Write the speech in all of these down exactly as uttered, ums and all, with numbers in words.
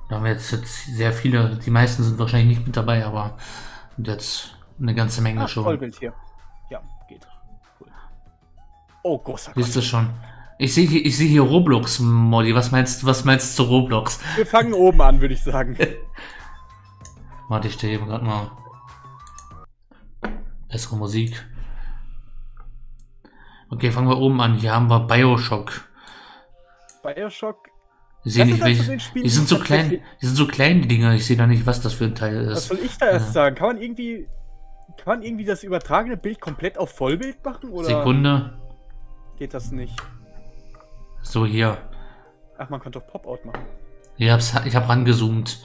Da haben wir jetzt, jetzt sehr viele, die meisten sind wahrscheinlich nicht mit dabei, aber jetzt eine ganze Menge Ah, schon. Vollbild hier. Ja, geht. Cool. Oh, großer Siehst du Gott. schon? Ich sehe hier, ich sehe hier Roblox, Molly. Was meinst, was meinst du zu Roblox? Wir fangen oben an, würde ich sagen. Warte, ich stehe eben gerade mal. Bessere Musik. Okay, fangen wir oben an. Hier haben wir Bioshock. Bioshock. Ich sehe Das nicht, ist eins von welche. den Spielen, Die sind die so klein, tatsächlich- die sind so klein, die Dinger. Ich sehe da nicht, was das für ein Teil Was ist. soll ich da erst Ja. sagen? Kann man irgendwie. Kann man irgendwie das übertragene Bild komplett auf Vollbild machen? Oder Sekunde. geht das nicht? So, hier. Ach, man kann doch Pop-Out machen. Ich hab's, ich hab rangezoomt.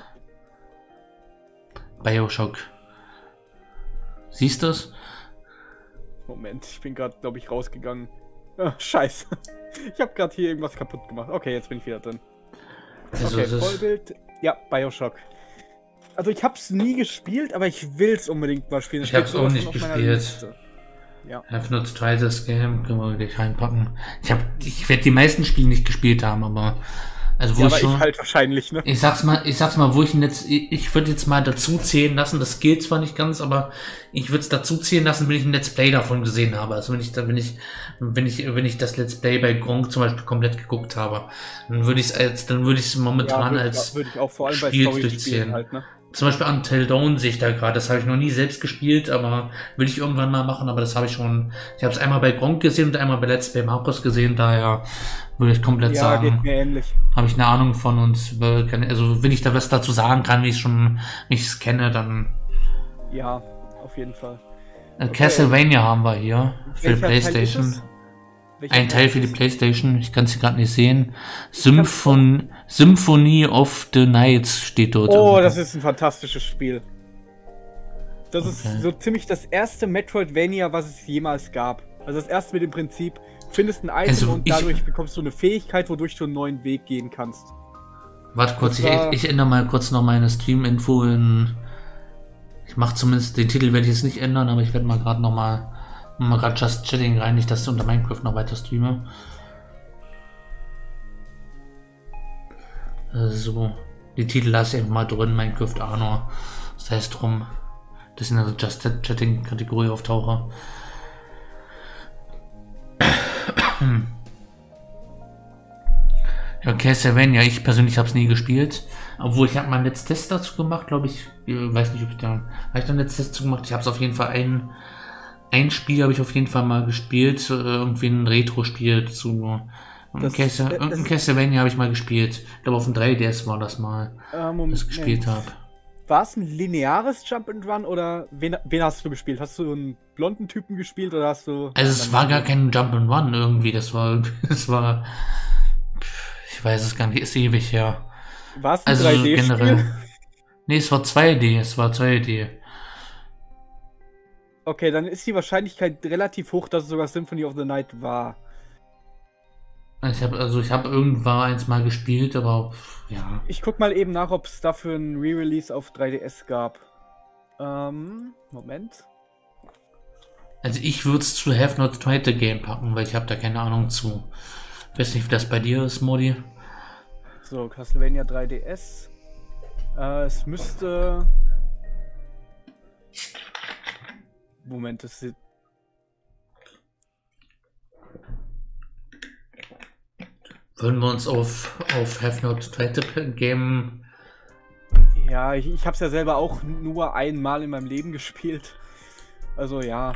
Bioshock. Siehst du es? Moment, ich bin gerade, glaube ich, rausgegangen. Ah, scheiße. Ich habe gerade hier irgendwas kaputt gemacht. Okay, jetzt bin ich wieder drin. Also, Okay, es ist, Vollbild. Ja, Bioshock. Also ich habe es nie gespielt, aber ich will es unbedingt mal spielen. Das Ich hab's steht auch sowas nicht von auf meiner gespielt. Liste. Ja. Have not tried this game. Können wir gleich reinpacken. Ich hab, ich werde die meisten Spiele nicht gespielt haben, aber. Also, wo Ja, ich aber schon. ich halt wahrscheinlich, ne? Ich sag's mal, ich sag's mal, wo ich ihn jetzt, ich würde jetzt mal dazu zählen lassen, das gilt zwar nicht ganz, aber ich würde es dazu zählen lassen, wenn ich ein Let's Play davon gesehen habe. Also wenn ich da, wenn ich, wenn ich, wenn ich das Let's Play bei Gronk zum Beispiel komplett geguckt habe, dann würde ich es als, dann würde ich es momentan ja, würd als ich, würde ich auch vor allem bei Spiel Story-Spielen durchziehen. halt, ne? Zum Beispiel Until Dawn sehe ich da gerade, das habe ich noch nie selbst gespielt, aber will ich irgendwann mal machen, aber das habe ich schon, ich habe es einmal bei Gronk gesehen und einmal bei Let's Play Markus gesehen, daher würde ich komplett Ja, geht sagen, mir ähnlich. habe ich eine Ahnung von uns, also wenn ich da was dazu sagen kann, wie ich schon, wie ich es kenne, dann Ja, auf jeden Fall. äh, Castlevania haben wir hier für die Welcher Teil ist Playstation. es? Welcher Ein Teil für die ist es? Playstation, ich kann es hier gerade nicht sehen. Symphon Symphony of the Nights steht dort. Oh, irgendwo. das ist ein fantastisches Spiel. Das ist Okay. so ziemlich das erste Metroidvania, was es jemals gab. Also das erste mit dem Prinzip, findest ein Item Also und ich- dadurch bekommst du eine Fähigkeit, wodurch du einen neuen Weg gehen kannst. Warte kurz, das ich, war- ich ändere mal kurz noch meine Stream-Info in. Ich mache zumindest den Titel, werde ich jetzt nicht ändern, aber ich werde mal gerade noch mal, mal gerade Just Chatting rein, nicht, dass ich unter Minecraft noch weiter streame. So, die Titel lasse ich einfach mal drin, Minecraft Arnor. Das heißt drum, dass ich in der Just Chatting Kategorie auftauche. Ja, Castlevania, ich persönlich habe es nie gespielt. Obwohl, ich habe mal einen Let's Test dazu gemacht, glaube ich. Ich weiß nicht, ob ich da... Habe ich da einen Let's Test dazu gemacht? Ich habe es auf jeden Fall ein... Ein Spiel habe ich auf jeden Fall mal gespielt. äh, Irgendwie ein Retro-Spiel zu... Das- Castle, das- irgendein Castlevania habe ich mal gespielt. Ich glaube, auf dem drei D S war das mal, Äh, was Moment, ich gespielt habe. War es ein lineares Jump and Run oder wen, wen hast du gespielt? Hast du einen blonden Typen gespielt oder hast du... Also es war gar kein Jump and Run irgendwie. Das war... Das war... Ich weiß es gar nicht. Ist ewig her. War es ein Also drei D-Spiel? generell. Nee, es war zwei D, es war zwei D. Okay, dann ist die Wahrscheinlichkeit relativ hoch, dass es sogar Symphony of the Night war. Ich habe also ich habe irgendwann eins mal gespielt, aber pff, ja. Ich guck mal eben nach, ob es dafür ein Re-Release auf drei D S gab. Ähm, Moment. Also ich würde es zu Have Not Tried the Game packen, weil ich habe da keine Ahnung zu. Ich weiß nicht, wie das bei dir ist, Modi. So, Castlevania drei D S. Äh, es müsste... Moment, das ist... Wollen wir uns auf, auf Have Not Tried the Game... Ja, ich, ich hab's ja selber auch nur einmal in meinem Leben gespielt. Also ja.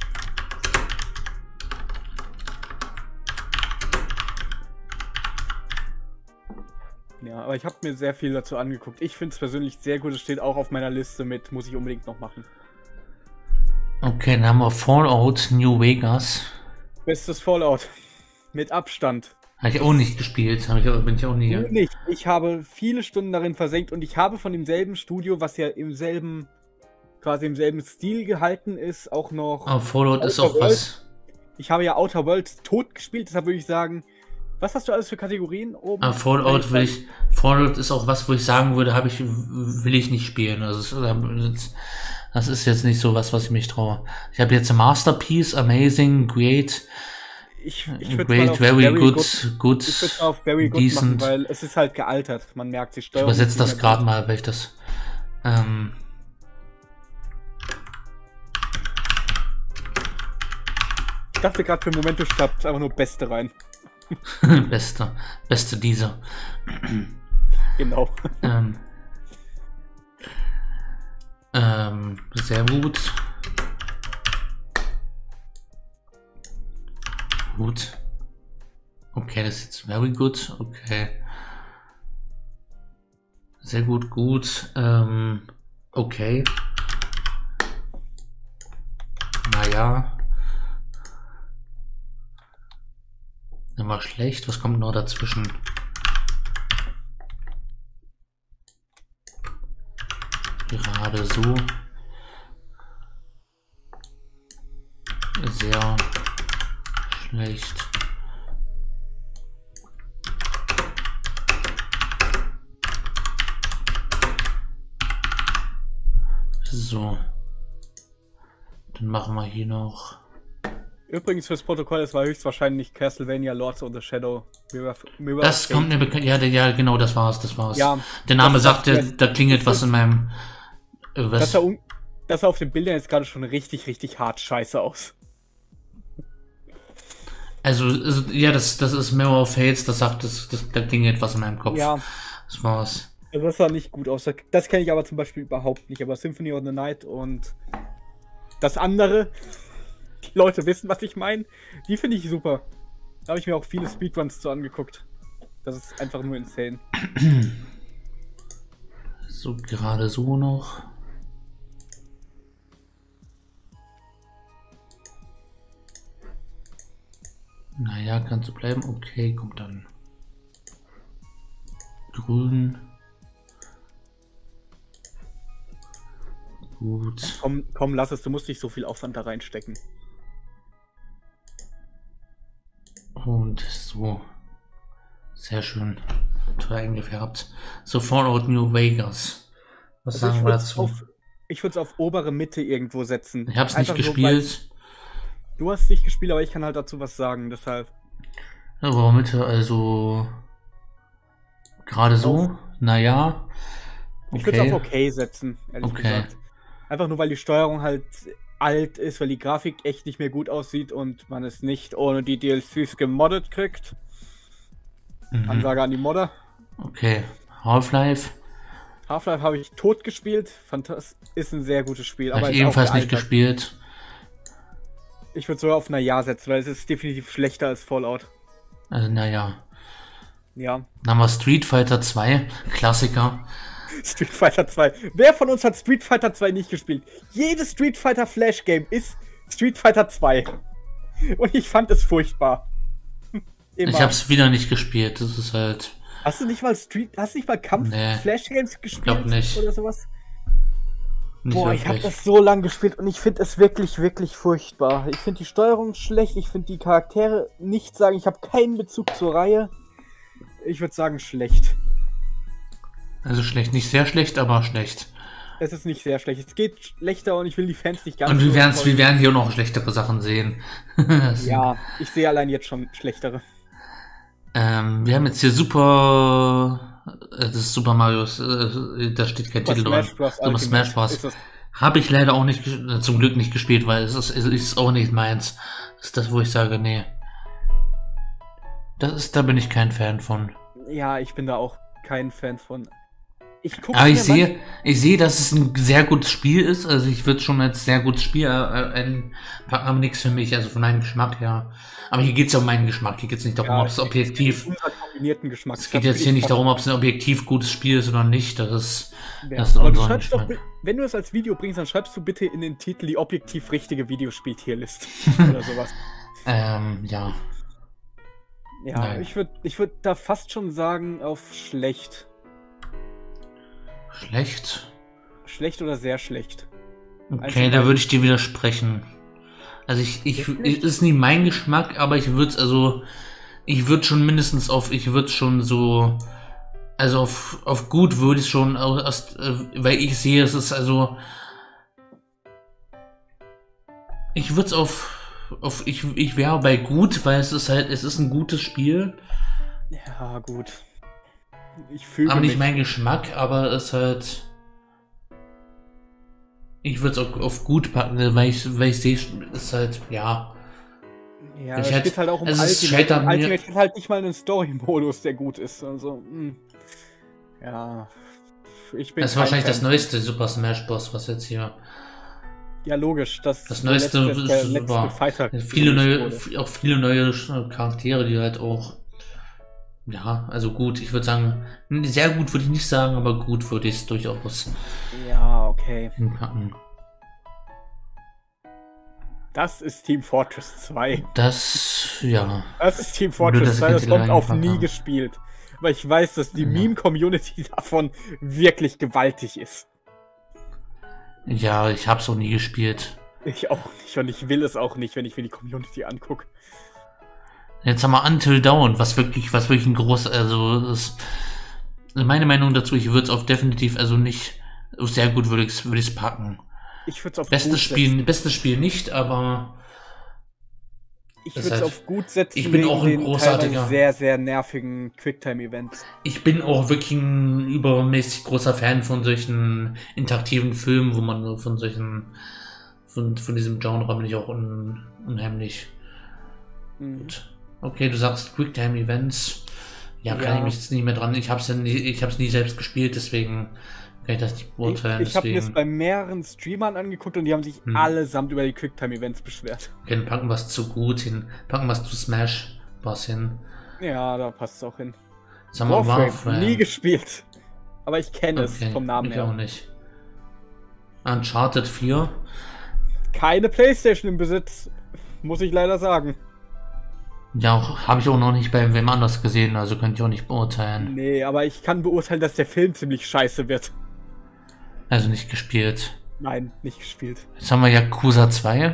Ja, aber ich habe mir sehr viel dazu angeguckt. Ich finde es persönlich sehr gut. Es steht auch auf meiner Liste mit, muss ich unbedingt noch machen. Okay, dann haben wir Fallout New Vegas. Bestes Fallout. Mit Abstand. Habe ich auch nicht gespielt, hab ich, auch- bin ich auch nie. Du nicht. Ich habe viele Stunden darin versenkt und ich habe von demselben Studio, was ja im selben, quasi im selben Stil gehalten ist, auch noch... Aber Fallout ist Outer auch was. Ich habe ja Outer Worlds tot gespielt, deshalb würde ich sagen, was hast du alles für Kategorien oben? Aber Fallout will ich, Fallout ist auch was, wo ich sagen würde, habe ich, will ich nicht spielen. Also es- das ist jetzt nicht so was, was ich mich traue. Ich habe jetzt Masterpiece, Amazing, Great, Ich, ich würde Great, mal auf very, very good, good, good, ich würde auf very good decent. machen, weil es ist halt gealtert. Man merkt die Ich Steuerung. übersetze ist das nicht mehr gerade gut. mal, weil ich das. Ähm, Ich dachte gerade für einen Moment, du schreibst einfach nur Beste rein. beste, beste dieser. Genau. ähm, ähm, sehr gut. Gut. Okay, das ist jetzt very good. Okay. Sehr gut, gut. Ähm, okay. Naja. Immer schlecht. Was kommt noch dazwischen? Gerade so. Sehr schlecht. So. Dann machen wir hier noch. Übrigens fürs Protokoll, es war höchstwahrscheinlich Castlevania Lords of the Shadow. Mirror, Mirror Das of Fate. kommt mir bekannt. Ja, der- ja, genau, das war's, das war's. Ja, der Name das- sagt, das- da klingelt was in meinem. Äh, Das was? sah, un- das sah auf den Bildern jetzt gerade schon richtig, richtig hart scheiße aus. Also, also, ja, das, das ist Mirror of Fates, das sagt, das, das, da klingelt was in meinem Kopf. Ja, Das war's. also das sah nicht gut aus. Das kenne ich aber zum Beispiel überhaupt nicht. Aber Symphony of the Night und das andere, die Leute wissen, was ich meine, die finde ich super. Da habe ich mir auch viele Speedruns zu angeguckt. Das ist einfach nur insane. So, gerade so noch. Naja, kannst du bleiben? Okay, kommt dann. Grün. Gut. Komm, komm, lass es, du musst nicht so viel Aufwand da reinstecken. Und so. Sehr schön. Toll eingefärbt. So, Fallout New Vegas. Was Also ich sagen wir würd's dazu? auf, ich würde es auf obere Mitte irgendwo setzen. Ich hab's nicht Einfach nur, weil- gespielt. Du hast nicht gespielt, aber ich kann halt dazu was sagen, deshalb. Aber Mitte, also. Gerade so. Naja. Ich würde es Okay. auf okay setzen, ehrlich Okay. gesagt. Einfach nur, weil die Steuerung halt alt ist, weil die Grafik echt nicht mehr gut aussieht und man es nicht ohne die D L Cs gemoddet kriegt. Mhm. Ansage an die Modder. Okay. Half-Life. Half-Life habe ich tot gespielt. Fantas ist ein sehr gutes Spiel. Habe Aber ich ist auch ebenfalls nicht gealtert. gespielt. Ich würde sogar auf ein Ja setzen, weil es ist definitiv schlechter als Fallout. Also, naja. Ja. Dann haben wir Street Fighter zwei. Klassiker. Street Fighter zwei. Wer von uns hat Street Fighter zwei nicht gespielt? Jedes Street Fighter Flash Game ist Street Fighter zwei. Und ich fand es furchtbar. Immer. Ich hab's wieder nicht gespielt. Das ist halt. Hast du nicht mal Street, hast du nicht mal Kampf Nee. Flash Games gespielt? Glaub nicht. Oder sowas? Nicht Boah, ich habe wirklich. das so lange gespielt und ich finde es wirklich, wirklich furchtbar. Ich finde die Steuerung schlecht, ich finde die Charaktere nicht sagen, ich habe keinen Bezug zur Reihe. Ich würde sagen schlecht. Also schlecht. Nicht sehr schlecht, aber schlecht. Es ist nicht sehr schlecht. Es geht schlechter und ich will die Fans nicht ganz Und wir so werden, voll- wir werden hier noch schlechtere Sachen sehen. Das- Ja, ich sehe allein jetzt schon schlechtere. Ähm, wir haben jetzt hier Super. äh, Das ist Super Mario. äh, Da steht kein Super Titel drin. Smash Bros. Super Ultimate Smash Bros. ist das. Habe ich leider auch nicht, ges- äh, zum Glück nicht gespielt, weil es ist, es ist auch nicht meins. Das ist das, wo ich sage, nee. Das ist, da bin ich kein Fan von. Ja, ich bin da auch kein Fan von. Ich gucke Aber ich sehe, ich sehe, dass es ein sehr gutes Spiel ist. Also ich würde schon als sehr gutes Spiel äh, einpacken, aber nichts für mich, also von meinem Geschmack her. Aber hier geht es ja um meinen Geschmack. Hier geht es nicht darum, ob es objektiv. unser kombinierten Geschmack. Es geht jetzt hier nicht darum, ob es ein objektiv gutes Spiel ist oder nicht. Das ist. Ja, Das ist aber du unser schreibst doch, Geschmack. bi- wenn du es als Video bringst, dann schreibst du bitte in den Titel die objektiv richtige Videospiel-Tierlist oder sowas. Ähm, ja. Ja, Nein. ich würde ich würd da fast schon sagen auf schlecht. Schlecht. Schlecht oder sehr schlecht. Okay, Einzelne- da würde ich dir widersprechen. Also ich, ich, ich ist nicht mein Geschmack, aber ich würde also, ich würde schon mindestens auf, ich würde schon so, also auf, auf gut würde ich schon, aus, äh, weil ich sehe, es ist also, ich würde es auf auf, ich, ich wäre bei gut, weil es ist halt, es ist ein gutes Spiel. Ja, gut. Ich fühle Aber nicht mich. mein Geschmack, aber es halt. Ich würde es auf, auf gut packen, weil ich, weil ich sehe, es ist halt, ja. Ja, Ich es hätte- geht halt auch um also es Ultimate. scheitert Und mir- Ultimate hat halt nicht mal einen Story-Modus, der gut ist. Also, mh. Ja. Ich bin Das ist kein wahrscheinlich Fan. das neueste Super Smash Bros., was jetzt hier. Ja, logisch. Das, Das der neueste letzte, der ist letzte super. Fighter Viele neue, wurde. auch viele neue Charaktere, die halt auch. Ja, also gut, ich würde sagen, sehr gut würde ich nicht sagen, aber gut würde ich es durchaus Ja, okay. hinpacken. Das ist Team Fortress zwei. Das, ja. Das ist Team Wo du Fortress das zwei, das Kapitel kommt auf reingepackt nie hast. gespielt. Weil ich weiß, dass die Ja. Meme-Community davon wirklich gewaltig ist. Ja, ich hab's auch nie gespielt. Ich auch nicht und ich will es auch nicht, wenn ich mir die Community angucke. Jetzt haben wir Until Dawn, was wirklich, was wirklich ein groß, also ist, meine Meinung dazu, ich würde es auf definitiv, also nicht, sehr gut würde ich es würde ich's packen. Ich würde es auf Bestes gut Spiel, setzen. bestes Spiel nicht, aber Ich das würde es halt- auf gut setzen. ich bin wegen auch ein den großartiger- teilweise sehr, sehr nervigen Quicktime-Events. ich bin auch wirklich ein übermäßig großer Fan von solchen interaktiven Filmen, wo man von solchen, von, von diesem Genre bin ich auch un, unheimlich. Mhm. Gut. Okay, du sagst Quicktime Events. Ja, kann Ja. ich mich jetzt nicht mehr dran. Ich hab's ja nie, ich hab's nie selbst gespielt, deswegen kann ich das nicht Ich, beurteilen. ich habe mir das Deswegen bei mehreren Streamern angeguckt und die haben sich Hm. allesamt über die Quicktime-Events beschwert. okay, packen wir es zu gut hin. Packen wir es zu Smash Bros. Hin. Ja, da passt es auch hin. Sagen wir Warframe, Warframe. nie gespielt. Aber ich kenne es Okay, vom Namen ich auch her. nicht. Uncharted vier. Keine Playstation im Besitz, muss ich leider sagen. Ja, habe ich auch noch nicht bei wem anders gesehen, also könnt ihr auch nicht beurteilen. Nee, aber ich kann beurteilen, dass der Film ziemlich scheiße wird. Also nicht gespielt. Nein, nicht gespielt. Jetzt haben wir Yakuza zwei.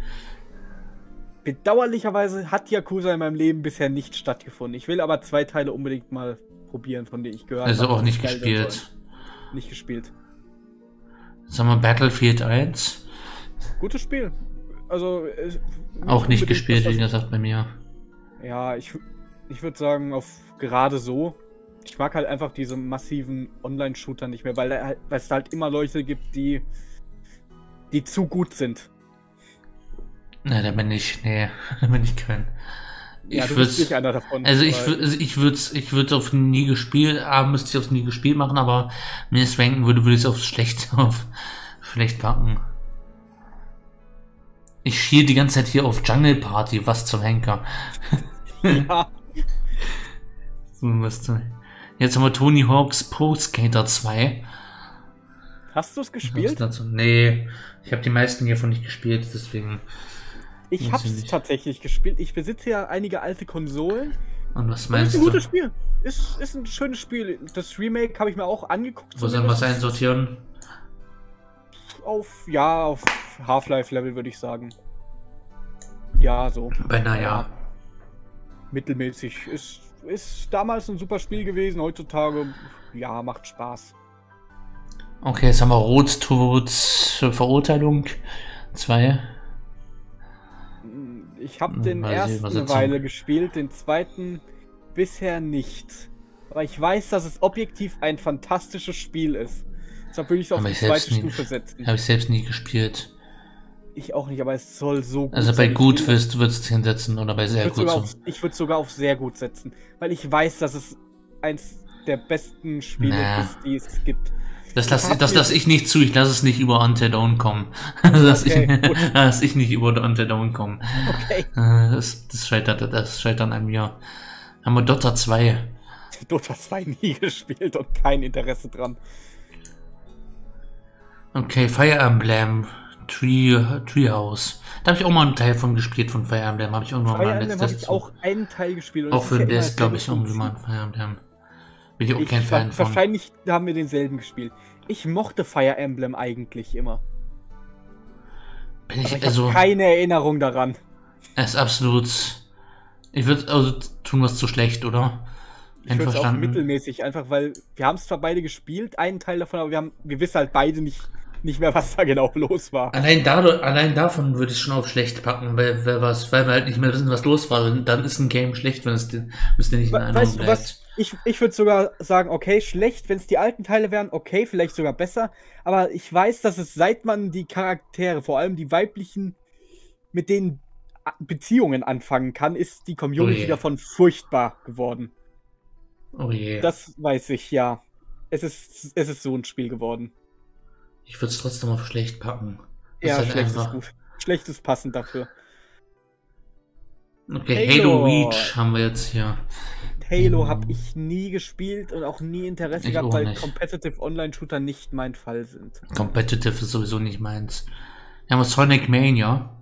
Bedauerlicherweise hat Yakuza in meinem Leben bisher nicht stattgefunden. Ich will aber zwei Teile unbedingt mal probieren, von denen ich gehört Also habe, auch dass nicht die geil sein gespielt. sollen. Nicht gespielt. Jetzt haben wir Battlefield eins. Gutes Spiel. Also äh, Auch nicht unbedingt gespielt, das, wie was- gesagt, bei mir. Ja, ich, ich würde sagen, auf gerade so. Ich mag halt einfach diese massiven Online-Shooter nicht mehr, weil, da halt, weil es halt immer Leute gibt, die, die zu gut sind. Ne, da bin ich, nee, da bin ich kein. Ja, ich du bist würd's, nicht einer davon. also ich, aber- wür- also ich würde ich würde auf nie gespielt, A, müsste ich aufs nie gespielt machen, aber wenn ich es ranken würde, würde ich es aufs schlecht, auf schlecht packen. Ich schiel die ganze Zeit hier auf Jungle Party, was zum Henker. Ja, So, was zum- Jetzt haben wir Tony Hawk's Pro Skater zwei. hast du es Was gespielt? dazu? Nee, ich habe die meisten hiervon nicht gespielt, deswegen. Ich weiß hab's ich nicht. tatsächlich gespielt. Ich besitze ja einige alte Konsolen. Und was Das ist meinst ein du? gutes Spiel. Ist, ist ein schönes Spiel. Das Remake habe ich mir auch angeguckt. Wo sollen wir es zumindest. einsortieren? Auf, ja, auf Half-Life-Level würde ich sagen. Ja, so. Bei naja. Mittelmäßig. Ist, ist damals ein super Spiel gewesen. Heutzutage, ja, macht Spaß. Okay, jetzt haben wir Rot Tod Verurteilung zwei. Ich habe Hm, den weiß ich, ersten eine Übersetzung. Weile gespielt, den zweiten bisher nicht. Aber ich weiß, dass es objektiv ein fantastisches Spiel ist. Deshalb würde ich es auf Aber die ich selbst zweite nie- Stufe setzen. Habe ich selbst nie gespielt. Ich auch nicht, aber es soll so gut Also bei sein. Ich gut will- wirst du es hinsetzen oder bei ich sehr würd gut. sogar So. auf, ich würde sogar auf sehr gut setzen. Weil ich weiß, dass es eins der besten Spiele Na. ist, die es gibt. Das lasse hab das mir- lass ich nicht zu. Ich lasse es nicht über Until Dawn kommen. lass, Okay, ich, gut. lass ich nicht über Until Dawn kommen. Okay. Äh, Das, das, scheitert, das scheitert an mir. Haben wir Dota zwei. Dota zwei nie gespielt und kein Interesse dran. Okay, Fire Emblem. Tree, Treehouse. Da habe ich auch mal einen Teil von gespielt von Fire Emblem. Habe ich irgendwann Fire mal Emblem letztes habe ich auch einen Teil gespielt. und Auch es für ist ja den D S, immer glaube ich, sehr gut. irgendwie mal ein Fire Emblem. Bin ich auch Ich, kein Fan von. wahrscheinlich haben wir denselben gespielt. Ich mochte Fire Emblem eigentlich immer. Bin Aber ich, ich also, habe keine Erinnerung daran. er ist absolut. Ich würde, also tun wir es zu schlecht, oder? Ich würde es auch Einverstanden. mittelmäßig, einfach weil wir haben es zwar beide gespielt, einen Teil davon, aber wir, haben, wir wissen halt beide nicht, nicht mehr, was da genau los war. Allein, dadurch, allein davon würde ich schon auf schlecht packen, weil, weil, was, weil wir halt nicht mehr wissen, was los war. Dann ist ein Game schlecht, wenn es, wenn es nicht in Erinnerung Weißt du bleibt. was? Ich, ich würde sogar sagen, okay, schlecht, wenn es die alten Teile wären, okay, vielleicht sogar besser. Aber ich weiß, dass es, seit man die Charaktere, vor allem die weiblichen, mit denen Beziehungen anfangen kann, ist die Community Oh je. davon furchtbar geworden. Oh je. Das weiß ich, ja. Es ist, es ist so ein Spiel geworden. Ich würde es trotzdem auf schlecht packen. Das Ja, ist halt schlecht ist einfach. gut. Schlecht ist passend dafür. Okay, Halo. Halo Reach haben wir jetzt hier. Halo Hm. habe ich nie gespielt und auch nie Interesse Ich gehabt, auch weil nicht. Competitive Online-Shooter nicht mein Fall sind. Competitive ist sowieso nicht meins. Wir haben Sonic Mania.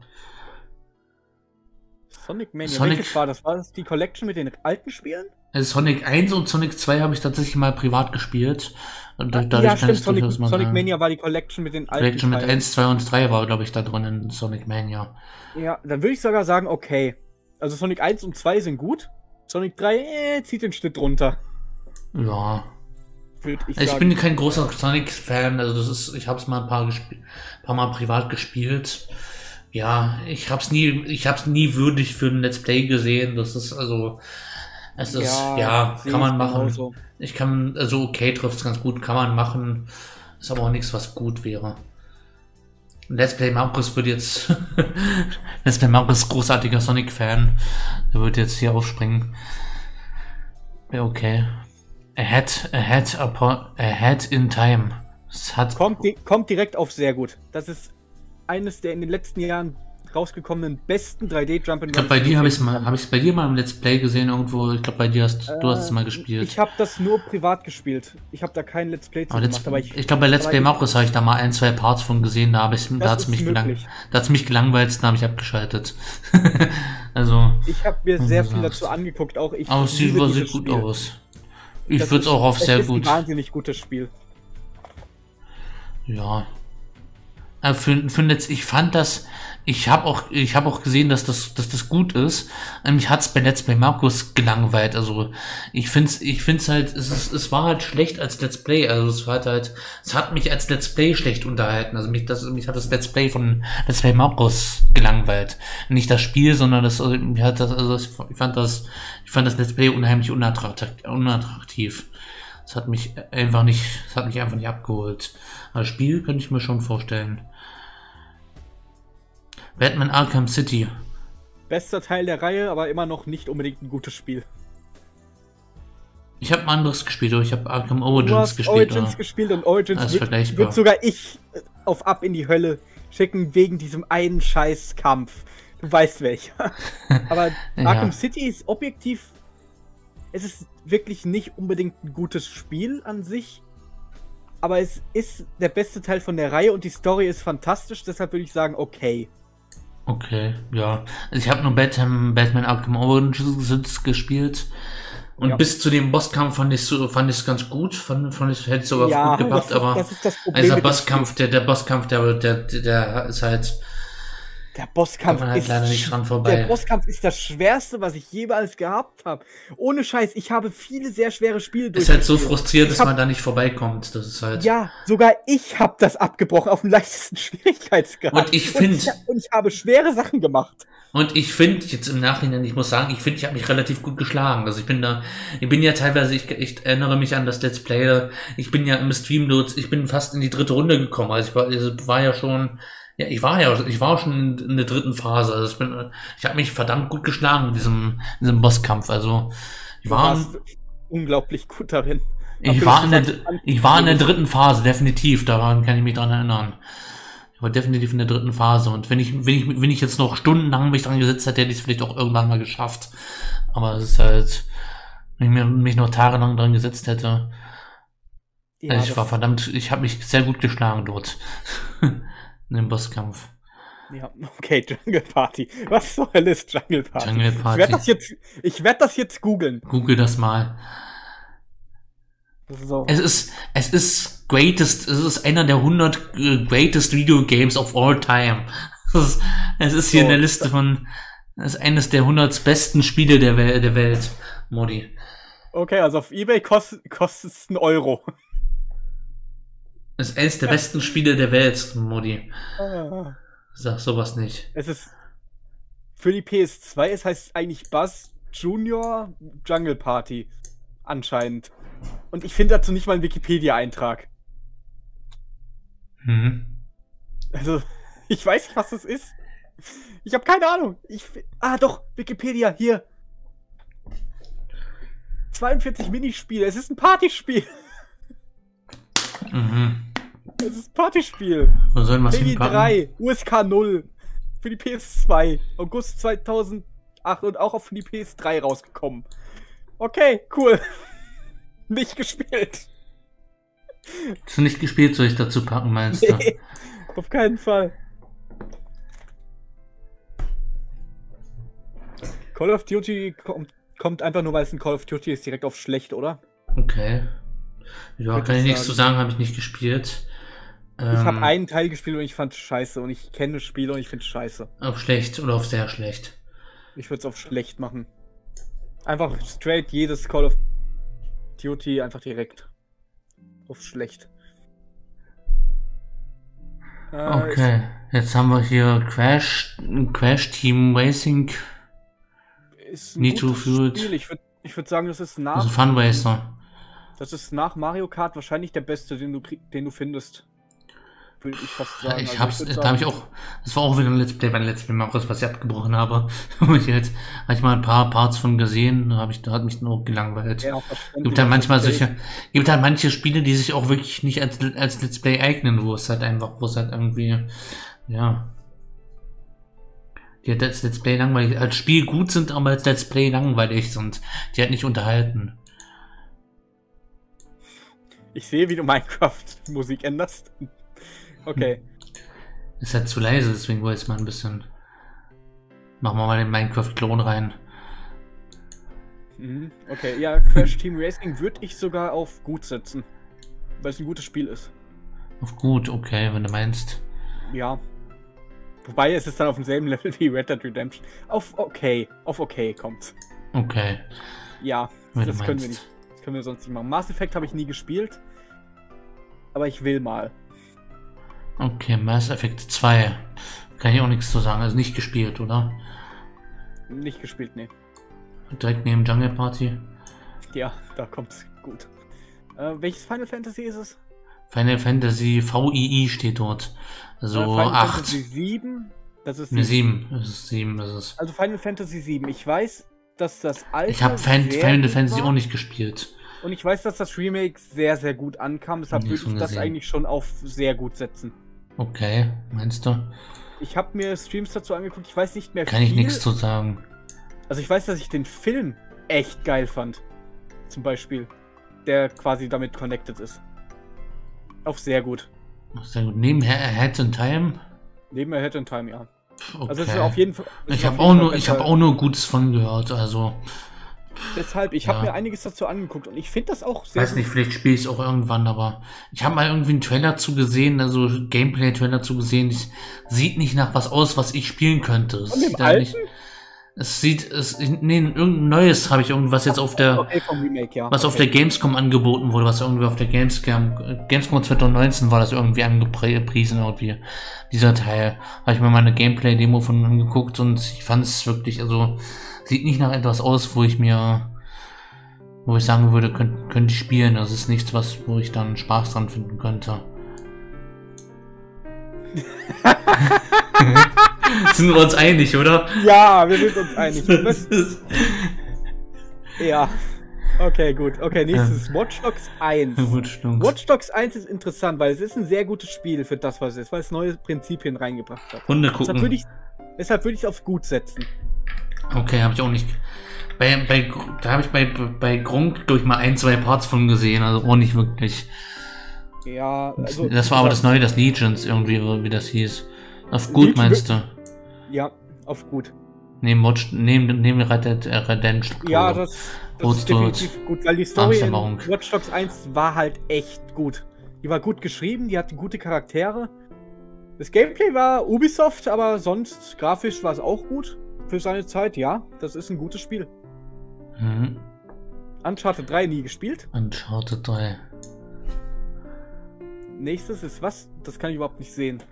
Sonic Mania, Sonic- welches war das? War das die Collection mit den alten Spielen? Also Sonic eins und Sonic zwei habe ich tatsächlich mal privat gespielt. Und da- Ah, dadurch ja, kann stimmt, ich durchaus Sonic, mal Sonic sagen. Mania war die Collection mit den alten Collection mit Teilen. eins, zwei und drei war, glaube ich, da drin in Sonic Mania. Ja, dann würde ich sogar sagen, okay. Also Sonic eins und zwei sind gut. Sonic drei, äh, zieht den Schnitt runter. Ja. Würde ich Ich sagen. bin kein großer Sonic-Fan, also das ist, ich habe es mal ein paar, gesp- paar Mal privat gespielt. Ja, ich habe es nie, ich habe es nie würdig für ein Let's Play gesehen. Das ist also, es ist, ja, sehe kann man ich machen. genauso. Ich kann, also okay, trifft es ganz gut, kann man machen. Ist aber auch nichts, was gut wäre. Let's Play Markus wird jetzt, Let's Play Markus großartiger Sonic-Fan. Der wird jetzt hier aufspringen. Ja, okay. Ahead, ahead, upon, ahead in time. Es hat, Kommt, di kommt direkt auf sehr gut. Das ist eines der in den letzten Jahren rausgekommenen besten drei D Jump ich glaube, bei dir habe ich es mal, habe ich es bei dir mal im Let's Play gesehen irgendwo. Ich glaube, bei dir hast, du hast es mal gespielt. Ich habe das nur privat gespielt. Ich habe da kein Let's Play zu Aber gemacht. Let's, Aber ich, ich, glaube, bei Let's aber Play ich- Markus habe ich da mal ein, zwei Parts von gesehen. Da habe ich, da hat's ist mich gelang, möglich. da hat's mich gelangweilt, da habe ich abgeschaltet. also, ich habe mir Wenn sehr du viel sagst. dazu angeguckt. Auch ich aber es sieht, liebe sieht dieses gut Spiel. aus. Ich Das würde es ist- auch auf es sehr ist gut. ein wahnsinnig gutes Spiel. Ja. Aber für, für Netz, ich fand das, ich habe auch, ich habe auch gesehen, dass das, dass das gut ist. Ähm, Mich hat's bei Let's Play Markus gelangweilt. Also ich find's, ich find's halt, es, ist, es war halt schlecht als Let's Play. Also es war halt, es hat mich als Let's Play schlecht unterhalten. Also mich, das, mich hat das Let's Play von Let's Play Markus gelangweilt. Nicht das Spiel, sondern das, also, mir hat das, also ich fand das, ich fand das Let's Play unheimlich unattraktiv. unattraktiv. Es hat mich einfach nicht, es hat mich einfach nicht abgeholt. Aber Spiel könnte ich mir schon vorstellen. Batman Arkham City. Bester Teil der Reihe, aber immer noch nicht unbedingt ein gutes Spiel. Ich habe ein anderes gespielt, oder ich habe Arkham Du Origins hast gespielt. Origins oder? gespielt und Origins Das ist wird, vergleichbar. wird sogar ich äh, auf Ab in die Hölle schicken wegen diesem einen Scheißkampf. Du weißt welcher. Aber Ja. Arkham City ist objektiv. Es ist wirklich nicht unbedingt ein gutes Spiel an sich. Aber es ist der beste Teil von der Reihe und die Story ist fantastisch. Deshalb würde ich sagen, okay. Okay, ja. Also ich habe nur Batman, Batman Arkham Origins gespielt. Und Ja. bis zu dem Bosskampf fand ich so, fand ich es ganz gut. Fand, fand ich, hätte ich sogar Ja, gut gebracht, das ist, aber das ist das Problem. also der mit dem Bosskampf, der, der Bosskampf, der, der, der ist halt, Spiel. Der Bosskampf Kommt man halt ist leider nicht dran vorbei. Der Bosskampf ist das schwerste, was ich jemals gehabt habe. Ohne Scheiß, ich habe viele sehr schwere Spiele ist halt so durchgespielt. frustriert, dass Ich hab- man da nicht vorbeikommt. Das ist halt. Ja, sogar ich habe das abgebrochen auf dem leichtesten Schwierigkeitsgrad. Und ich find- Und ich, und ich habe schwere Sachen gemacht. Und ich finde jetzt im Nachhinein, ich muss sagen, ich finde, ich habe mich relativ gut geschlagen. Also ich bin da, ich bin ja teilweise, ich, ich erinnere mich an das Let's Play, ich bin ja im Stream dort, ich bin fast in die dritte Runde gekommen. Also ich war, also war ja schon, ja, ich war ja, ich war schon in, in der dritten Phase. Also ich bin, ich habe mich verdammt gut geschlagen in diesem, in diesem Bosskampf. Also ich Du war, warst unglaublich gut darin. ich war in der, ich war in der dritten Phase, definitiv. Daran kann ich mich dran erinnern. Ich war definitiv in der dritten Phase. Und wenn ich, wenn ich, wenn ich jetzt noch stundenlang mich dran gesetzt hätte, hätte ich es vielleicht auch irgendwann mal geschafft. Aber es ist halt, wenn ich mir, mich noch tagelang dran gesetzt hätte. Ja, Also ich das- war verdammt, ich habe mich sehr gut geschlagen dort. In dem Bosskampf. Ja, okay, Jungle Party. Was zur Hölle ist Jungle Party? Jungle Ich Party. werde das jetzt, ich werd das jetzt googeln. Google das mal. So. Es ist, es ist greatest, es ist einer der hundert äh, greatest Video Games of all time. Es ist, es ist hier So. in der Liste von, es ist eines der hundert besten Spiele der, Wel der Welt, Modi. Okay, also auf eBay kost, kostet es einen Euro. Das ist eines der Ja. besten Spiele der Welt, Modi. Ah. Sag sowas nicht. Es ist für die P S zwei, es heißt eigentlich Buzz Junior Jungle Party. Anscheinend. Und ich finde dazu nicht mal einen Wikipedia-Eintrag. Mhm. Also, ich weiß nicht, was das ist. Ich habe keine Ahnung. Ich, ah, doch, Wikipedia, hier. zweiundvierzig Minispiele. Es ist ein Partyspiel. Mhm. Es ist ein Partyspiel. Wo sollen wir es P G hinpacken? drei, U S K null. Für die P S zwei. August zweitausendacht und auch auf die P S drei rausgekommen. Okay, cool. Nicht gespielt. Hast du nicht gespielt, soll ich dazu packen, meinst du? Nee, auf keinen Fall. Call of Duty kommt, kommt einfach nur, weil es ein Call of Duty ist, direkt auf schlecht, oder? Okay. Ja, Würde kann ich ich nichts zu sagen, habe ich nicht gespielt. Ich habe Ähm, einen Teil gespielt und ich fand scheiße. Und ich kenne Spiele und ich finde scheiße. Auf schlecht oder auf sehr schlecht. Ich würde es auf schlecht machen. Einfach straight jedes Call of Duty einfach direkt auf schlecht. Äh, Okay, jetzt haben wir hier Crash, Crash Team Racing, Ist, ist ein Need to gutes Feel it. Spiel. Ich würde ich würd sagen, das ist also nach, Fun Racer. das ist nach Mario Kart wahrscheinlich der beste, den du, krieg- den du findest. Würde ich fast sagen. Ich Also hab's, würd da sagen, habe ich auch, das war auch wieder ein Let's Play, mein Let's Play Markus, was ich abgebrochen habe. Wo ich jetzt, habe ich mal ein paar Parts von gesehen, da habe ich, da hat mich nur gelangweilt. ja, verständlich, Gibt halt dass manchmal das solche, gibt halt manche Spiele, die sich auch wirklich nicht als, als Let's Play eignen, wo es halt einfach, wo es halt irgendwie, ja, die halt als Let's Play langweilig, als Spiel gut sind, aber als Let's Play langweilig sind, die halt nicht unterhalten. Ich sehe, wie du Minecraft-Musik änderst. Okay. Ist halt zu leise, deswegen wollte ich mal ein bisschen, machen wir mal den Minecraft-Klon rein. Mhm. Okay, ja, Crash Team Racing würde ich sogar auf gut setzen. Weil es ein gutes Spiel ist. Auf gut, okay, wenn du meinst. Ja. Wobei es ist dann auf demselben Level wie Red Dead Redemption. Auf okay. Auf okay kommt's. Okay, Ja, wenn das du können wir meinst. nicht. Das können wir sonst nicht machen. Mass Effect habe ich nie gespielt. Aber ich will mal. Okay, Mass Effect zwei. Kann ich auch nichts zu sagen, also nicht gespielt, oder? Nicht gespielt, nee. Direkt neben Jungle Party. Ja, da kommt's gut. Äh, welches Final Fantasy ist es? Final Fantasy V I I steht dort. Also Äh, Final acht. Fantasy sieben. Das ist Ne, sieben. sieben. Das ist sieben, das ist. Also Final Fantasy sieben. Ich weiß, dass das alte Ich habe Fan sehr Final gut Fantasy war. auch nicht gespielt. Und ich weiß, dass das Remake sehr, sehr gut ankam. Deshalb Nie würde schon ich das gesehen. eigentlich schon auf sehr gut setzen. Okay, meinst du? Ich habe mir Streams dazu angeguckt. Ich weiß nicht mehr Kann ich viel. nichts zu sagen. Also ich weiß, dass ich den Film echt geil fand. Zum Beispiel. Der quasi damit connected ist. Auf sehr gut. Sehr gut. Neben He- Head in Time? Neben Ahead in Time, ja. Okay. Also es ist auf jeden Fall. es ich ist auf habe jeden auch Fall nur, ich besser. habe auch nur Gutes von gehört. Also Deshalb, ich Ja. habe mir einiges dazu angeguckt und ich finde das auch ich sehr weiß nicht, vielleicht spiele ich es auch irgendwann, aber ich habe mal irgendwie einen Trailer zugesehen, also Gameplay-Trailer zugesehen. Es sieht nicht nach was aus, was ich spielen könnte. Es Von dem sieht halt nicht, alten? es sieht, es, nee, irgendein neues habe ich irgendwas jetzt auf der, Okay, vom Remake, ja. was auf okay. der Gamescom angeboten wurde, was irgendwie auf der Gamescom, Gamescom zwanzig neunzehn war das irgendwie angepriesen, irgendwie, dieser Teil. Habe ich mir mal eine Gameplay-Demo von angeguckt und ich fand es wirklich, also, sieht nicht nach etwas aus, wo ich mir, wo ich sagen würde, könnte könnt ich spielen. Das ist nichts, was, wo ich dann Spaß dran finden könnte. Sind wir uns einig, oder? Ja, wir sind uns einig. Was- Ja. Okay, gut. Okay, nächstes Watch Dogs eins. Gut, stimmt. Watch Dogs eins ist interessant, weil es ist ein sehr gutes Spiel für das, was es ist, weil es neue Prinzipien reingebracht hat. Hunde Deshalb gucken. würde ich deshalb würde ich es auf gut setzen. Okay, habe ich auch nicht. Bei, bei, Gr- da habe ich bei, bei Gronk durch mal ein, zwei Parts von gesehen, also auch nicht wirklich. Ja, also Das war aber das Neue, das Legions irgendwie, wie das hieß. Auf gut Legion- meinst du? Ja, auf gut. Neben Watch, neben, neben Red Dead äh, Redemption. Ja, das, das Rot ist definitiv gut, weil die Story in Amsterdam. Watch Dogs eins war halt echt gut. Die war gut geschrieben, die hatte gute Charaktere. Das Gameplay war Ubisoft, aber sonst grafisch war es auch gut. Für seine Zeit, ja. Das ist ein gutes Spiel. Mhm. Uncharted drei nie gespielt. Uncharted drei. nächstes ist was? Das kann ich überhaupt nicht sehen.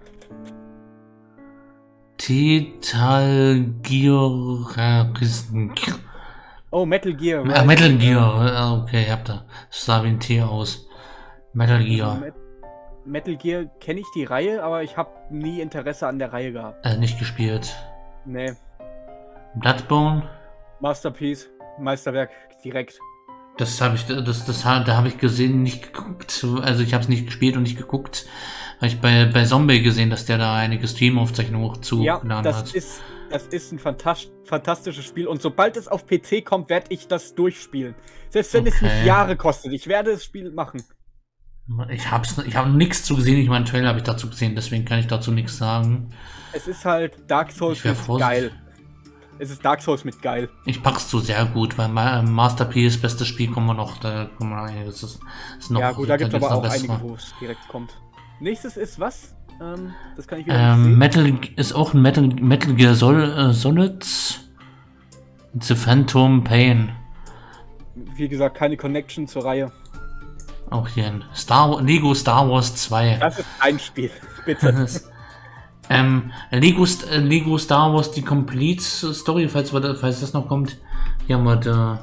Metal Gear. Oh, Metal Gear. Ah, Metal Gear. Okay, ich hab da. Das sah wie ein T aus. Metal Gear. Also Met Metal Gear kenne ich die Reihe, aber ich habe nie Interesse an der Reihe gehabt. Äh, nicht gespielt. Nee. Bloodborne. Masterpiece. Meisterwerk direkt. Das habe ich, das, das, da habe ich gesehen, nicht geguckt. Also ich habe es nicht gespielt und nicht geguckt. Habe ich bei, bei Zombie gesehen, dass der da einige Stream-Aufzeichnungen hochzugeladen ja, das hat. Ist, das ist ein fantastisch, fantastisches Spiel. Und sobald es auf P C kommt, werde ich das durchspielen. Selbst wenn okay. es mich Jahre kostet. Ich werde das Spiel machen. Ich habe ich hab nichts zu gesehen. Ich meine, Trailer habe ich dazu gesehen. Deswegen kann ich dazu nichts sagen. Es ist halt Dark Souls mit geil. Es ist Dark Souls mit geil. Ich pack's zu sehr gut, weil Masterpiece, bestes Spiel, kommen wir noch. Da kommen wir noch. Das ist, ist noch ja gut, da gibt es aber auch bessere. einige, wo es direkt kommt. Nächstes ist was? Ähm, das kann ich wieder ähm, nicht sehen. Metal ist auch ein Metal, Metal Gear Sol, äh, Solid. The Phantom Pain. Wie gesagt, keine Connection zur Reihe. Auch hier ein Star Lego Star Wars zwei. Das ist ein Spiel, bitte. ähm, Lego, Lego Star Wars die Complete Story, falls, falls das noch kommt. Hier haben wir da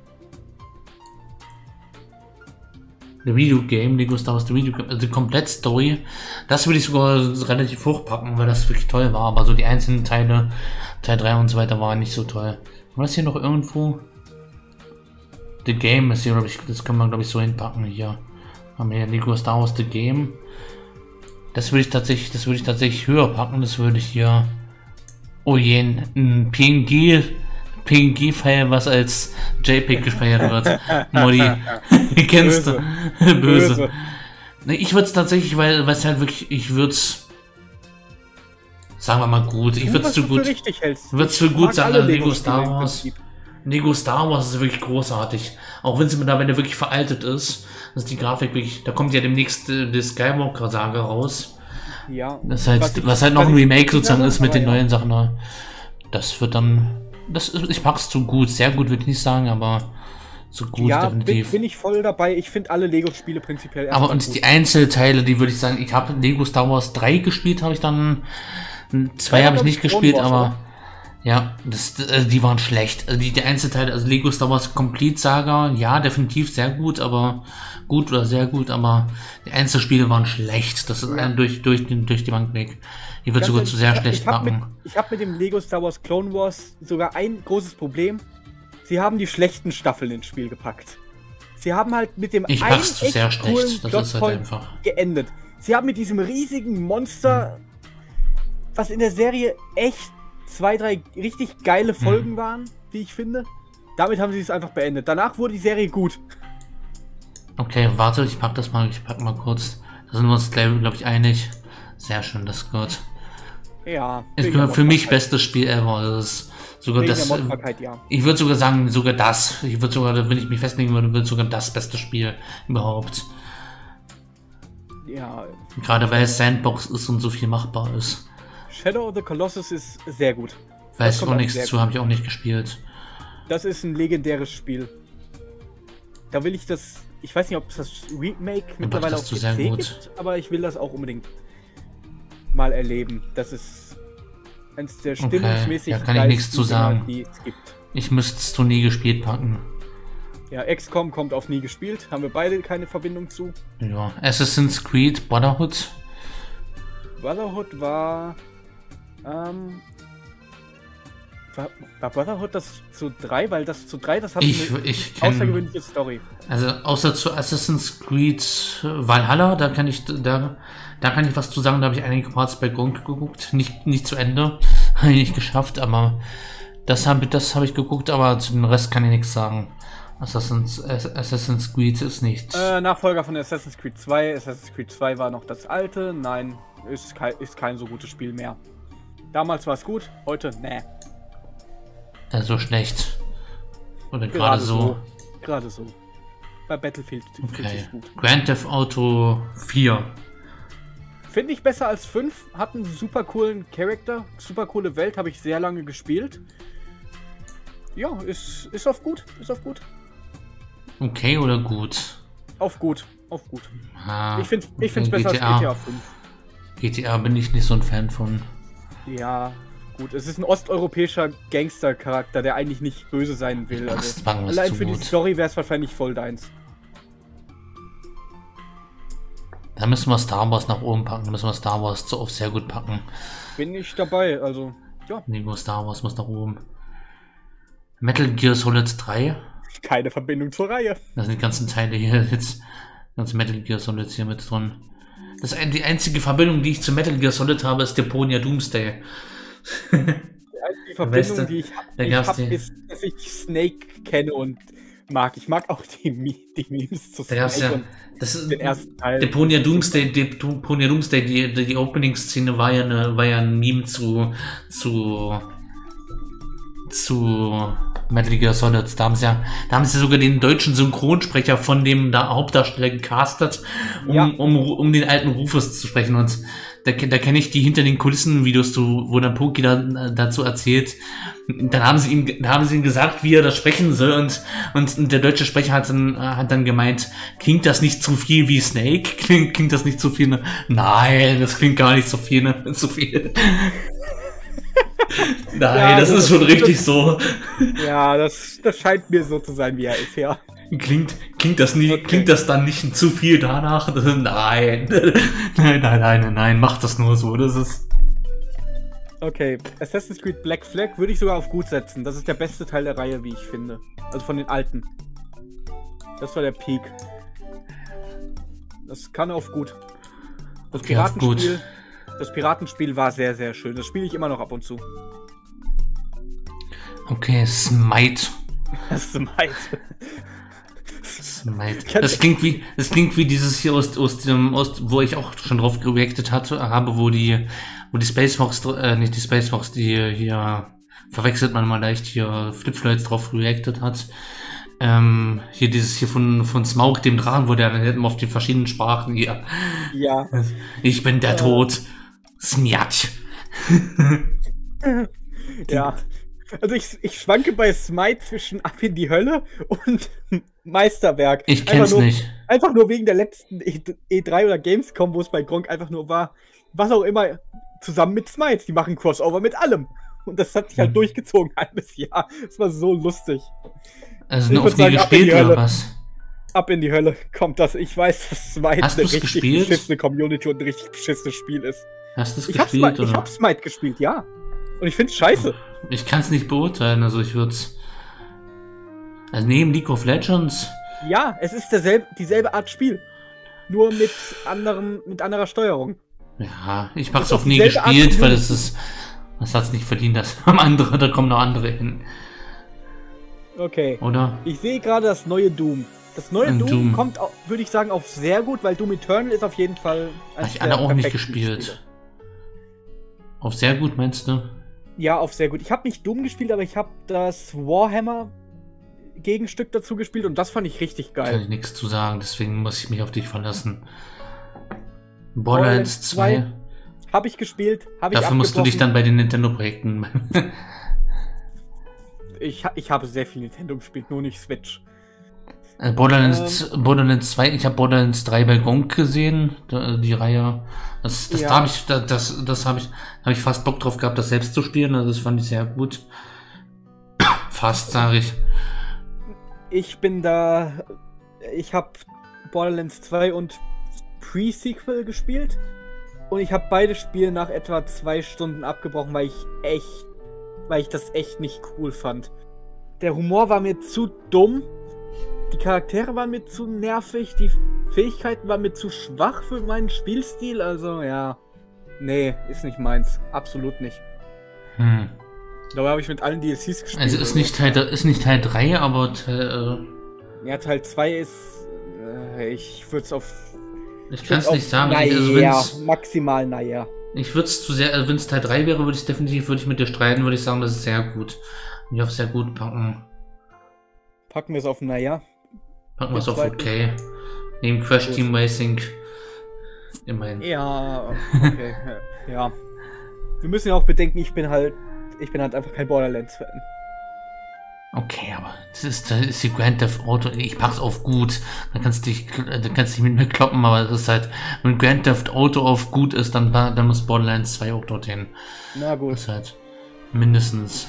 The Video Game, Lego Star Wars The Video Game, also die Komplett Story. Das würde ich sogar relativ hochpacken, weil das wirklich toll war. Aber so die einzelnen Teile, Teil drei und so weiter, waren nicht so toll. War das hier noch irgendwo? The Game ist hier, glaube ich, das können wir, glaube ich, so hinpacken. Hier haben wir hier Lego Star Wars The Game. Das würde ich tatsächlich, das würde ich tatsächlich höher packen. Das würde ich hier. Oh je, ein P N G, P N G-File, was als JPEG gespeichert wird. Modi, kennst du? Böse. Böse. Nee, ich würde es tatsächlich, weil es halt wirklich, ich würde es, sagen wir mal gut, ich würde es zu gut, würde es für gut sagen, Lego Star Wars. Lego Star Wars ist wirklich großartig. Auch wenn es mittlerweile wirklich veraltet ist. Das ist die Grafik wirklich. Da kommt ja demnächst äh, die Skywalker-Saga raus. Ja. Das heißt, was, ich, was halt noch ein Remake sozusagen ist mit den neuen Sachen. Ne? Das wird dann. Das ist, ich pack's zu gut. Sehr gut würde ich nicht sagen, aber zu gut ja, definitiv. Bin, bin ich voll dabei. Ich finde alle Lego-Spiele prinzipiell aber und gut. Die Einzelteile, die würde ich sagen, ich habe Lego Star Wars drei gespielt, habe ich dann. zwei ja, habe ich nicht gespielt, Wars, aber. Oder? Ja, das, äh, die waren schlecht. Also die, die Einzelteile, also Lego Star Wars Complete Saga, ja, definitiv sehr gut, aber gut oder sehr gut, aber die Einzelspiele waren schlecht. Das ist ja. ein durch, durch, den, durch die Bank weg. Die wird sogar zu sehr schlecht packen. Ich habe mit dem Lego Star Wars Clone Wars sogar ein großes Problem. Sie haben die schlechten Staffeln ins Spiel gepackt. Sie haben halt mit dem ich einen zu sehr schlecht. Das ist halt einfach geendet. Sie haben mit diesem riesigen Monster, hm. was in der Serie echt zwei, drei richtig geile Folgen hm. waren, wie ich finde. Damit haben sie es einfach beendet. Danach wurde die Serie gut. Okay, warte, ich pack das mal, ich pack mal kurz. Da sind wir uns, glaube ich, einig. Sehr schön, das ist gut. Ja. Ist für mich bestes Spiel ever. Das ist sogar das. Ja. Ich würde sogar sagen, sogar das. Ich würde sogar, wenn ich mich festlegen würde, würde sogar das beste Spiel überhaupt. Ja. Gerade weil es Sandbox ist und so viel machbar ist. Shadow of the Colossus ist sehr gut. Weiß ich auch nichts zu, habe ich auch nicht gespielt. Das ist ein legendäres Spiel. Da will ich das, ich weiß nicht, ob es das Remake aber mittlerweile auf P C gibt, aber ich will das auch unbedingt mal erleben. Das ist eines der stimmungsmäßig okay. Ja, kann ich nichts zu sagen. Die es gibt. Ich müsste es zu nie gespielt packen. Ja, X COM kommt auf nie gespielt. Haben wir beide keine Verbindung zu. Ja, Assassin's Creed Brotherhood. Brotherhood war Ähm, war, war Brotherhood das zu drei? Weil das zu drei, das hat ich, eine ich kenn, außergewöhnliche Story. Also außer zu Assassin's Creed Valhalla, da kann ich da, da kann ich was zu sagen, da habe ich einige Parts bei Gronk geguckt. Nicht, nicht zu Ende. Habe ich nicht geschafft, aber das habe das hab ich geguckt, aber zu dem Rest kann ich nichts sagen. Assassin's, Assassin's Creed ist nicht. Äh, Nachfolger von Assassin's Creed zwei. Assassin's Creed zwei war noch das alte. Nein, ist kein, ist kein so gutes Spiel mehr. Damals war es gut, heute, ne. Also schlecht. Oder gerade so. so. Gerade so. Bei Battlefield okay. Ist gut. Grand Theft Auto vier. Finde ich besser als fünf. Hat einen super coolen Charakter. Super coole Welt, habe ich sehr lange gespielt. Ja, ist, ist auf gut. Ist auf gut. Okay oder gut? Auf gut. auf gut. Ah, Ich finde ich find's besser G T A. als G T A fünf. G T A bin ich nicht so ein Fan von. Ja, gut. Es ist ein osteuropäischer Gangster-Charakter, der eigentlich nicht böse sein will. Also, Astbang ist allein zu für die gut. Story wäre es wahrscheinlich voll deins. Da müssen wir Star Wars nach oben packen. Da müssen wir Star Wars so auf sehr gut packen. Bin ich dabei, also, ja. Nico, Star Wars muss nach oben. Metal Gear Solid drei. Keine Verbindung zur Reihe. Da sind die ganzen Teile hier jetzt. Ganze Metal Gear Solid hier mit drin. Das ein, die einzige Verbindung, die ich zu Metal Gear Solid habe, ist Deponia Doomsday. Die einzige Verbindung, Weißt du, die ich, da ich gab's habe, die- ist, dass ich Snake kenne und mag. Ich mag auch die, Mi- die Memes zu Da gab's Snake ja. und Das ist den ersten Teil. Deponia Doomsday, Deponia Doomsday, die, die, die Opening-Szene war ja eine, war ja ein Meme zu, zu, zu Metal Gear Solid. Da haben sie ja, da haben sie sogar den deutschen Synchronsprecher von dem da Hauptdarsteller gecastet, um, Ja. um, um den alten Rufus zu sprechen. Und da, da kenne ich die hinter den Kulissen-Videos, zu, wo dann Poki da, dazu erzählt. Dann haben sie ihm, da haben sie ihm gesagt, wie er das sprechen soll, und, und, und der deutsche Sprecher hat dann, hat dann gemeint, klingt das nicht zu viel wie Snake? Klingt, klingt das nicht zu viel? Ne? Nein, das klingt gar nicht so viel, ne? Zu viel. Nein, Ja, das also ist schon das- richtig so. Ja, das, das scheint mir so zu sein, wie er ist, ja. Klingt, klingt das nie, Okay. klingt das dann nicht zu viel danach? Nein. Nein, nein, nein, nein, nein, mach das nur so. Das ist. Okay, Assassin's Creed Black Flag würde ich sogar auf gut setzen. Das ist der beste Teil der Reihe, wie ich finde. Also von den alten. Das war der Peak. Das kann auf gut. Das Okay, auf gut. Piratenspiel, das Piratenspiel war sehr, sehr schön. Das spiele ich immer noch ab und zu. Okay, Smite. Das ist meins. Smite. Das klingt wie, das klingt wie dieses hier aus, aus dem, aus, wo ich auch schon drauf reacted hatte, habe, wo die, wo die Space Fox, äh, nicht die Space Fox, die hier, verwechselt man mal leicht, hier Flip Floyds drauf reacted hat. Ähm, hier dieses hier von, von Smaug, dem Drachen, wo der dann immer auf die verschiedenen Sprachen hier. Ja. Ich bin der Ja. Tod. Smjatsch. Ja. Also ich, ich schwanke bei Smite zwischen Ab in die Hölle und Meisterwerk. Ich Einfach kenn's nur, nicht. Einfach nur wegen der letzten E drei oder Gamescom, wo es bei Gronk einfach nur war, was auch immer, zusammen mit Smite. Die machen Crossover mit allem. Und das hat sich halt Hm. durchgezogen, ein halbes Jahr. Das war so lustig. Also Ich noch würd nie sagen, ab in die gespielt oder Hölle. was? Ab in die Hölle kommt das. Ich weiß, dass Smite Hast eine du's richtig gespielt? beschissene Community und ein richtig beschissenes Spiel ist. Hast du es Ich hab, gespielt Smite, ich oder? hab Smite gespielt, ja. Und ich find's scheiße. Ich kann es nicht beurteilen, also ich würde es. Also neben League of Legends. Ja, es ist derselbe, dieselbe Art Spiel. Nur mit anderem, mit anderer Steuerung. Ja, ich Das hab's ist auch auch nie dieselbe Art gespielt, von weil Unity. es ist. Das hat's nicht verdient, dass am andere, da kommen noch andere hin, Okay. oder? Ich sehe gerade das neue Doom. Das neue Ein Doom, Doom. kommt, au- würde ich sagen, auf sehr gut, weil Doom Eternal ist auf jeden Fall. Hab eines ich der alle auch nicht perfekten gespielt. Spiele. Auf sehr gut, meinst du? Ja, auf sehr gut. Ich habe nicht Doom gespielt, aber ich habe das Warhammer Gegenstück dazu gespielt und das fand ich richtig Kann geil. ich nichts zu sagen, deswegen muss ich mich auf dich verlassen. Borderlands zwei. Habe ich gespielt, habe ich Dafür musst du dich dann abgebrochen. bei den Nintendo-Projekten. Ich, ha- ich habe sehr viel Nintendo gespielt, nur nicht Switch. Äh, Borderlands, Borderlands zwei, ich habe Borderlands drei bei Gronk gesehen, da, die Reihe. Das, das Ja. da habe ich, da- das, das habe ich, habe ich fast Bock drauf gehabt, das selbst zu spielen. Also das fand ich sehr gut. Fast, sage ich. Ich bin da. Ich habe Borderlands zwei und Pre-Sequel gespielt. Und ich habe beide Spiele nach etwa zwei Stunden abgebrochen, weil ich echt. Weil ich das echt nicht cool fand. Der Humor war mir zu dumm. Die Charaktere waren mir zu nervig. Die Fähigkeiten waren mir zu schwach für meinen Spielstil. Also, ja. Nee, ist nicht meins. Absolut nicht. Hm. Dabei habe ich mit allen D L Cs gespielt. Also ist nicht Teil, ist nicht Teil drei, aber Teil, Ja, Teil zwei ist. Äh, ich würde es auf. äh, ich kann es auf- nicht sagen. Naja, Also wenn's, maximal naja. ich würde es zu sehr, also wenn es Teil drei wäre, würde ich definitiv, würde ich mit dir streiten, würde ich sagen, das ist sehr gut. Und ich auf sehr gut packen. Packen wir es auf naja. Packen wir es Den auf zweiten. okay. Neben Crash Gut. Team Racing. Immerhin. Ja, okay. Ja. Wir müssen ja auch bedenken, ich bin halt. Ich bin halt einfach kein Borderlands-Fan. Okay, aber das ist, das ist die Grand Theft Auto. Ich pack's auf gut. Da kannst du dich, da kannst du dich mit mir kloppen, aber das ist halt, wenn Grand Theft Auto auf gut ist, dann, dann muss Borderlands zwei auch dorthin. Na gut. Das ist halt mindestens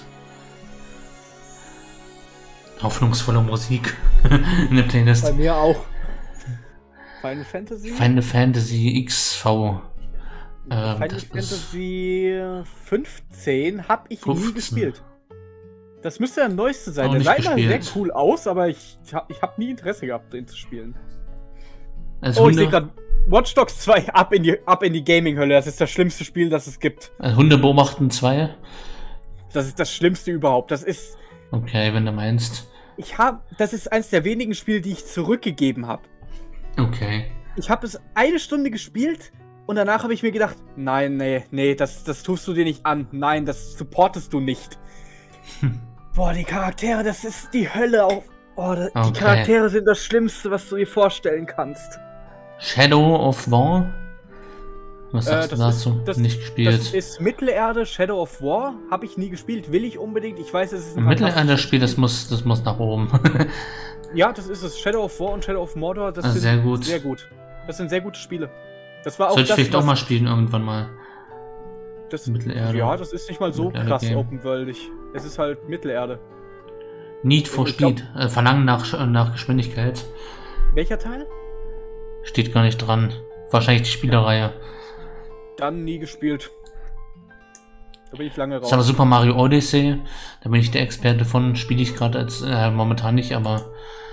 hoffnungsvolle Musik in der Playlist. Bei mir auch. Final Fantasy? Final Fantasy X V. Ähm, Final Fantasy fünfzehn habe ich fünfzehn. nie gespielt. Das müsste der neueste sein. Auch Der nicht sah immer sehr gespielt. cool aus, aber ich habe ich hab nie Interesse gehabt, den zu spielen. Also Oh, ich sehe Hunde, gerade Watch Dogs zwei ab in die, ab in die Gaming-Hölle. Das ist das schlimmste Spiel, das es gibt. also Hunde beobachten zwei. Das ist das Schlimmste überhaupt. Das ist. Okay, wenn du meinst. Ich habe. Das ist eins der wenigen Spiele, die ich zurückgegeben habe. Okay. Ich habe es eine Stunde gespielt und danach habe ich mir gedacht, nein, nee, nee, das, das tust du dir nicht an. Nein, das supportest du nicht. Hm. Boah, die Charaktere, das ist die Hölle auf. Oh, da, Okay. Die Charaktere sind das Schlimmste, was du dir vorstellen kannst. Shadow of War? Was Äh, sagst du das dazu? ist- das- Nicht gespielt. Das ist Mittelerde, Shadow of War. Habe ich nie gespielt, will ich unbedingt. Ich weiß, es ist ein Mittelalter-Spiel, das muss, das muss nach oben. Ja, das ist es. Shadow of War und Shadow of Mordor, das Ah, sind sehr gut. sehr gut. Das sind sehr gute Spiele. Das war auch Sollte ich das, vielleicht auch was- mal spielen irgendwann mal. das, Mittelerde. Ja, das ist nicht mal so Mittelerde krass Game. open-worldig. Es ist halt Mittelerde. Need for Ich glaub- Speed. Äh, Verlangen nach, nach Geschwindigkeit. Welcher Teil? Steht gar nicht dran. Wahrscheinlich die Spielereihe. Dann nie gespielt. Da bin ich lange Das ist aber raus. Super Mario Odyssey. Da bin ich der Experte von. Spiele ich gerade als äh, momentan nicht, aber.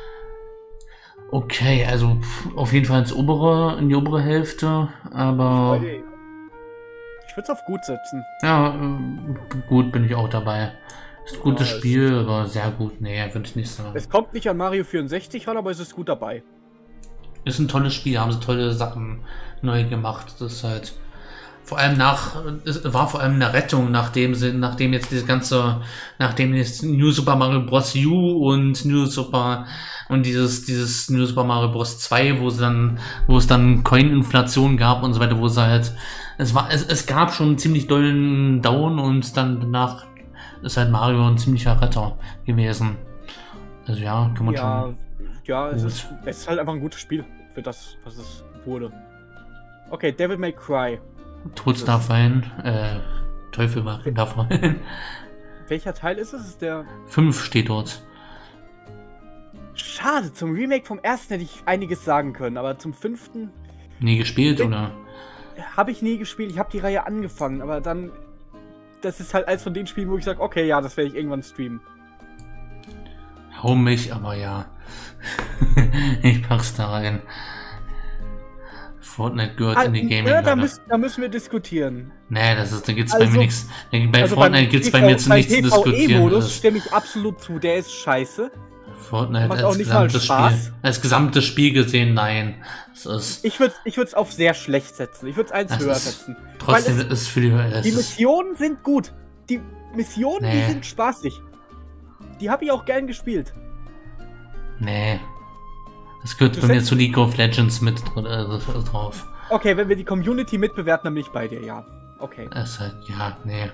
Okay, also pff, auf jeden Fall ins obere, in die obere Hälfte. Aber Ich würde es auf gut setzen. ja, äh, gut bin ich auch dabei. Ist ein gutes Ja, es- Spiel, aber sehr gut. Nee, würde ich nicht sagen. Es kommt nicht an Mario vierundsechzig ran, aber es ist gut dabei. Ist ein tolles Spiel, haben sie tolle Sachen neu gemacht. Das ist halt vor allem nach, es war vor allem eine Rettung, nachdem sie, nachdem jetzt diese ganze, nachdem jetzt New Super Mario Bros. U und New Super und dieses, dieses New Super Mario Bros. zwei, wo sie dann, wo es dann Coin-Inflation gab und so weiter, wo sie halt, es war, es, es gab schon einen ziemlich dollen Down und dann danach ist halt Mario ein ziemlicher Retter gewesen. Also ja, kann man Ja, schon. ja, es gut. ist, es ist halt einfach ein gutes Spiel für das, was es wurde. Okay, Devil May Cry. Tod darf weinen, äh, Teufel darf weinen. Welcher Teil ist es? Ist der. Fünf steht dort. Schade, zum Remake vom ersten hätte ich einiges sagen können, aber zum fünften Nie gespielt, Bin- oder? habe ich nie gespielt. Ich habe die Reihe angefangen, aber dann. Das ist halt eins von den Spielen, wo ich sage, okay, ja, das werde ich irgendwann streamen. Hau mich, aber ja. Ich pack's da rein. Fortnite gehört in die Gaming. ja, da, müssen, da müssen wir diskutieren. Nee, das ist, da gibt's bei Also- mir nichts. Bei Also Fortnite beim gibt's bei PV mir zu beim nichts zu diskutieren. PvE-Modus Das- stimme ich absolut zu, der ist scheiße. Fortnite macht als auch nicht mal gesamtes Spaß. Spiel. Als gesamtes Spiel gesehen, nein. Das ist Ich würde ich es auf sehr schlecht setzen. Ich würde es eins Das höher ist setzen. trotzdem Weil ist für die. Das Die ist, Missionen sind gut. Die Missionen, Nee. die sind spaßig. Die habe ich auch gern gespielt. nee. Das gehört Du bei mir setzt- zu League of Legends mit dr- äh, drauf. Okay, wenn wir die Community mitbewerten, dann bin ich bei dir, ja. Okay. Das ist halt, ja, nee.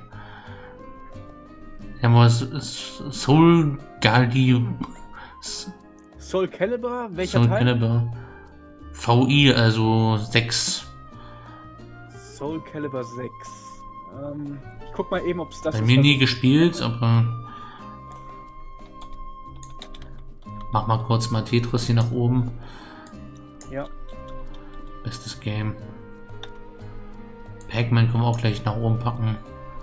Ja, aber S- S- Soul Gali. Soul Calibur, welcher Soul Teil? Calibur. V I, also sechs. Soul Calibur sechs. Ähm, ich guck mal eben, ob es das Bei ist. mir was- nie gespielt, aber. Mach mal kurz mal Tetris hier nach oben. Ja. Bestes Game. Pac-Man können wir auch gleich nach oben packen.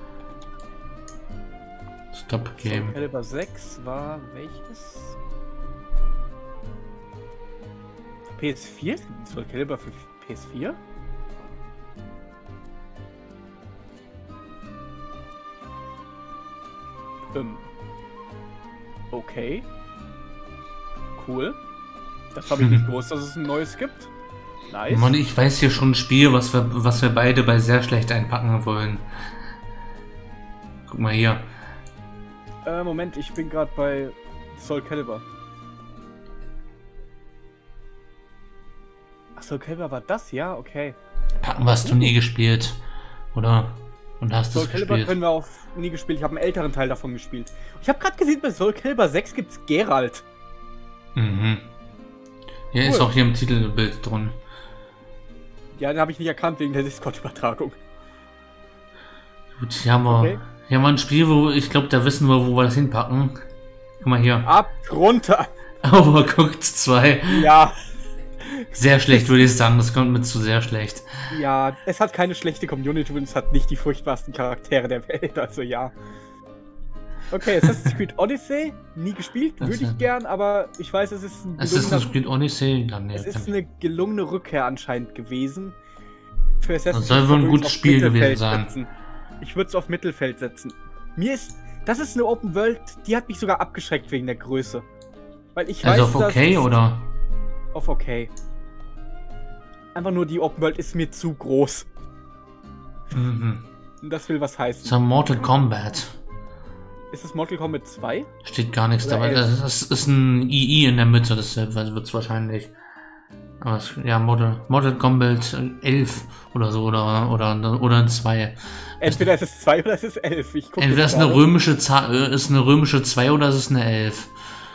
Stop Soul Game. Calibur sechs war welches? P S vier? Es gibt Soul Calibur für P S vier? Ähm. Okay. Cool. Das habe ich nicht gewusst, dass es ein neues gibt. Nice. Mann, ich weiß hier schon ein Spiel, was wir, was wir beide bei sehr schlecht einpacken wollen. Guck mal hier. Äh, Moment, ich bin gerade bei Soul Calibur. Ach, Soul Calibur war das? Ja, okay. Packen, was du nie gespielt. Oder? Und hast Soul es Calibur gespielt? können wir auch nie gespielt. Ich habe einen älteren Teil davon gespielt. Ich habe gerade gesehen, bei Soul Calibur sechs gibt's Geralt. Mhm. Ja, Cool. ist auch hier im Titelbild drin. Ja, den habe ich nicht erkannt wegen der Discord-Übertragung. Gut, hier haben wir, Okay. hier haben wir ein Spiel, wo ich glaube, da wissen wir, wo wir das hinpacken. Guck mal hier. Ab, runter. Overcooked zwei. Ja, Sehr schlecht, würde ich sagen. Das kommt mir zu sehr schlecht. ja, es hat keine schlechte Community und es hat nicht die furchtbarsten Charaktere der Welt, also ja. Okay, Assassin's Creed Odyssey, nie gespielt, Das würde ich ist- gern, aber ich weiß, es ist ein Assassin's Creed Odyssey? Ja, nee, es ist kann- eine gelungene Rückkehr anscheinend gewesen. Für Assassin's Das soll Creed wohl ein würde gutes ich's auf Spiel Mittelfeld gewesen sein. setzen. Ich würde es auf Mittelfeld setzen. Mir ist, das ist eine Open World, die hat mich sogar abgeschreckt wegen der Größe. Weil ich Also weiß, auf okay, dass- oder? Auf okay. Einfach nur die Open World ist mir zu groß. Mhm. Und das will was heißen. So Mortal Kombat. Ist es Mortal Kombat zwei? Steht gar nichts Oder dabei. elf. Das, das ist ein I I in der Mitte, deshalb wird es wahrscheinlich. Aber es, ja, Mortal, Mortal Kombat elf oder so, oder, oder, oder ein zwei. Entweder es ist zwei oder es ist elf. Ich guck Entweder jetzt ist eine gerade. römische Zahl, äh, ist eine römische zwei oder es ist eine elf.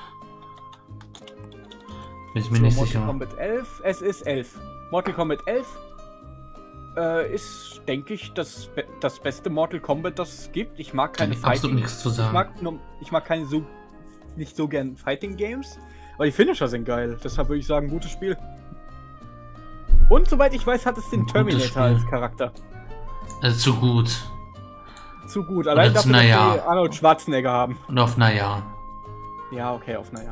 Bin ich mir So, nicht Mortal sicher. Kombat elf. Es ist elf. Mortal Kombat elf äh, ist, denke ich, das, be das beste Mortal Kombat, das es gibt. Ich mag Kann keine ich absolut Fighting. nichts zu Ich sagen. mag, nur- ich mag keine so nicht so gern Fighting Games, aber die Finisher sind geil. Deshalb würde ich sagen, gutes Spiel. Und soweit ich weiß, hat es den Ein gutes Terminator Spiel. als Charakter. Also zu gut. Zu gut. Allein Oder dafür, zu- dass naja. wir Arnold Schwarzenegger haben. Und auf naja. Ja, okay, auf naja.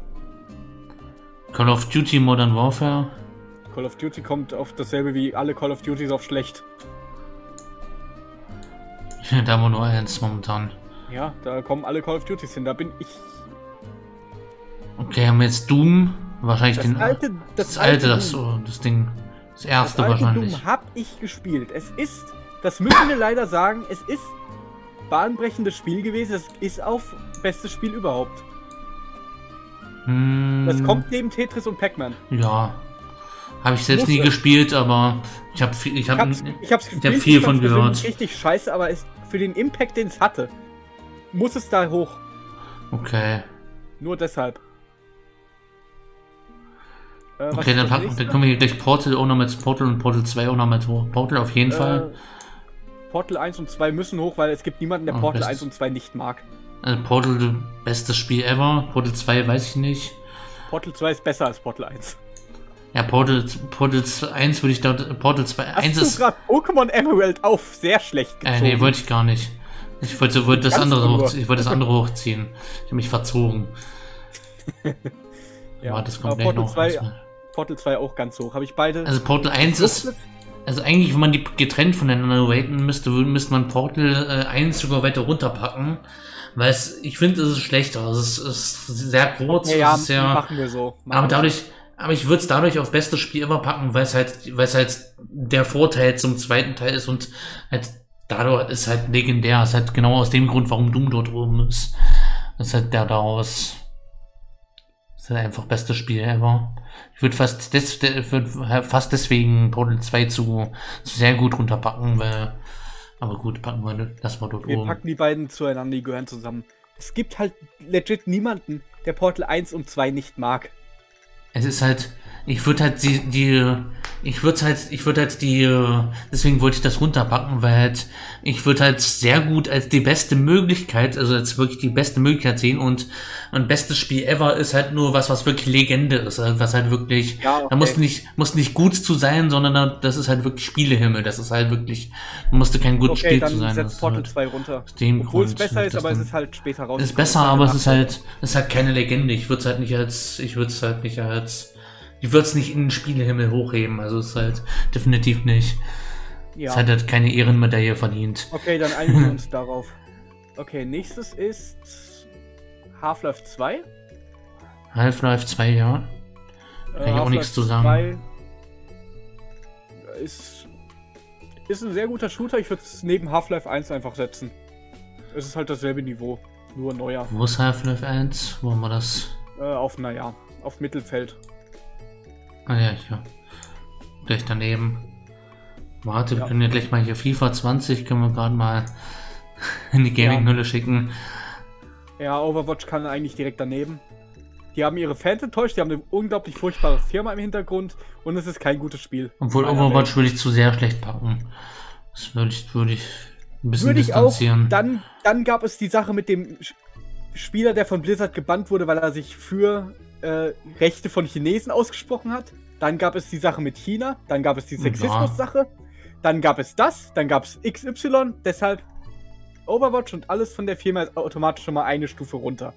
Call of Duty Modern Warfare. Call of Duty kommt auf dasselbe wie alle Call of Duties auf schlecht. Da haben wir nur eins momentan. Ja, da kommen alle Call of Duties hin. Da bin ich. Okay, haben wir jetzt Doom. Wahrscheinlich Das den. alte, das, das alte, das, Doom, so, das Ding. Das das erste alte wahrscheinlich. Doom hab ich gespielt. Es ist, das müssen wir leider sagen, es ist bahnbrechendes Spiel gewesen. Es ist auf bestes Spiel überhaupt. Hm, Das kommt neben Tetris und Pac-Man. Ja. Habe ich selbst Muss nie es. gespielt, aber ich habe viel, ich Ich habe hab's, ich hab's gespielt, hab viel ich von fand's persönlich gehört. richtig scheiße, aber es, für den Impact, den es hatte, muss es da hoch. Okay. Nur deshalb. Äh, was Okay, ist dann, das packen, nächste? dann können wir hier gleich Portal auch noch mit Portal und Portal zwei auch noch mit hoch. Portal auf jeden Fall. Äh, Portal eins und zwei müssen hoch, weil es gibt niemanden, der Oh, Portal das- eins und zwei nicht mag. Also Portal, bestes Spiel ever. Portal zwei weiß ich nicht. Portal zwei ist besser als Portal eins. Ja, Portal, Portal eins würde ich dort. Portal zwei. Hast eins du ist. gerade Pokémon Emerald auf sehr schlecht Äh, gezogen? nee, wollte ich gar nicht. Ich wollte, wollte das Kannst andere du nur. hochziehen. Ich wollte das andere hochziehen. Ich habe mich verzogen. ja, Aber das aber kommt gleich Portal noch. zwei, Portal zwei auch ganz hoch. Habe ich beide. Also Portal eins ist. Also eigentlich, wenn man die getrennt voneinander raten müsste, würde- müsste man Portal äh, eins sogar weiter runterpacken. Weil es, ich finde, es ist schlechter. Es ist, es ist sehr kurz. ja, ja, es ist sehr, machen wir so. Machen aber wir dadurch, aber ich würde es dadurch auf bestes Spiel immer packen, weil es halt, weil es halt der Vorteil zum zweiten Teil ist und halt dadurch ist halt legendär. Es ist halt genau aus dem Grund, warum Doom dort oben ist. Das ist halt der daraus. Das ist halt einfach bestes Spiel ever. Ich würde fast, des, de- würd fast deswegen Portal zwei zu, zu sehr gut runterpacken, weil, aber gut, packen wir, das war dort Wir oben. packen die beiden zueinander, die gehören zusammen. Es gibt halt legit niemanden, der Portal eins und zwei nicht mag. Es ist halt, ich würde halt die, die, ich würde halt, ich würde halt die, deswegen wollte ich das runterpacken, weil halt, ich würde halt sehr gut als die beste Möglichkeit, also als wirklich die beste Möglichkeit sehen und ein bestes Spiel ever ist halt nur was, was wirklich Legende ist, also was halt wirklich, Ja, okay. da muss nicht, muss nicht gut zu sein, sondern das ist halt wirklich Spielehimmel, das ist halt wirklich, musste kein gutes Okay, Spiel dann zu sein. Das setzt ist Portal halt zwei runter. aus dem Obwohl es Grund besser wird ist, das aber es dann- ist halt später raus. ist besser, aber es ist halt, es ist halt keine Legende. Ich würde es halt nicht als, ich würde es halt nicht als, ich würde es nicht in den Spielehimmel hochheben. Also es ist halt definitiv nicht. Ja. Es hat halt keine Ehrenmedaille verdient. Okay, dann einigen wir uns darauf. Okay, nächstes ist Half-Life zwei. Half-Life zwei, ja. Kann ich auch nichts zu sagen. zwei Ist, ist ein sehr guter Shooter. Ich würde es neben Half-Life eins einfach setzen. Es ist halt dasselbe Niveau, nur neuer. Wo ist Half-Life eins? Wo haben wir das? Äh, auf, naja, auf Mittelfeld. Ah ja, hier. Gleich daneben. Warte, wir Ja. können ja gleich mal hier FIFA zwanzig, können wir gerade mal in die Gaming-Hülle schicken. Ja, Overwatch kann eigentlich direkt daneben. Die haben ihre Fans enttäuscht, die haben eine unglaublich furchtbare Firma im Hintergrund und es ist kein gutes Spiel. Obwohl Meiner Overwatch Welt. würde ich zu sehr schlecht packen. Das würde ich, würde ich ein bisschen Würde ich auch. distanzieren. Dann, dann gab es die Sache mit dem Sch- Spieler, der von Blizzard gebannt wurde, weil er sich für äh, Rechte von Chinesen ausgesprochen hat. Dann gab es die Sache mit China. Dann gab es die Sexismus-Sache. Dann gab es das. Dann gab es X Y. Deshalb Overwatch und alles von der Firma ist automatisch schon mal eine Stufe runter.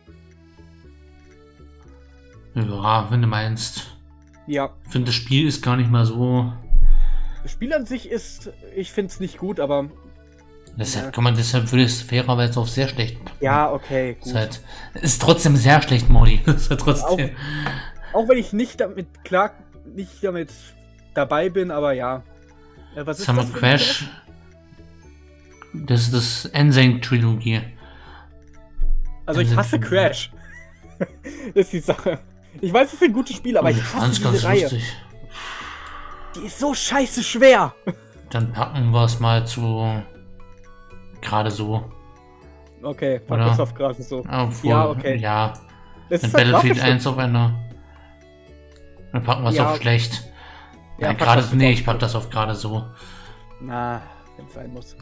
Ja, wenn du meinst. Ja. Ich finde, das Spiel ist gar nicht mal so. Das Spiel an sich ist, ich finde es nicht gut, aber Deshalb Ja. kann man deshalb würde ich es fairerweise auf sehr schlecht packen. ja, okay, gut. Ist halt, ist trotzdem sehr schlecht, Modi. Ist halt trotzdem. Auch wenn ich nicht damit klar, nicht damit dabei bin, aber ja. Äh, was Jetzt ist haben wir das für ein Crash. Das ist das Insane-Trilogie. Also ich hasse Crash. Das ist die Sache. Ich weiß, es ist ein gutes Spiel, aber ich hasse ganz, diese ganz Reihe. lustig. Die ist so scheiße schwer. Dann packen wir es mal zu gerade so. Okay, pack Oder? das auf gerade so. Obwohl, Ja, okay. Ja, Das mit ist halt Battlefield grafisch eins auf einer. Dann packen wir es Ja. auf schlecht. Ja, Ja, pack gerade, das nee, auf ich pack so. das auf gerade so. Na, wenn es sein muss.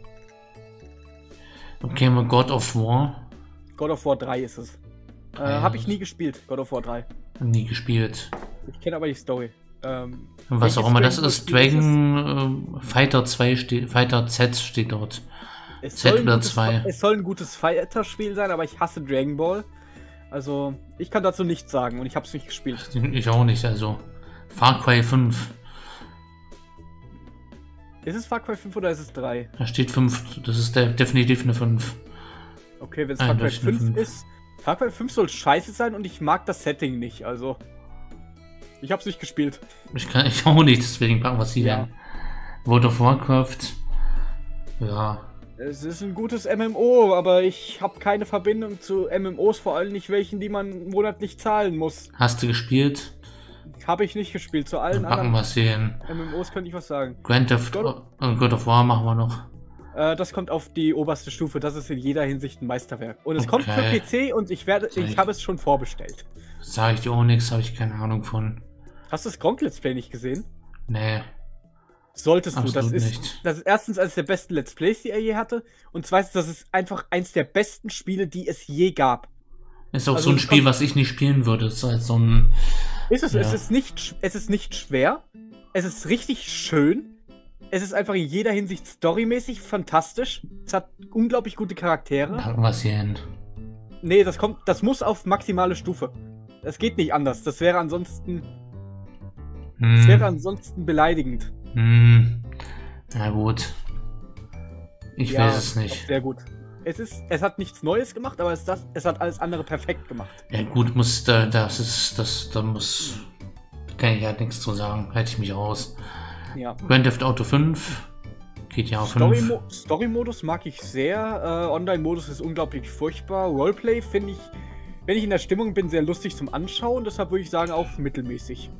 Okay, mal God of War. God of War drei ist es. Äh, Drei Habe ist ich nie gespielt, God of War drei. Nie gespielt. Ich kenne aber die Story. Ähm, Und was welches auch immer das Dragon Ball ist, Spiel ist es? Dragon äh, Fighter zwei steht, Fighter Z steht dort. Es Z soll, ein oder gutes, zwei. es soll ein gutes Fighter-Spiel sein, aber ich hasse Dragon Ball. Also, ich kann dazu nichts sagen und ich habe es nicht gespielt. Ich auch nicht, also. Far Cry fünf. Ist es Far Cry fünf oder ist es drei? Da steht fünf. Das ist der, definitiv eine fünf. Okay, wenn es Far Cry Eindeutig eine fünf fünf. ist. Far Cry fünf soll scheiße sein und ich mag das Setting nicht, also. Ich hab's nicht gespielt. Ich kann ich auch nicht, deswegen packen wir es hier. Ja. World of Warcraft. Ja. Es ist ein gutes M M O, aber ich habe keine Verbindung zu M M Os, vor allem nicht welchen, die man monatlich zahlen muss. Hast du gespielt? Habe ich nicht gespielt. Zu allen Dann packen anderen wir es hier hin. M M Os könnte ich was sagen. Grand Theft God äh, God of War machen wir noch. Äh, das kommt auf die oberste Stufe. Das ist in jeder Hinsicht ein Meisterwerk. Und es kommt für Okay. P C und ich werde, ich habe es schon vorbestellt. Sag ich dir auch nichts, habe ich keine Ahnung von. Hast du das Gronk Let's Play nicht gesehen? Nee. Solltest du. Das Absolut ist, nicht. das ist erstens eines der besten Let's Plays, die er je hatte. Und zweitens, das ist einfach eins der besten Spiele, die es je gab. Ist auch Also so ein es Spiel, kommt- was ich nicht spielen würde. Es ist halt so ein. Ist es, Ja. es, ist nicht, sch- es ist nicht schwer. Es ist richtig schön. Es ist einfach in jeder Hinsicht storymäßig fantastisch. Es hat unglaublich gute Charaktere. Packen wir es hier hin. Nee, das kommt, das muss auf maximale Stufe. Das geht nicht anders. Das wäre ansonsten, das wäre Hm. ansonsten beleidigend. Hm. Na gut. Ich Ja, weiß es nicht. Sehr gut. Es ist, es hat nichts Neues gemacht, aber es, das, es hat alles andere perfekt gemacht. Ja gut, muss da, das ist, das, da muss, kann ich halt nichts zu sagen, halte ich mich raus. Ja. Grand Theft Auto fünf, geht ja auf fünf. Story-Mo- Story-Modus mag ich sehr. Äh, Online-Modus ist unglaublich furchtbar. Roleplay finde ich, wenn ich in der Stimmung bin, sehr lustig zum Anschauen. Deshalb würde ich sagen, auch mittelmäßig.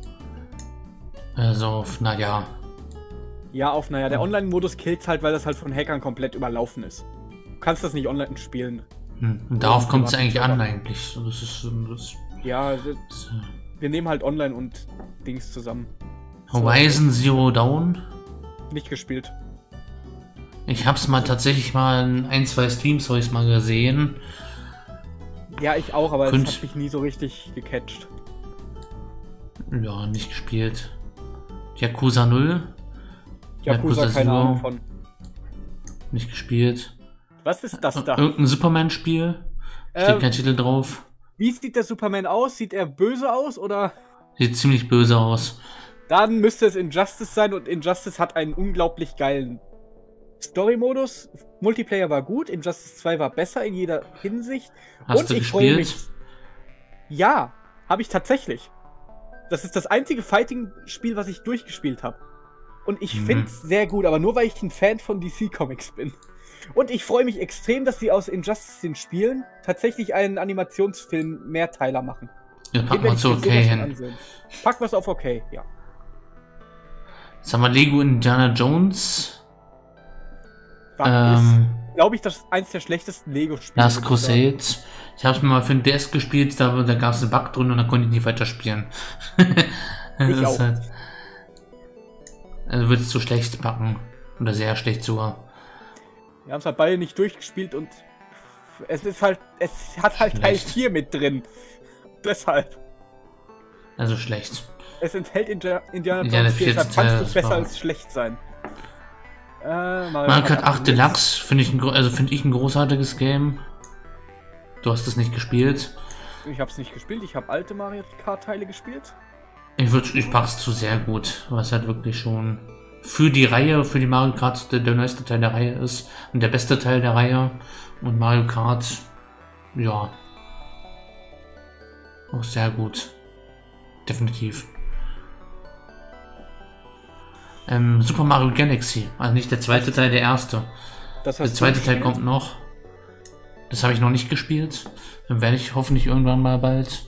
Also auf, naja, Ja, auf, naja, der Online-Modus killt halt, weil das halt von Hackern komplett überlaufen ist. Du kannst das nicht online spielen. hm. Und darauf Ja, kommt es privat- eigentlich an eigentlich. Das ist, das Ja, das- ist wir nehmen halt Online und Dings zusammen. Horizon Zero Dawn. Nicht gespielt. Ich hab's mal tatsächlich mal in ein, zwei Streams habe ich's mal gesehen. Ja, ich auch, aber Könnt- es hat mich nie so richtig gecatcht. Ja, nicht gespielt. Yakuza null, Yakuza, Yakuza keine Zero. Ahnung von. nicht gespielt. Was ist das da? Irgendein Superman-Spiel. Steht Ähm, kein Titel drauf. Wie sieht der Superman aus? Sieht er böse aus oder? Sieht ziemlich böse aus. Dann müsste es Injustice sein und Injustice hat einen unglaublich geilen Story-Modus. Multiplayer war gut, Injustice zwei war besser in jeder Hinsicht. Hast und du ich freue mich. gespielt? Ja, habe ich tatsächlich. Das ist das einzige Fighting-Spiel, was ich durchgespielt habe. Und ich Mhm. finde es sehr gut, aber nur weil ich ein Fan von D C Comics bin. Und ich freue mich extrem, dass sie aus Injustice den Spielen tatsächlich einen Animationsfilm Mehrteiler machen. Ja, Den packen werde wir ich zu mir sowas okay von hin. ansehen. Pack was auf okay, ja. Jetzt haben wir Lego Indiana Jones. War, Ähm, ist, glaube ich, das eins der schlechtesten Lego-Spiele. Last würde ich sagen. Crusade. Ich habe es mal für den D S gespielt, da, da gab es einen Bug drin und da konnte ich nicht weiterspielen. Das Ich ist auch. halt, also wird es zu schlecht packen. Oder sehr schlecht sogar. Wir haben es halt beide nicht durchgespielt und es ist halt, es hat halt Teil Schlecht. vier mit drin. Deshalb. Also schlecht. Es enthält Indi- Indiana Ja, der Jones vier, vierte deshalb kann Teil, es das besser war- als schlecht sein. Äh, Mario Kart acht Deluxe finde ich, ein, gro- also find ich ein großartiges Game. Du hast es nicht gespielt. Ich habe es nicht gespielt, ich habe alte Mario Kart Teile gespielt. Ich, würd, ich pack's zu sehr gut, was halt wirklich schon für die Reihe, für die Mario Kart der, der neueste Teil der Reihe ist und der beste Teil der Reihe. Und Mario Kart, ja, auch sehr gut. Definitiv. Ähm, Super Mario Galaxy, also nicht der zweite Teil, der erste. Das Der hast du zweite Teil gespielt? kommt noch. Das habe ich noch nicht gespielt. Dann werde ich hoffentlich irgendwann mal bald.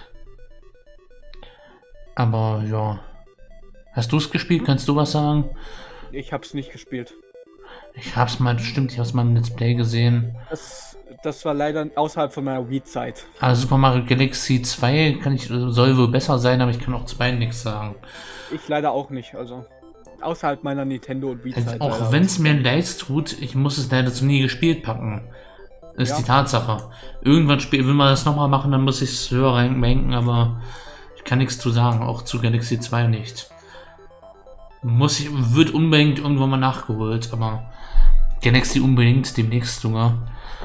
Aber ja. Hast du es gespielt? Kannst du was sagen? Ich habe es nicht gespielt. Ich hab's mal, stimmt, ich hab's mal im Let's Play gesehen. Das, das war leider außerhalb von meiner Wii-Zeit. Also Super Mario Galaxy zwei kann ich, soll wohl besser sein, aber ich kann auch zwei nichts sagen. Ich leider auch nicht, also außerhalb meiner Nintendo und Wii-Zeit. Also auch leider. wenn es mir leid tut, ich muss es leider zu nie gespielt packen. Ist Ja. die Tatsache. Irgendwann spiel, will man das nochmal machen, dann muss ich es höher ranken, aber ich kann nichts zu sagen, auch zu Galaxy zwei nicht. Muss ich, wird unbedingt irgendwann mal nachgeholt, aber Galaxy unbedingt, demnächst sogar.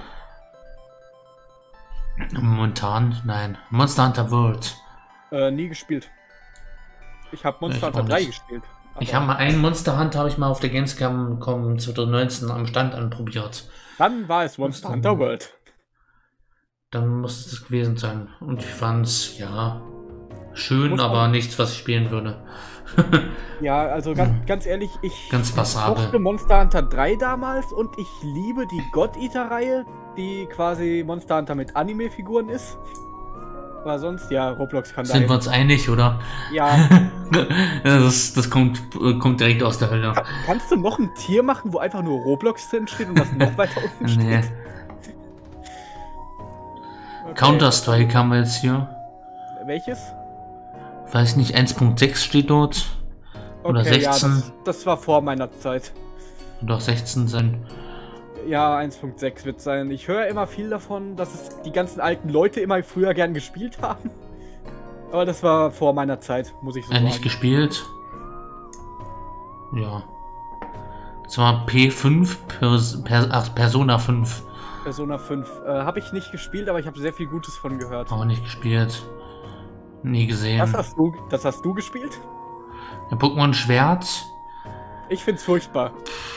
Momentan, nein. Monster Hunter World. Äh, nie gespielt. Ich habe Monster Ich Hunter auch drei nicht. gespielt. Ich aber habe mal einen Monster Hunter, habe ich mal auf der Gamescom zwanzig neunzehn am Stand anprobiert. Dann war es Monster Hunter World. Dann muss es das gewesen sein. Und ich fand's, ja, schön, Muss man- aber nichts, was ich spielen würde. Ja, also ganz, ganz ehrlich, ich Ganz passabel. mochte Monster Hunter drei damals und ich liebe die God Eater-Reihe, die quasi Monster Hunter mit Anime-Figuren ist. Aber sonst, ja, Roblox kann da Sind wir eben- uns einig, oder? Ja, Das, das kommt, kommt direkt aus der Hölle. Ka- kannst du noch ein Tier machen, wo einfach nur Roblox drin steht und das noch weiter unten steht? Nee. Okay. Counter-Strike haben wir jetzt hier. Welches? Weiß nicht, eins Punkt sechs steht dort. Oder Okay, ja, sechzehn. das, das war vor meiner Zeit. Oder auch sechzehn sein. Ja, eins Punkt sechs wird sein. Ich höre immer viel davon, dass es die ganzen alten Leute immer früher gern gespielt haben. Aber das war vor meiner Zeit, muss ich so Äh, nicht sagen. gespielt. Ja. Das war P fünf, Pers per ach, Persona fünf. Persona fünf. Äh, habe ich nicht gespielt, aber ich habe sehr viel Gutes von gehört. Auch nicht gespielt. Nie gesehen. Das hast du, das hast du gespielt? Der Pokémon Schwert. Ich find's furchtbar.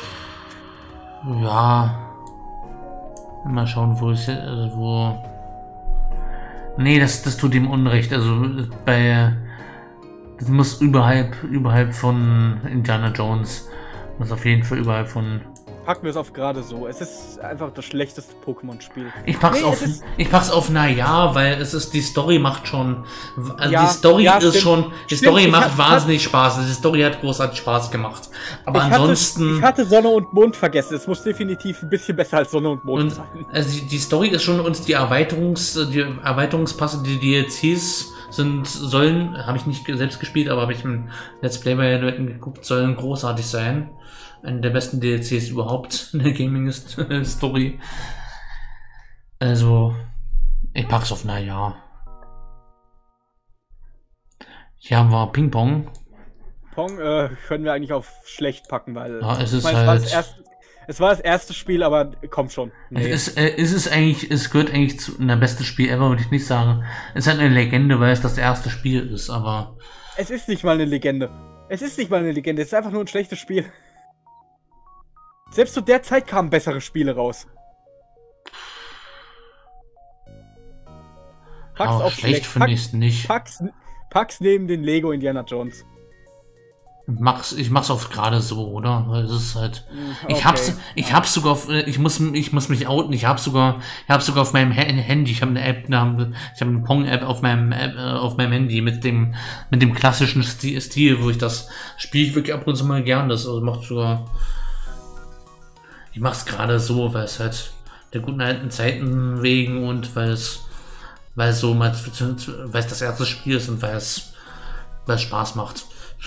Ja. Mal schauen, wo ich. Also wo. Nee, das, das tut ihm Unrecht. Also bei. Das muss überhalb, überhalb von Indiana Jones. Muss auf jeden Fall überhalb von. Packen wir es auf gerade so. Es ist einfach das schlechteste Pokémon-Spiel. Ich pack's Nee, auf, es ist- ich pack's auf na ja, weil es ist, die Story macht schon, also Ja, die Story ja, ist stimmt. schon, die Stimmt, Story ich macht hab- wahnsinnig Spaß, die Story hat großartig Spaß gemacht. Aber ich ansonsten, Hatte, ich hatte Sonne und Mond vergessen. Es muss definitiv ein bisschen besser als Sonne und Mond und, sein. also die, die Story ist schon uns die Erweiterungs, die Erweiterungspasse, die D L Cs sind, sollen, habe ich nicht selbst gespielt, aber habe ich im Let's Play bei den Leuten geguckt, sollen großartig sein. Eine der besten D L Cs überhaupt in der Gaming-Story. Also, ich pack's auf na ja. Hier haben wir Ping-Pong. Pong äh, können wir eigentlich auf schlecht packen, weil Ja, es ist ich mein, war das halt. erste, es war das erste Spiel, aber kommt schon. Nee. Es ist, äh, es ist eigentlich, es gehört eigentlich zu einer beste Spiel ever, würde ich nicht sagen. Es ist halt eine Legende, weil es das erste Spiel ist, aber Es ist nicht mal eine Legende. Es ist nicht mal eine Legende, es ist einfach nur ein schlechtes Spiel. Selbst zu der Zeit kamen bessere Spiele raus. Pack's aber auf schlecht schlecht. finde Pack, ich es nicht. pack's, pack's neben den Lego Indiana Jones. Mach's, ich mach's auf gerade so, oder? Weil es ist halt. Okay. Ich hab's, ich hab's sogar auf, ich muss, ich muss mich outen. Ich hab's sogar, ich hab's sogar auf meinem Handy. Ich habe eine App, ich habe eine Pong-App auf meinem, App, äh, auf meinem Handy mit dem, mit dem klassischen Stil, wo ich das spiele ich wirklich ab und zu mal gern. Das also macht sogar. Ich mach's gerade so, weil es halt der guten alten Zeiten wegen und weil es, weil es so mal, weil es das erste Spiel ist und weil es, weil es Spaß macht.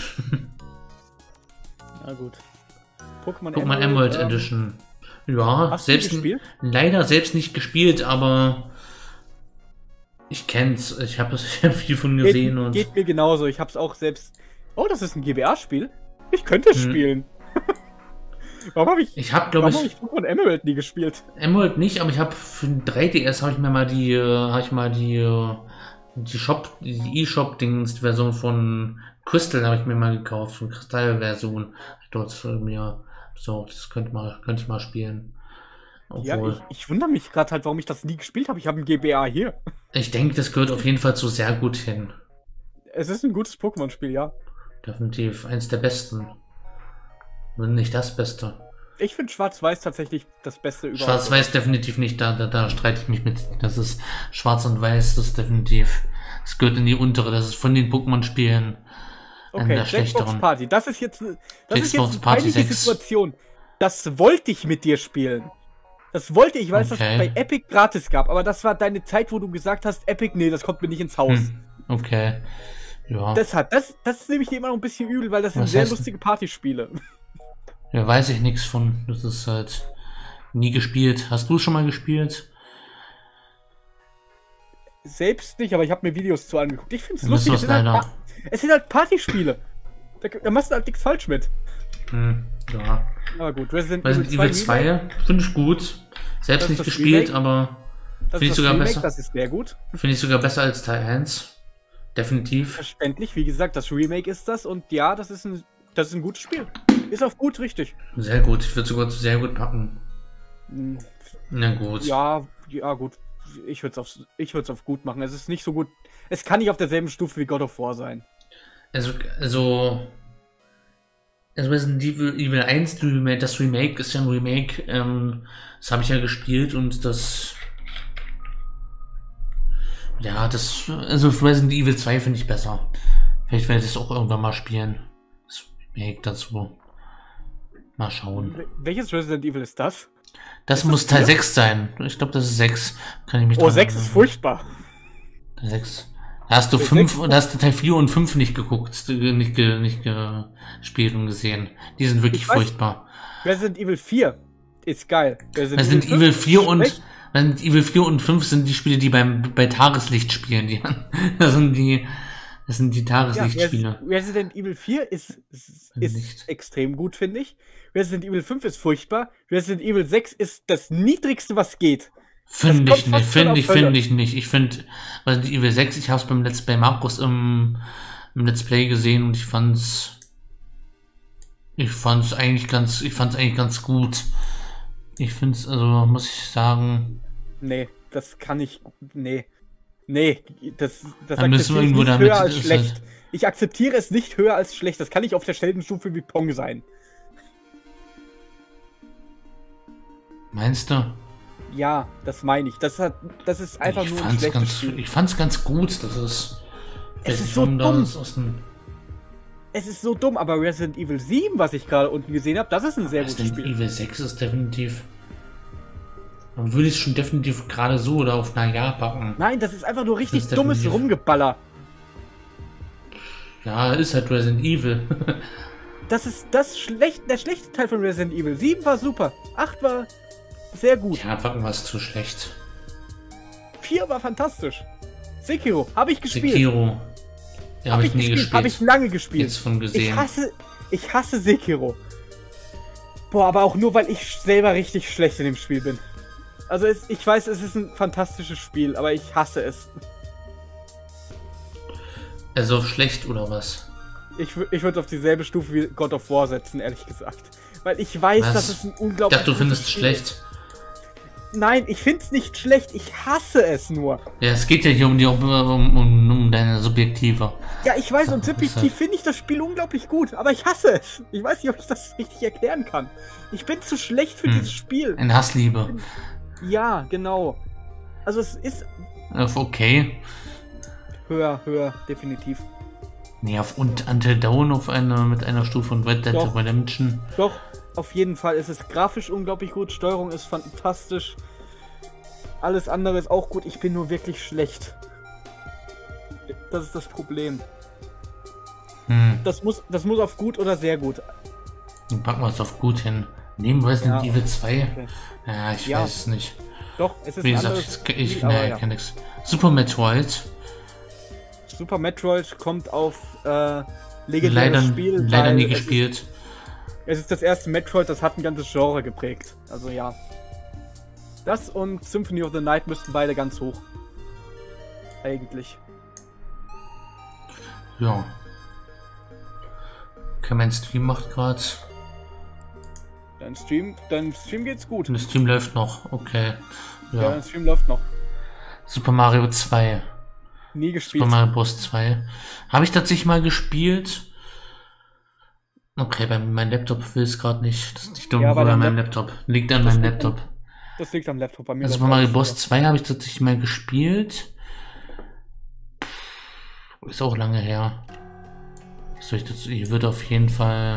Na gut. Pokémon Pokémon Emerald ähm, Edition. Ja, hast selbst du gespielt? leider selbst nicht gespielt, aber ich kenn's. Ich habe viel von gesehen. Geht, und geht mir genauso. Ich hab's auch selbst. Oh, das ist ein G B A-Spiel. Ich könnte es hm. spielen. Warum habe ich, ich habe glaube ich, ich Pokémon Emerald nie gespielt? Emerald nicht, aber ich habe für den drei D S habe ich mir mal die, äh, habe ich mal die, äh, die Shop, die eShop-Dings-Version von Crystal habe ich mir mal gekauft, von Kristall-Version. Dort mir so, das könnte mal, könnte ich mal spielen. Obwohl, Ja, ich, ich wundere mich gerade halt, warum ich das nie gespielt habe. Ich habe ein G B A hier. ich denke, das gehört auf jeden Fall so sehr gut hin. Es ist ein gutes Pokémon-Spiel, ja. Definitiv eins der besten. Wenn nicht das Beste. Ich finde Schwarz-Weiß tatsächlich das Beste überhaupt. Schwarz-Weiß definitiv nicht, da, da, da streite ich mich mit. Das ist Schwarz und Weiß, das ist definitiv. Das gehört in die untere, das ist von den Pokémon-Spielen. Okay, Jackbox Party. Das ist jetzt, das ist jetzt eine peinliche Situation. Das wollte ich mit dir spielen. Das wollte ich, weil es Okay. das bei Epic gratis gab. Aber das war deine Zeit, wo du gesagt hast, Epic, nee, das kommt mir nicht ins Haus. Hm. Okay. Ja. Deshalb, das, das ist nämlich immer noch ein bisschen übel, weil das sind Was sehr heißt- lustige Partyspiele. Ja, weiß ich nichts von. Das ist halt nie gespielt. Hast du schon mal gespielt? Selbst nicht, aber ich habe mir Videos zu angeguckt. Ich finde es Dann lustig. bist Es du sind, halt, leider- Pa- es sind halt Partyspiele. Da, da machst du halt nichts falsch mit. Hm. Ja. Aber gut, Resident, Resident Evil zwei finde ich gut. Selbst Das ist nicht das gespielt, Remake. aber das finde ich ist das sogar Remake, besser. das ist sehr gut. Finde ich sogar besser als Teil eins. Definitiv. Verständlich, wie gesagt, das Remake ist das und ja, das ist ein, das ist ein gutes Spiel. Ist auch gut, richtig. Sehr gut. Ich würde sogar zu sehr gut packen. Hm, Na gut. Ja, ja gut. Ich würde es auf, ich würd's auf gut machen. Es ist nicht so gut. Es kann nicht auf derselben Stufe wie God of War sein. Also, also, also Resident Evil, Evil eins, das Remake, das Remake ist ja ein Remake, ähm, das habe ich ja gespielt und das, ja, das, also Resident Evil zwei finde ich besser. Vielleicht werde ich das auch irgendwann mal spielen. Das Remake dazu. Mal schauen. Wel- Welches Resident Evil ist das? Das Ist muss das Teil vier? sechs sein. Ich glaube, das ist sechs. Kann ich mich Oh, dran sechs ist erinnern. furchtbar. Teil sechs. Da hast du Der fünf, sechs- da hast du Teil vier und fünf nicht geguckt, nicht, ge, nicht gespielt und gesehen. Die sind wirklich Ich weiß- furchtbar. Resident Evil vier ist geil. Resident fünf Evil ist vier und schlecht. Resident Evil vier und fünf sind die Spiele, die beim bei Tageslicht spielen. Die, das sind die das sind die Ja, Tageslichtspiele. Res- Resident Evil vier ist, ist, Nicht. ist extrem gut, finde ich. Resident Evil fünf ist furchtbar. Resident Evil sechs ist das niedrigste, was geht. Finde das ich kommt nicht, fast schon finde auf ich, Hölle. finde ich nicht. Ich finde Resident Evil sechs, ich habe es beim Let's Play Markus im, im Let's Play gesehen und ich fand's ich fand's eigentlich ganz, ich fand's eigentlich ganz gut. Ich finde es, also muss ich sagen, Nee, das kann ich. Nee. Nee, das, das Dann müssen wir akzeptiere ich irgendwo nicht damit- höher als ist schlecht. halt- Ich akzeptiere es nicht höher als schlecht. Das kann nicht auf derselben Stufe wie Pong sein. meinst du? Ja, das meine ich. Das, hat, das ist einfach ich nur ein fand's schlechtes ganz, Spiel. ich fand's ganz gut, das ist Es weiß ist nicht, so warum da dumm. das aus dem Es ist so dumm, aber Resident Evil sieben, was ich gerade unten gesehen habe, das ist ein sehr gutes Resident Spiel. Evil sechs ist definitiv. Man würde es schon definitiv gerade so oder auf ein Jahr packen. Nein, das ist einfach nur richtig ist dummes definitiv- Rumgeballer. Ja, ist halt Resident Evil. Das ist das schlecht, der schlechte Teil von Resident Evil. sieben war super. acht war sehr gut. Ja, packen war es zu schlecht. vier war fantastisch. Sekiro, habe ich gespielt. Sekiro. Ja, habe ich nie gespielt. Habe ich gespielt. lange gespielt. Jetzt von Ich gesehen. hasse, ich hasse Sekiro. Boah, aber auch nur, weil ich selber richtig schlecht in dem Spiel bin. Also es, ich weiß, es ist ein fantastisches Spiel, aber ich hasse es. Also schlecht oder was? Ich, wü- ich würde auf dieselbe Stufe wie God of War setzen, ehrlich gesagt. Weil ich weiß, Was? dass es ein Ich unglaublich dachte, du findest es gutes Spiel ist. schlecht. Nein, ich find's nicht schlecht, ich hasse es nur. Ja, es geht ja hier um die um, um, um, um deine subjektive. Ja, ich weiß, und Das ist subjektiv finde ich das Spiel unglaublich gut, aber ich hasse es. Ich weiß nicht, ob ich das richtig erklären kann. Ich bin zu schlecht für Hm. dieses Spiel. Eine Hassliebe. Ja, genau. Also es ist Auf okay. höher, höher, definitiv. Nee, auf und Until Dawn auf eine, mit einer Stufe von Red Dead Doch. Redemption. Doch, auf jeden Fall. Es ist grafisch unglaublich gut, Steuerung ist fantastisch. Alles andere ist auch gut, ich bin nur wirklich schlecht. Das ist das Problem. Hm. Das muss, das muss auf gut oder sehr gut. Dann packen wir es auf gut hin. Neben Resident Ja. Evil zwei? Okay. Ja, ich Ja. weiß es nicht. Doch, es ist Wie ein gesagt, anderes ich, ich Spiel, aber nee, ja. kenn nix. Super Metroid. Super Metroid kommt auf äh, legendäres Leider, Spiel. leider weil nie es gespielt. Ist, es ist das erste Metroid, das hat ein ganzes Genre geprägt. Also ja. Das und Symphony of the Night müssten beide ganz hoch. Eigentlich. Ja. Okay, mein Stream macht gerade. Dein Stream, dein Stream geht's gut. Der Stream läuft noch. Okay. Ja, Ja. dein Stream läuft noch. Super Mario zwei. Nie gespielt. Super Mario Bros. zwei. Habe ich tatsächlich mal gespielt. Okay, bei meinem Laptop will es gerade nicht. Das liegt irgendwo bei an deinem meinem Lap- Laptop. Liegt an Das meinem liegt an- Laptop. Das liegt am Laptop bei mir. Also läuft Super Mario alles Bros. super. zwei habe ich tatsächlich mal gespielt. Ist auch lange her. Was soll ich dazu? Ich würde auf jeden Fall.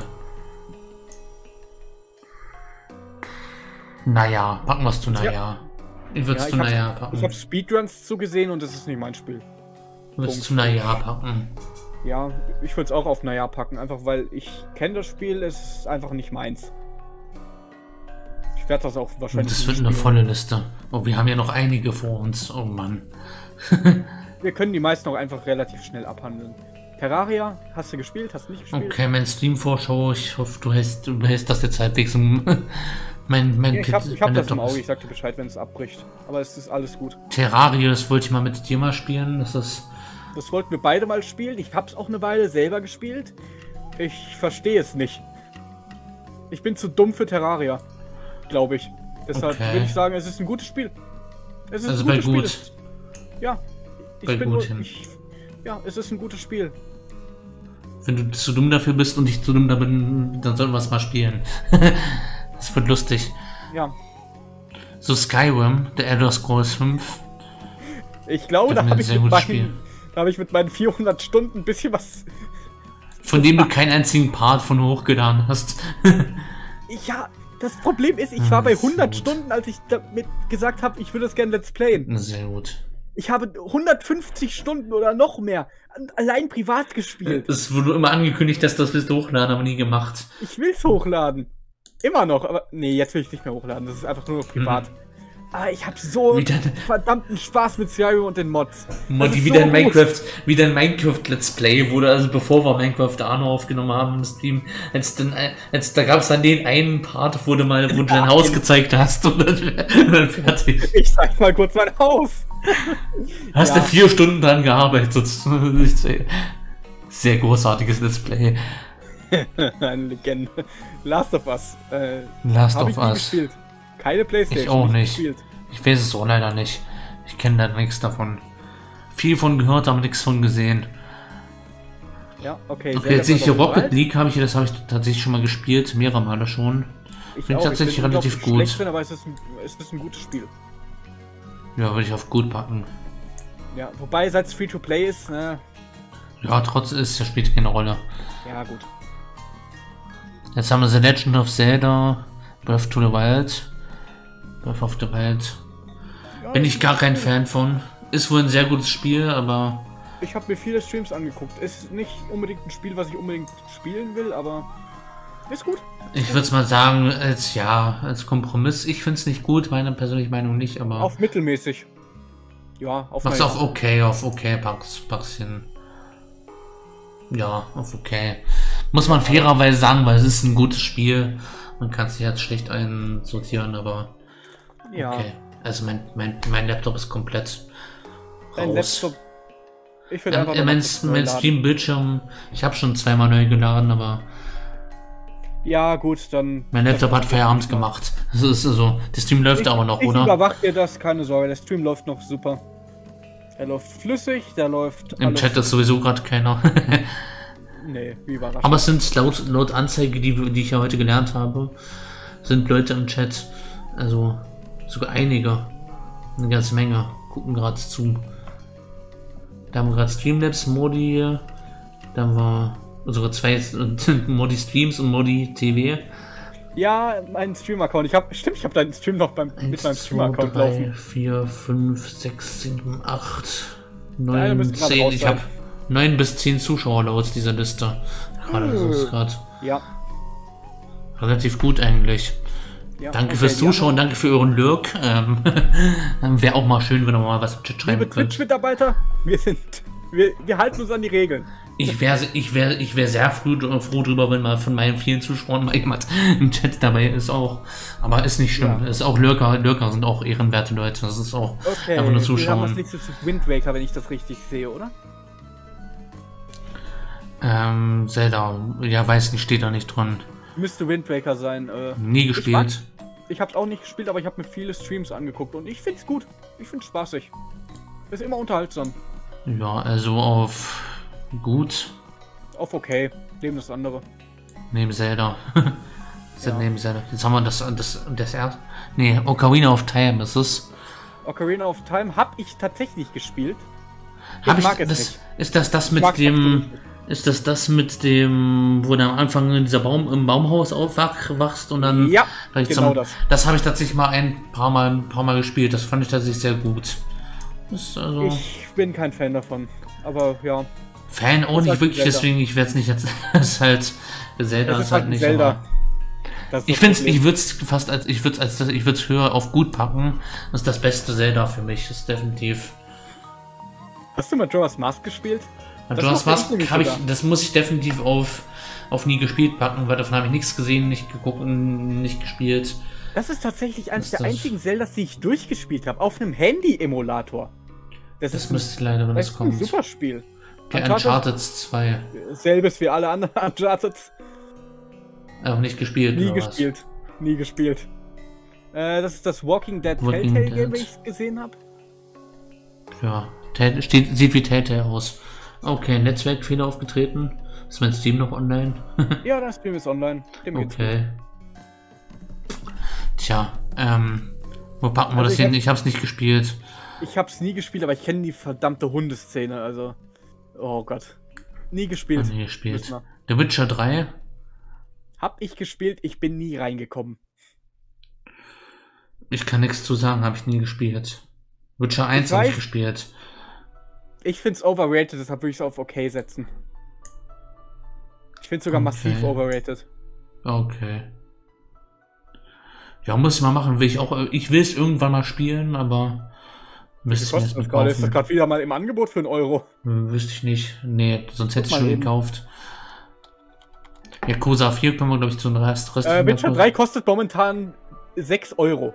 Naja, packen wir es zu naja. Ich würde es Ja, zu ich hab- naja Ich packen. habe Speedruns zugesehen und das ist nicht mein Spiel. Ich würde es Punkt. zu naja packen. Ja, ich würde es auch auf Naja packen, einfach weil ich kenne das Spiel, es ist einfach nicht meins. Ich werde das auch Und wahrscheinlich das nie wird eine spielen. volle Liste. Oh, wir haben ja noch einige vor uns. Oh Mann. Wir können die meisten auch einfach relativ schnell abhandeln. Terraria, hast du gespielt, hast du nicht gespielt? Okay, mein Stream-Vorschau. Ich hoffe, du hältst, du hältst das jetzt halbwegs im. mein, mein Ja, ich hab, ich hab mein das im Laptop Auge, ist- ich sag dir Bescheid, wenn es abbricht. Aber es ist alles gut. Terraria, das wollte ich mal mit dir mal spielen. Das ist. Das wollten wir beide mal spielen. Ich hab's auch eine Weile selber gespielt. Ich verstehe es nicht. Ich bin zu dumm für Terraria, glaube ich. Deshalb Okay. würde ich sagen, es ist ein gutes Spiel. Es ist Also ein bei gutes Spiel. gut. Es- Ja. Ich Bei bin gut nur, hin. ich, ja, es ist ein gutes Spiel. Wenn du zu dumm dafür bist und ich zu dumm da bin, dann sollten wir es mal spielen. Das wird lustig. Ja. So Skyrim, der Elder Scrolls fünf. Ich glaube, Das da ist habe ein ich, sehr mit gutes Spiel. meinen- da hab ich mit meinen vierhundert Stunden ein bisschen was. Von dem du keinen einzigen Part von hochgeladen hast. Ja, das Problem ist, ich war bei Ah, sehr hundert gut. Stunden, als ich damit gesagt habe, ich würde das gerne Let's Playen. Sehr gut. Ich habe hundertfünfzig Stunden oder noch mehr an- allein privat gespielt. Es wurde immer angekündigt, dass das willst du hochladen, aber nie gemacht. Ich will's hochladen. Immer noch, aber nee, jetzt will ich nicht mehr hochladen. Das ist einfach nur noch privat. Aber ich habe so Wie dein- verdammten Spaß mit Skyrim und den Mods. Das Monty, ist wie so dein gut. Minecraft, wie dein Minecraft Let's Play wurde, also bevor wir Minecraft Arno aufgenommen haben im Stream, als dann, als, da gab es dann den einen Part, wo du mal, wo du dein Haus gezeigt hast und dann, und dann fertig. Ich zeig mal kurz mein Haus. Hast Ja. du vier Stunden dran gearbeitet. Sehr großartiges Let's Play. Eine Legende. Last of Us. Äh, Last habe of ich nie Us. gespielt. Keine Playstation. Ich auch nicht. Gespielt. Ich weiß es auch leider nicht. Ich kenne da nichts davon. Viel von gehört, aber nichts von gesehen. Ja, okay. Okay, Zelda jetzt sehe ich hier Breath of the Rocket League, habe ich, das habe ich tatsächlich schon mal gespielt, mehrere Male schon. Wild. Ich Finde ich auch. tatsächlich bin relativ unglaublich gut. schlecht drin, aber es ist, ein, es ist ein gutes Spiel. Ja, würde ich auf gut packen. Ja, wobei, seit es Free-to-Play ist, ne, Ja, trotz ist, das spielt keine Rolle. ja gut. Jetzt haben wir The Legend of Zelda, Breath to the Wild. Breath of the Wild. Ja, Bin es ich ist gar ein kein Spiel. Fan von. Ist wohl ein sehr gutes Spiel, aber Ich habe mir viele Streams angeguckt. Ist nicht unbedingt ein Spiel, was ich unbedingt spielen will, aber ist gut. ich würde es mal sagen, als ja, als Kompromiss. Ich finde es nicht gut, meine persönliche Meinung nicht, aber Auf mittelmäßig. Ja, auf mach's eine- auf okay, auf okay, pack's, pack's hin. Ja, auf okay. Muss man fairerweise sagen, weil es ist ein gutes Spiel. Man kann es jetzt schlecht einsortieren, aber Ja, okay. Also mein, mein, mein Laptop ist komplett dein raus. Laptop. Ich finde Ähm, einfach äh, mal mein kurz neu mein laden. Stream-Bildschirm, ich habe schon zweimal neu geladen, aber Ja, gut, dann. mein Laptop hat Feierabend gemacht. Das ist also, der Stream läuft Ich, aber noch, ich oder? überwache dir das, keine Sorge. Der Stream läuft noch super. Der läuft flüssig, der läuft. Im Chat ist sowieso gerade keiner. Nee, wie überraschend. Aber es sind laut, laut Anzeige, die, die ich ja heute gelernt habe, sind Leute im Chat, also sogar einige, eine ganze Menge, gucken gerade zu. Da haben wir gerade Streamlabs, Modi, da haben wir unsere zwei Modi Streams und Modi T V. Ja, mein Stream-Account. Ich habe, stimmt, ich habe deinen Stream noch beim, mit meinem Stream-Account laufen. vier, fünf, sechs, sieben, acht, Ja, neun, zehn. Ich habe neun bis zehn Zuschauer laut dieser Liste. Gerade das ist gerade Ja. relativ gut eigentlich. Ja, Danke okay, fürs Zuschauen, danke für euren Lurk. Ähm, Wäre auch mal schön, wenn ihr mal was im Chat schreiben Liebe könnt. Twitch-Mitarbeiter, wir sind, wir, wir halten uns an die Regeln. Ich wäre ich wär, ich wär sehr früh, froh drüber, wenn mal von meinen vielen Zuschauern mal jemand im Chat dabei ist auch. Aber ist nicht schlimm. Ja. Ist auch Lurker, Lurker sind auch ehrenwerte Leute. Das ist auch Okay, einfach nur wir haben zuschauen. was nächstes zu Wind Waker, wenn ich das richtig sehe, oder? Ähm, Zelda, ja, weiß nicht, steht da nicht drin. Müsste Wind Waker sein. Äh, Nie gespielt. Ich, ich hab's auch nicht gespielt, aber ich habe mir viele Streams angeguckt und ich find's gut. Ich find's spaßig. Ist immer unterhaltsam. Ja, also auf gut. Auf okay, neben das andere. Neben Zelda. Ja. Neben Zelda. Jetzt haben wir das, das, das erste. Nee, Ocarina of Time ist es. Ocarina of Time habe ich tatsächlich gespielt. Ich Hab ich, mag es das, nicht. Ist das das Ich mit mag es dem... absolut nicht. Ist das das mit dem, wo du am Anfang in dieser Baum, im Baumhaus aufwachst und dann... Ja, gleich genau zum, das. Das habe ich tatsächlich mal ein paar Mal, ein paar Mal gespielt. Das fand ich tatsächlich sehr gut. Das ist also... Ich bin kein Fan davon. Aber ja. Fan auch ist nicht halt wirklich, Zelda. deswegen ich werde es nicht jetzt... Das ist halt... Zelda Das ist ist halt halt ein nicht... Zelda. aber- Das ist Ich das finde Problem. ich würde es fast als... Ich würde als ich würde es höher auf gut packen. Das ist das beste Zelda für mich. Das ist definitiv... Hast du Majora's Mask gespielt? Das Majora's macht Mask nämlich habe ich, sogar. das muss ich definitiv auf, auf nie gespielt packen, weil davon habe ich nichts gesehen, nicht geguckt und nicht gespielt. Das ist tatsächlich eines Ist der das- einzigen Zeldas, die ich durchgespielt habe. Auf einem Handy-Emulator. Das, Das ist ein, müsste leider, wenn das das ist ein kommt. super Spiel. Okay, Uncharted zwei. Selbes wie alle anderen Uncharted. Auch nicht gespielt, Nie oder was? gespielt. Nie gespielt. Äh, das ist das Walking Dead Walking Telltale Game, Dead. wie ich es gesehen habe. Ja, Tell- steht, sieht wie Telltale aus. Okay, Netzwerkfehler aufgetreten. Ist mein Steam noch online? Ja, das Spiel ist online. Dem geht's gut. Okay. Tja, ähm, wo packen wir Also das ich hin? hab- Ich hab's nicht gespielt. Ich hab's nie gespielt, aber ich kenne die verdammte Hundeszene, also. Oh Gott. Nie gespielt. Hab nie gespielt. Wissen wir. The Witcher drei? Hab ich gespielt, ich bin nie reingekommen. Ich kann nichts zu sagen, habe ich nie gespielt. Witcher eins Ich habe ich weiß- gespielt. Ich find's overrated, deshalb würde ich es auf okay setzen. Ich find's sogar Okay. massiv overrated. Okay. Ja, muss ich mal machen. Will ich auch. Ich will es irgendwann mal spielen, aber müsste ich mir Kostet jetzt das mal gerade? Ist das kaufen. gerade wieder mal im Angebot für einen Euro? Hm, Wüsste ich nicht. Nee, sonst hätte ich mal schon eben. gekauft. Yakuza vier können wir, glaube ich, zu den Rest. Rest Äh, Witcher drei kostet momentan sechs Euro.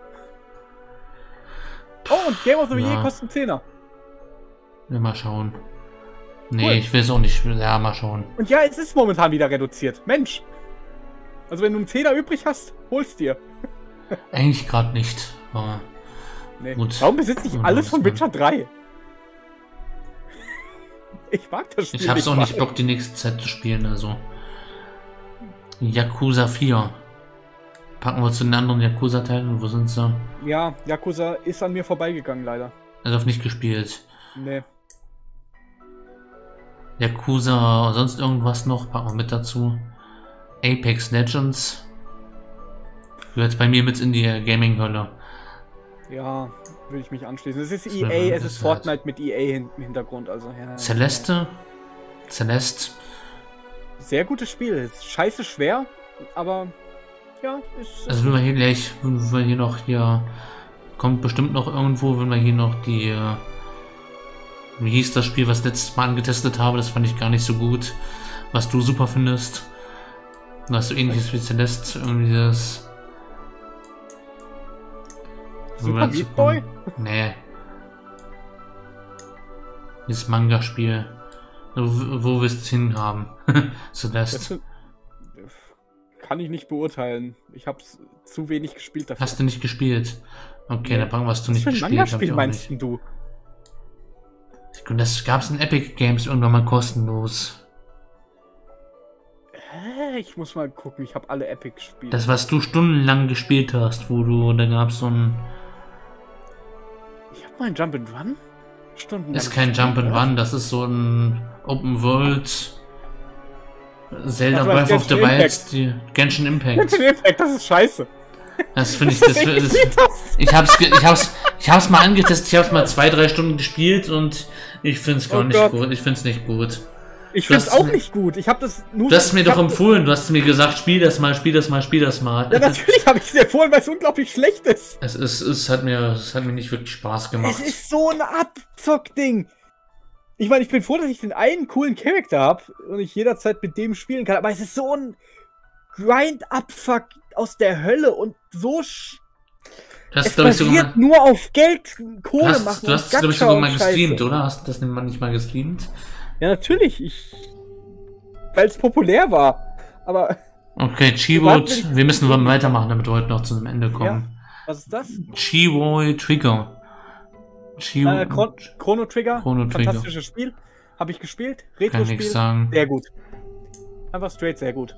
Oh, und Game of the Year Ja. kostet einen Zehner. Ja, mal schauen. Nee, Cool. ich will es auch nicht. Ja, mal schauen. Und ja, es ist momentan wieder reduziert. Mensch. Also wenn du einen Zehner übrig hast, hol's dir. Eigentlich gerade nicht. Aber Nee. Gut. Warum besitze ich Ja, alles von das Witcher drei? Ich mag das Spiel ich hab's auch nicht mal. Bock, die nächste Zeit zu spielen, also. Yakuza vier. Packen wir zu den anderen Yakuza-Teilen. Wo sind sie? Ja, Yakuza ist an mir vorbeigegangen, leider. Also auf nicht gespielt. Nee. Yakuza, sonst irgendwas noch, packen wir mit dazu. Apex Legends. Gehört bei mir mit in die Gaming-Hölle. Ja, würde ich mich anschließen. Es ist Das E A, wäre- es das ist ist halt- Fortnite mit E A hin- im Hintergrund, also ja. Celeste. Celeste. Sehr gutes Spiel. Ist scheiße schwer, aber ja, ist. Also wenn wir hier gleich, wenn wir hier noch hier, kommt bestimmt noch irgendwo, wenn wir hier noch die, äh, wie hieß das Spiel, was ich letztes Mal angetestet habe, das fand ich gar nicht so gut, was du super findest. Das so ähnliches wie Celeste, irgendwie das... Super Meat Boy? Nee. Dieses Manga-Spiel. Wo, wo wir es hinhaben. Celeste. Das kann ich nicht beurteilen. Ich habe zu wenig gespielt dafür. Hast du nicht gespielt? Okay, Nee. dann packen wir, was du Was nicht für ein gespielt hast. Manga-Spiel meinst denn du? Das gab es in Epic Games irgendwann mal kostenlos. Hä? Ich muss mal gucken, ich habe alle Epic-Spiele. Das, was du stundenlang gespielt hast, wo du, da gab es so ein... Ich habe mal ein Jump'n'Run? Stundenlang. Ist kein Jump'n'Run, das ist so ein Open World... Zelda Das war Breath of the Genshin Wild, Impact. die Genshin Impact. Genshin Impact, das ist scheiße. Das finde ich, das, das, das, ich hab's, ge- ich hab's, ich hab's mal angetestet, ich hab's mal zwei, drei Stunden gespielt und ich find's gar Oh nicht Gott. gut, ich find's nicht gut. Ich Du find's hast auch mir- nicht gut. Ich habe das nur. Du hast mir ich doch hab- empfohlen, du hast mir gesagt, spiel das mal, spiel das mal, spiel das mal. Ja, natürlich habe ich es dir empfohlen, weil es unglaublich schlecht ist. Es ist, es hat mir, es hat mir nicht wirklich Spaß gemacht. Es ist so ein Abzock-Ding. Ich meine, ich bin froh, dass ich den einen coolen Charakter habe und ich jederzeit mit dem spielen kann, aber es ist so ein Grind-Abfuck aus der Hölle und so sch Das es glaube ich sogar basiert mal, nur auf Geld, Kohle du hast, machen du hast und glaube ich Gacha sogar mal und gestreamt, Scheiße. oder? Hast du das nicht mal gestreamt? Ja, natürlich. Ich, weil es populär war. Aber Okay, Chiwood, wir müssen weitermachen, damit wir heute noch zu einem Ende kommen. was ist das? Chiwood Trigger. Chiwo, Äh, Chron Chrono Trigger. Chrono Trigger. Fantastisches Spiel. Habe ich gespielt. kann Retro-Spiel. nichts sagen. Sehr gut. Einfach straight sehr gut.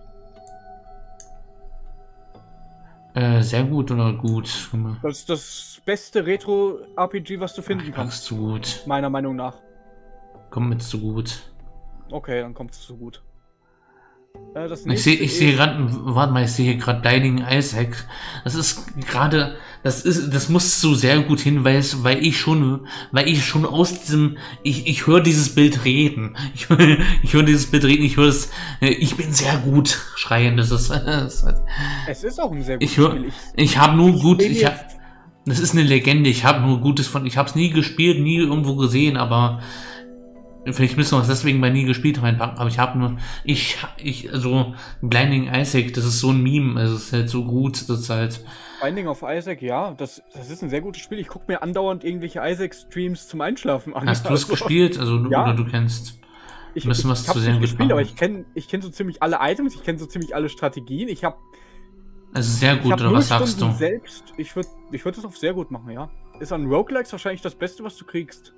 Äh, sehr gut oder gut? Das ist das beste Retro-R P G, was du finden Ach, kannst. zu gut. Meiner Meinung nach. Kommt mit zu gut. Okay, dann kommt es zu gut. Äh, das Ich sehe, nächste ich sehe ist- gerade, warte mal, ich sehe hier gerade Blinding Isaac. Das ist gerade, das ist, das muss so sehr gut hin, weil es, weil ich schon, weil ich schon aus diesem, ich, ich höre dieses Bild reden. Ich höre, ich höre dieses Bild reden, ich höre es, äh, ich bin sehr gut schreien. Das ist, das ist Es ist auch ein sehr gutes ich höre, Spiel. ich habe nur gut, bin ich jetzt- habe, das ist eine Legende. Ich habe nur Gutes von, ich habe es nie gespielt, nie irgendwo gesehen, aber vielleicht müssen wir es deswegen bei nie gespielt reinpacken, aber ich habe nur, ich, ich, also, Blinding Isaac, das ist so ein Meme, also es ist halt so gut, das ist halt, Binding of Isaac, ja, das, das ist ein sehr gutes Spiel. Ich gucke mir andauernd irgendwelche Isaac-Streams zum Einschlafen an. hast du es Also, gespielt, also, du- ja. oder du kennst, Ich, müssen ich, was ich zu hab's sehr nicht gut gespielt, aber machen. ich kenne ich kenn so ziemlich alle Items, ich kenne so ziemlich alle Strategien. Ich habe also sehr ich gut, hab oder null was sagst du? Stunden selbst. Ich würde ich würd das auf sehr gut machen, ja. Ist an Roguelikes wahrscheinlich das Beste, was du kriegst.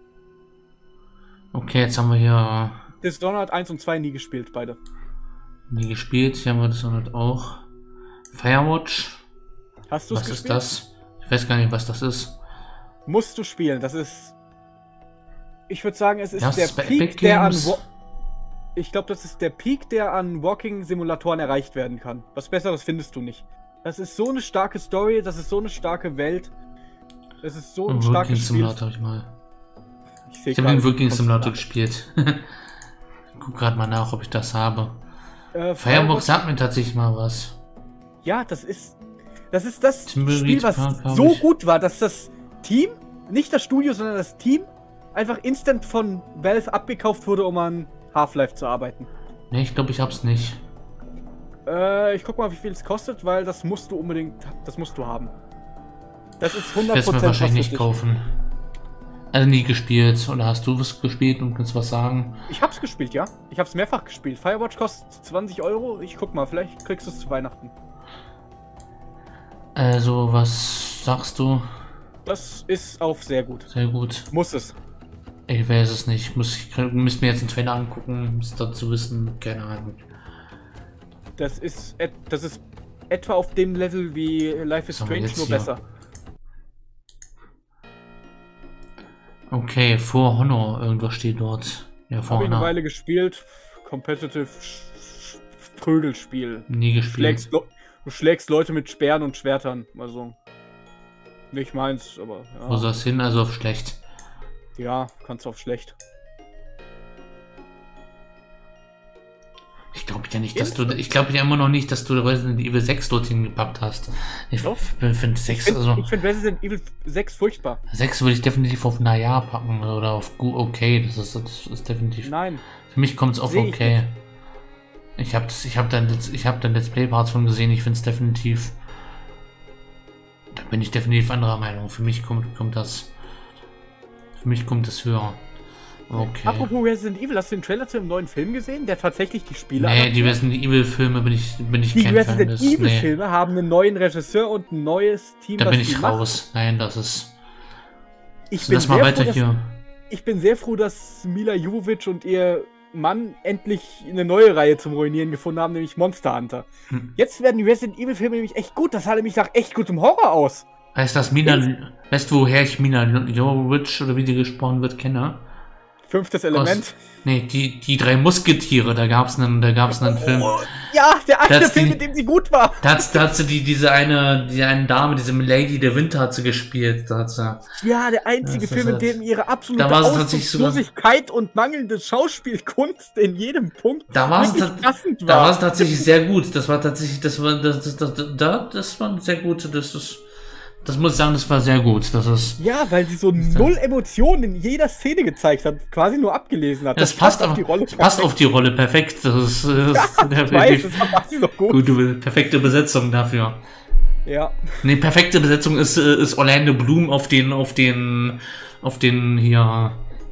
Okay, jetzt haben wir hier Dishonored eins und zwei nie gespielt, beide. nie gespielt, hier haben wir das noch auch. Firewatch, Hast du es was gespielt? ist das? Ich weiß gar nicht, was das ist. Musst du spielen. Das ist. Ich würde sagen, es ist Das der ist bei Peak, Epic der an. Games? Wa- Ich glaube, das ist der Peak, der an Walking-Simulatoren erreicht werden kann. Was Besseres findest du nicht. Das ist so eine starke Story, das ist so eine starke Welt. Das ist so ein Working starkes Spiel. Simulator habe ich mal. Ich, seh Ich habe gerade, den Working kommst Simulator nach. gespielt. Guck gerade mal nach, ob ich das habe. Äh, Firewatch sagt mir tatsächlich mal was. Ja, das ist. Das ist das Timberwolf Spiel, was Park hab so ich. gut war, dass das Team, nicht das Studio, sondern das Team, einfach instant von Valve abgekauft wurde, um an Half-Life zu arbeiten. Ne, ich glaube, ich hab's nicht. Äh, ich guck mal, wie viel es kostet, weil das musst du unbedingt, das musst du haben. Das ist Ich hundert werde es mir Prozent wahrscheinlich nicht dich. kaufen. Also nie gespielt. Oder hast du was gespielt und kannst was sagen? Ich hab's gespielt, ja. Ich hab's mehrfach gespielt. Firewatch kostet zwanzig Euro. Ich guck mal, vielleicht kriegst du es zu Weihnachten. Also, was sagst du? Das ist auf sehr gut. Sehr gut. Muss es. Ich weiß es nicht. Muss ich müsste mir jetzt einen Trailer angucken, um es dazu wissen. Keine Ahnung. Das ist, et das ist etwa auf dem Level wie Life is Was haben wir Strange, jetzt nur hier? besser. Okay, For Honor, irgendwas steht dort. Ja, For Habe ich eine Honor. Weile gespielt. Competitive Sch- Sch- Prügelspiel. Nie Du gespielt. schlägst, Leu- du schlägst Leute mit Speeren und Schwertern. Also. Nicht meins, aber. Wo Ja, soll es hin? Also auf schlecht. ja kannst auf schlecht. Ich glaube ja nicht, dass du. Ich glaube ja immer noch nicht, dass du Resident Evil sechs dorthin gepackt hast. Ich Doch. finde sechs, Ich finde also. find Resident Evil sechs furchtbar. sechs würde ich definitiv auf naja packen oder auf gu- okay. Das ist, das ist definitiv. Nein. Für mich kommt es auf Seh ich okay. Ich habe ich hab dann, Let's- ich hab dann Let's Play Parts von gesehen. Ich finde es definitiv. Da bin ich definitiv anderer Meinung. Für mich kommt, kommt das. Für mich kommt es höher. Okay. Apropos Resident Evil, hast du den Trailer zu dem neuen Film gesehen, der tatsächlich die Spiele Nee, die adaptiert? Resident Evil Filme bin ich, bin ich Die kein Fan Resident des. Evil Nee, Filme haben einen neuen Regisseur und ein neues Team, da was bin die ich macht. raus. Nein, das ist. Ich So, bin lass mal sehr weiter froh, dass, hier. ich bin sehr froh, dass Mila Jovovich und ihr Mann endlich eine neue Reihe zum Ruinieren gefunden haben, nämlich Monster Hunter. Hm. Jetzt werden die Resident Evil Filme nämlich echt gut. Das sah nämlich nach echt gutem Horror aus. Weißt du, das Mina, weißt du, woher ich Mila Jovovich oder wie die gesprochen wird, kenne? Fünftes Element. Aus, nee, die, die drei Musketiere, da gab's einen, da gab's einen oh, Film. Ja, der eine Film, die, mit dem sie gut war. Da hat, da hat sie die, diese eine, die eine Dame, diese Lady der Winter hat sie gespielt. Da hat sie, ja, der einzige Film, in dem ihre absolute da Ausdruckslosigkeit und mangelnde Schauspielkunst in jedem Punkt da war es da war es tatsächlich sehr gut. Das war tatsächlich, das war, das, das, das, das, das war sehr gut. Das ist Das muss ich sagen, das war sehr gut. Das ist, ja, weil sie so null Emotionen in jeder Szene gezeigt hat, quasi nur abgelesen hat. Das, das passt, passt, auf die Rolle perfekt. passt auf die Rolle perfekt. Das ist, das ja, der, ich weiß, das macht sie doch gut. Gute, perfekte Besetzung dafür. Ja. Ne, perfekte Besetzung ist, ist Orlando Bloom auf den, auf den, auf den hier,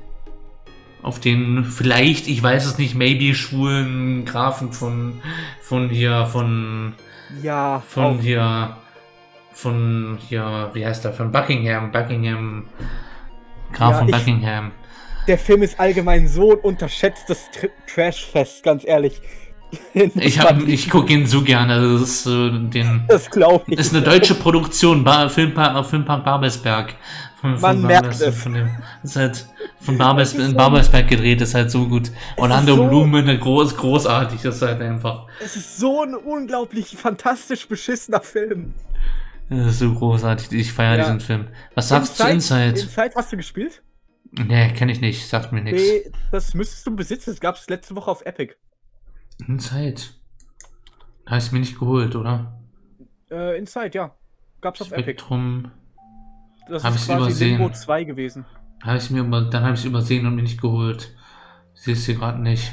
auf den vielleicht, ich weiß es nicht, maybe schwulen Grafen von, von hier, von, ja, von auch. hier. Von hier, wie heißt der? Von Buckingham, Buckingham, Graf ja, von ich, Buckingham. Der Film ist allgemein so ein unterschätztes Trashfest, ganz ehrlich. Ich, ich gucke ihn so gerne. Das ist, äh, den, das glaube ich. Das ist eine deutsche Produktion, Bar, Filmpark, Filmpark Babelsberg. Von, von Man merkt es. Von dem, ist halt von Babels, in so Babelsberg gedreht, ist halt so gut. Orlando so, Bloom ist groß, großartig, das ist halt einfach. Es ist so ein unglaublich fantastisch beschissener Film. Das ist so großartig, ich feiere ja. diesen Film. Was sagst du zu Inside? Inside hast du gespielt? Nee, kenne ich nicht, sagt mir nichts. Nee, das müsstest du besitzen, das gab es letzte Woche auf Epic. Inside? Hast du mir nicht geholt, oder? Äh, Inside, ja. Gab's auf Spektrum. Epic. Das hab ist quasi übersehen. Limbo zwei gewesen. Hab ich mir über, dann habe ich es übersehen und mir nicht geholt. Ich sehe es hier gerade nicht.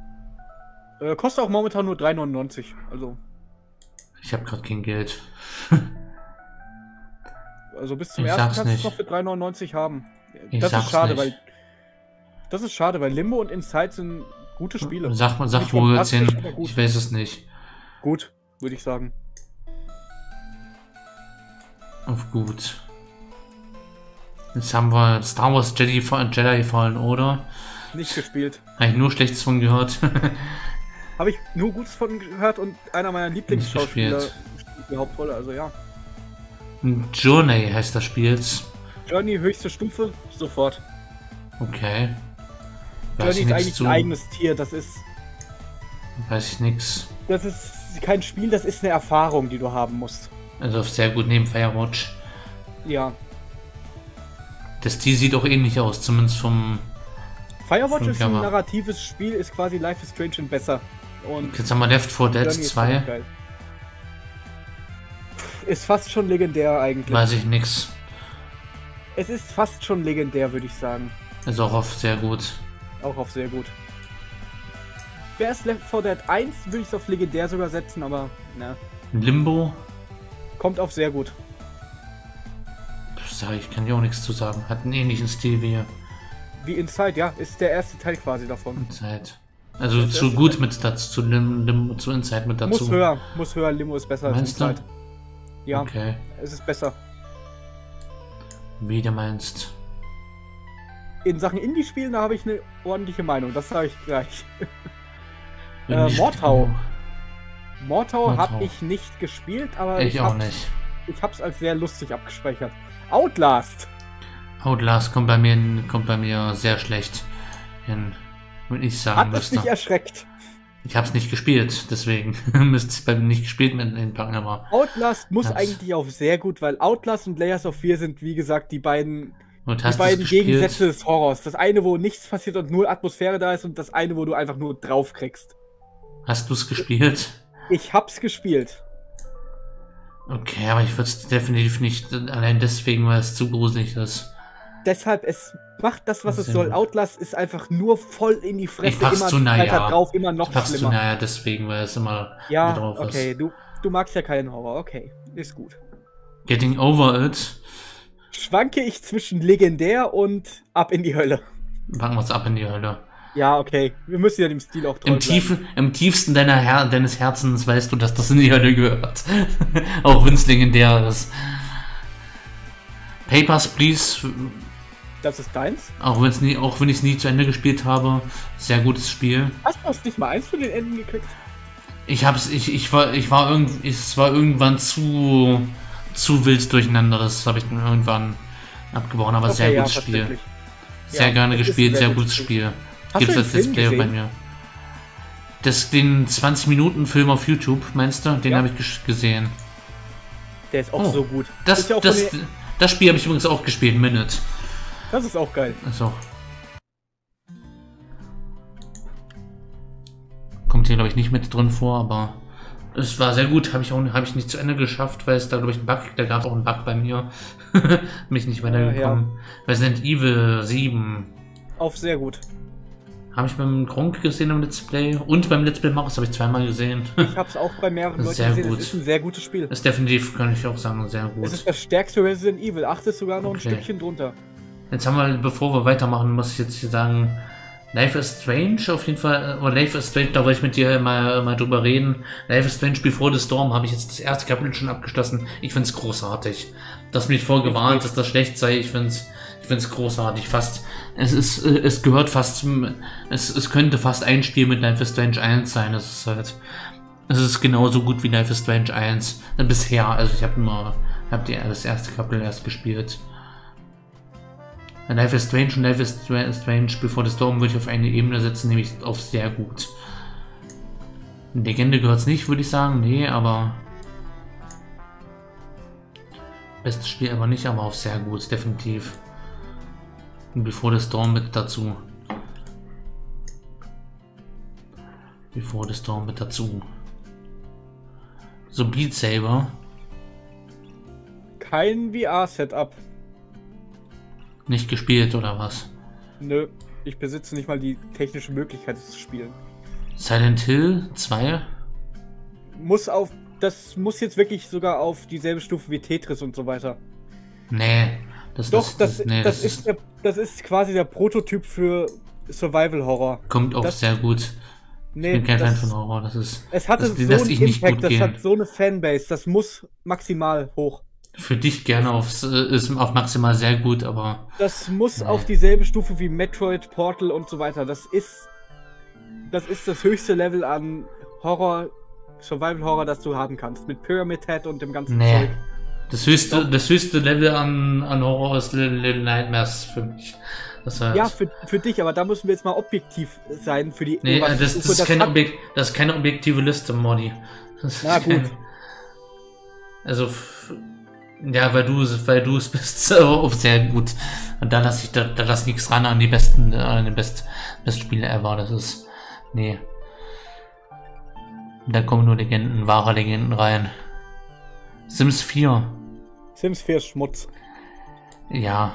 Äh, kostet auch momentan nur drei neunundneunzig, also. Ich habe gerade kein Geld. Also bis zum ich ersten kannst du nicht. es noch für drei neunundneunzig haben. Ich das ist schade, nicht. weil das ist schade, weil Limbo und Inside sind gute Spiele. Sag mal, sag wo jetzt hin. Ich weiß es nicht. Gut, würde ich sagen. Auf gut. Jetzt haben wir Star Wars Jedi, Jedi Fallen Order. Nicht gespielt. Habe ich nur Schlechtes von gehört. Habe ich nur Gutes von gehört und einer meiner Lieblingsschauspieler spielt die Hauptrolle, also ja. Journey heißt das Spiel. Journey höchste Stufe, sofort. Okay. Weiß Journey ist eigentlich zu. Ein eigenes Tier, das ist... Weiß ich nix. Das ist kein Spiel, das ist eine Erfahrung, die du haben musst. Also sehr gut neben Firewatch. Ja. Das Tier sieht auch ähnlich aus, zumindest vom... Firewatch vom ist ein narratives Spiel, ist quasi Life is Strange und besser. Und jetzt haben wir Left four Dead zwei. Ist fast schon legendär eigentlich. Weiß ich nix. Es ist fast schon legendär, würde ich sagen. Ist auch auf sehr gut. Auch auf sehr gut. Wäre es Left four Dead eins, würde ich es auf legendär sogar setzen, aber na. Limbo? Kommt auf sehr gut. Ich kann dir auch nichts zu sagen. Hat einen ähnlichen Stil wie... Wie Inside, ja. Ist der erste Teil quasi davon. Inside. Also zu gut Teil. mit dazu, zu, Lim, Lim, zu Inside mit dazu. Muss höher, muss höher. Limbo ist besser meinst als Inside. Du? Ja, okay. Es ist besser. Wie du meinst. In Sachen Indie-Spielen, da habe ich eine ordentliche Meinung. Das sage ich gleich. äh, Mordhau. Mordhau habe ich nicht gespielt, aber ich, ich auch nicht. Ich habe es als sehr lustig abgespeichert. Outlast. Outlast kommt bei mir kommt bei mir sehr schlecht hin, würde ich sagen. Hat mich nicht erschreckt. Ich habe es nicht gespielt, deswegen müsste es bei mir nicht gespielt mit den Packen, aber Outlast muss eigentlich auf sehr gut, weil Outlast und Layers of Fear sind, wie gesagt, die beiden, und die beiden Gegensätze des Horrors. Das eine, wo nichts passiert und null Atmosphäre da ist, und das eine, wo du einfach nur drauf kriegst. Hast du es gespielt? Ich hab's gespielt. Okay, aber ich würde es definitiv nicht, allein deswegen, weil es zu gruselig ist. Deshalb, es macht das, was es soll. Outlast ist einfach nur voll in die Fresse, immer zu nah, ja. drauf, immer noch ich schlimmer. Zu nah, deswegen, weil es immer ja, drauf ist. Okay, du, du magst ja keinen Horror, okay, ist gut. Getting over it. Schwanke ich zwischen legendär und ab in die Hölle. Packen wir es ab in die Hölle. Ja, okay, wir müssen ja dem Stil auch treu Im, tiefen, Im tiefsten deiner Her deines Herzens weißt du, dass das in die Hölle gehört. Auch wenn es legendär ist. Papers, Please... Das ist deins? Auch, wenn's nie, auch wenn ich es nie zu Ende gespielt habe. Sehr gutes Spiel. Hast du nicht mal eins von den Enden gekriegt? Ich hab's, ich, ich war, ich war irgendwie, es war irgendwann zu, zu wild durcheinander. Das habe ich dann irgendwann abgebrochen, aber Okay, sehr ja, gutes Spiel. verständlich. Sehr Ja, gerne das ist ein gespielt, sehr sehr gutes gutes Spiel. Hast Gibt's du als den Let's Film Play bei gesehen? mir. Das, den zwanzig Minuten Film auf YouTube, meinst du? Den Ja. habe ich ges- gesehen. Der ist auch Oh, so gut. Das, ist ja auch das, von den- das Spiel habe ich übrigens auch gespielt, Minute. das ist auch geil. Also. Kommt hier, glaube ich, nicht mit drin vor, aber es war sehr gut. Habe ich auch habe ich nicht zu Ende geschafft, weil es da, glaube ich, einen Bug, da gab es auch einen Bug bei mir. Bin ich nicht weitergekommen. Resident Evil sieben. Auch sehr gut. Habe ich beim Gronk gesehen im Let's Play und beim Let's Play Markus habe ich zweimal gesehen. Ich habe es auch bei mehreren Leuten Sehr gesehen. gut. Es ist ein sehr gutes Spiel. Das ist definitiv, kann ich auch sagen, sehr gut. Es ist das stärkste Resident Evil. acht ist sogar noch Okay. ein Stückchen drunter. Jetzt haben wir, bevor wir weitermachen, muss ich jetzt hier sagen, Life is Strange auf jeden Fall, oder Life is Strange, da wollte ich mit dir mal, mal drüber reden. Life is Strange Before the Storm habe ich jetzt das erste Kapitel schon abgeschlossen. Ich finde es großartig. Du hast mich vorgewarnt, dass das schlecht sei. Ich finde es ich find's großartig. Fast, es ist, äh, es gehört fast, zum- es, es könnte fast ein Spiel mit Life is Strange eins sein. Es ist halt, es ist genauso gut wie Life is Strange eins. Äh, bisher, also ich habe nur, habe die das erste Kapitel erst gespielt. Life is Strange und Life is Strange Before the Storm würde ich auf eine Ebene setzen, nämlich auf sehr gut. Legende gehört es nicht, würde ich sagen, nee, aber bestes Spiel aber nicht, aber auf sehr gut, definitiv. Und Before the Storm mit dazu. Before the Storm mit dazu. So Beat Saber. Kein V R-Setup. Nicht gespielt oder was? Nö, ich besitze nicht mal die technische Möglichkeit, es zu spielen. Silent Hill zwei? Muss auf. Das muss jetzt wirklich sogar auf dieselbe Stufe wie Tetris und so weiter. Nee. Das, Doch, das, nee, das, ist der, das ist quasi der Prototyp für Survival Horror. kommt auch das- sehr gut. Nee, Ich bin kein das, Fan von Horror, das ist. Es hatte das so lässt einen sich nicht Impact, gut das gehen. hat so eine Fanbase, das muss maximal hoch. Für dich gerne aufs, äh, ist auf maximal sehr gut, aber Das muss Nee. auf dieselbe Stufe wie Metroid, Portal und so weiter. Das ist das ist das höchste Level an Horror, Survival Horror, das du haben kannst. Mit Pyramid Head und dem ganzen nee. Zeug. Das höchste, das höchste Level an, an Horror ist Little, Little Nightmares für mich. Das heißt, Ja, für, für dich, aber da müssen wir jetzt mal objektiv sein für die nee, oberste das, das, Stufe. ist keine hat- Objek das ist keine objektive Liste, Modi. Das Na ist gut. keine- Also, f- ja, weil du, weil du es bist, so auf sehr gut. Und da lasse ich, da, da lasse nichts ran an die besten, äh, an die best, besten Spiele ever. Das ist, nee. Da kommen nur Legenden, wahre Legenden rein. Sims vier. Sims vier ist Schmutz. Ja.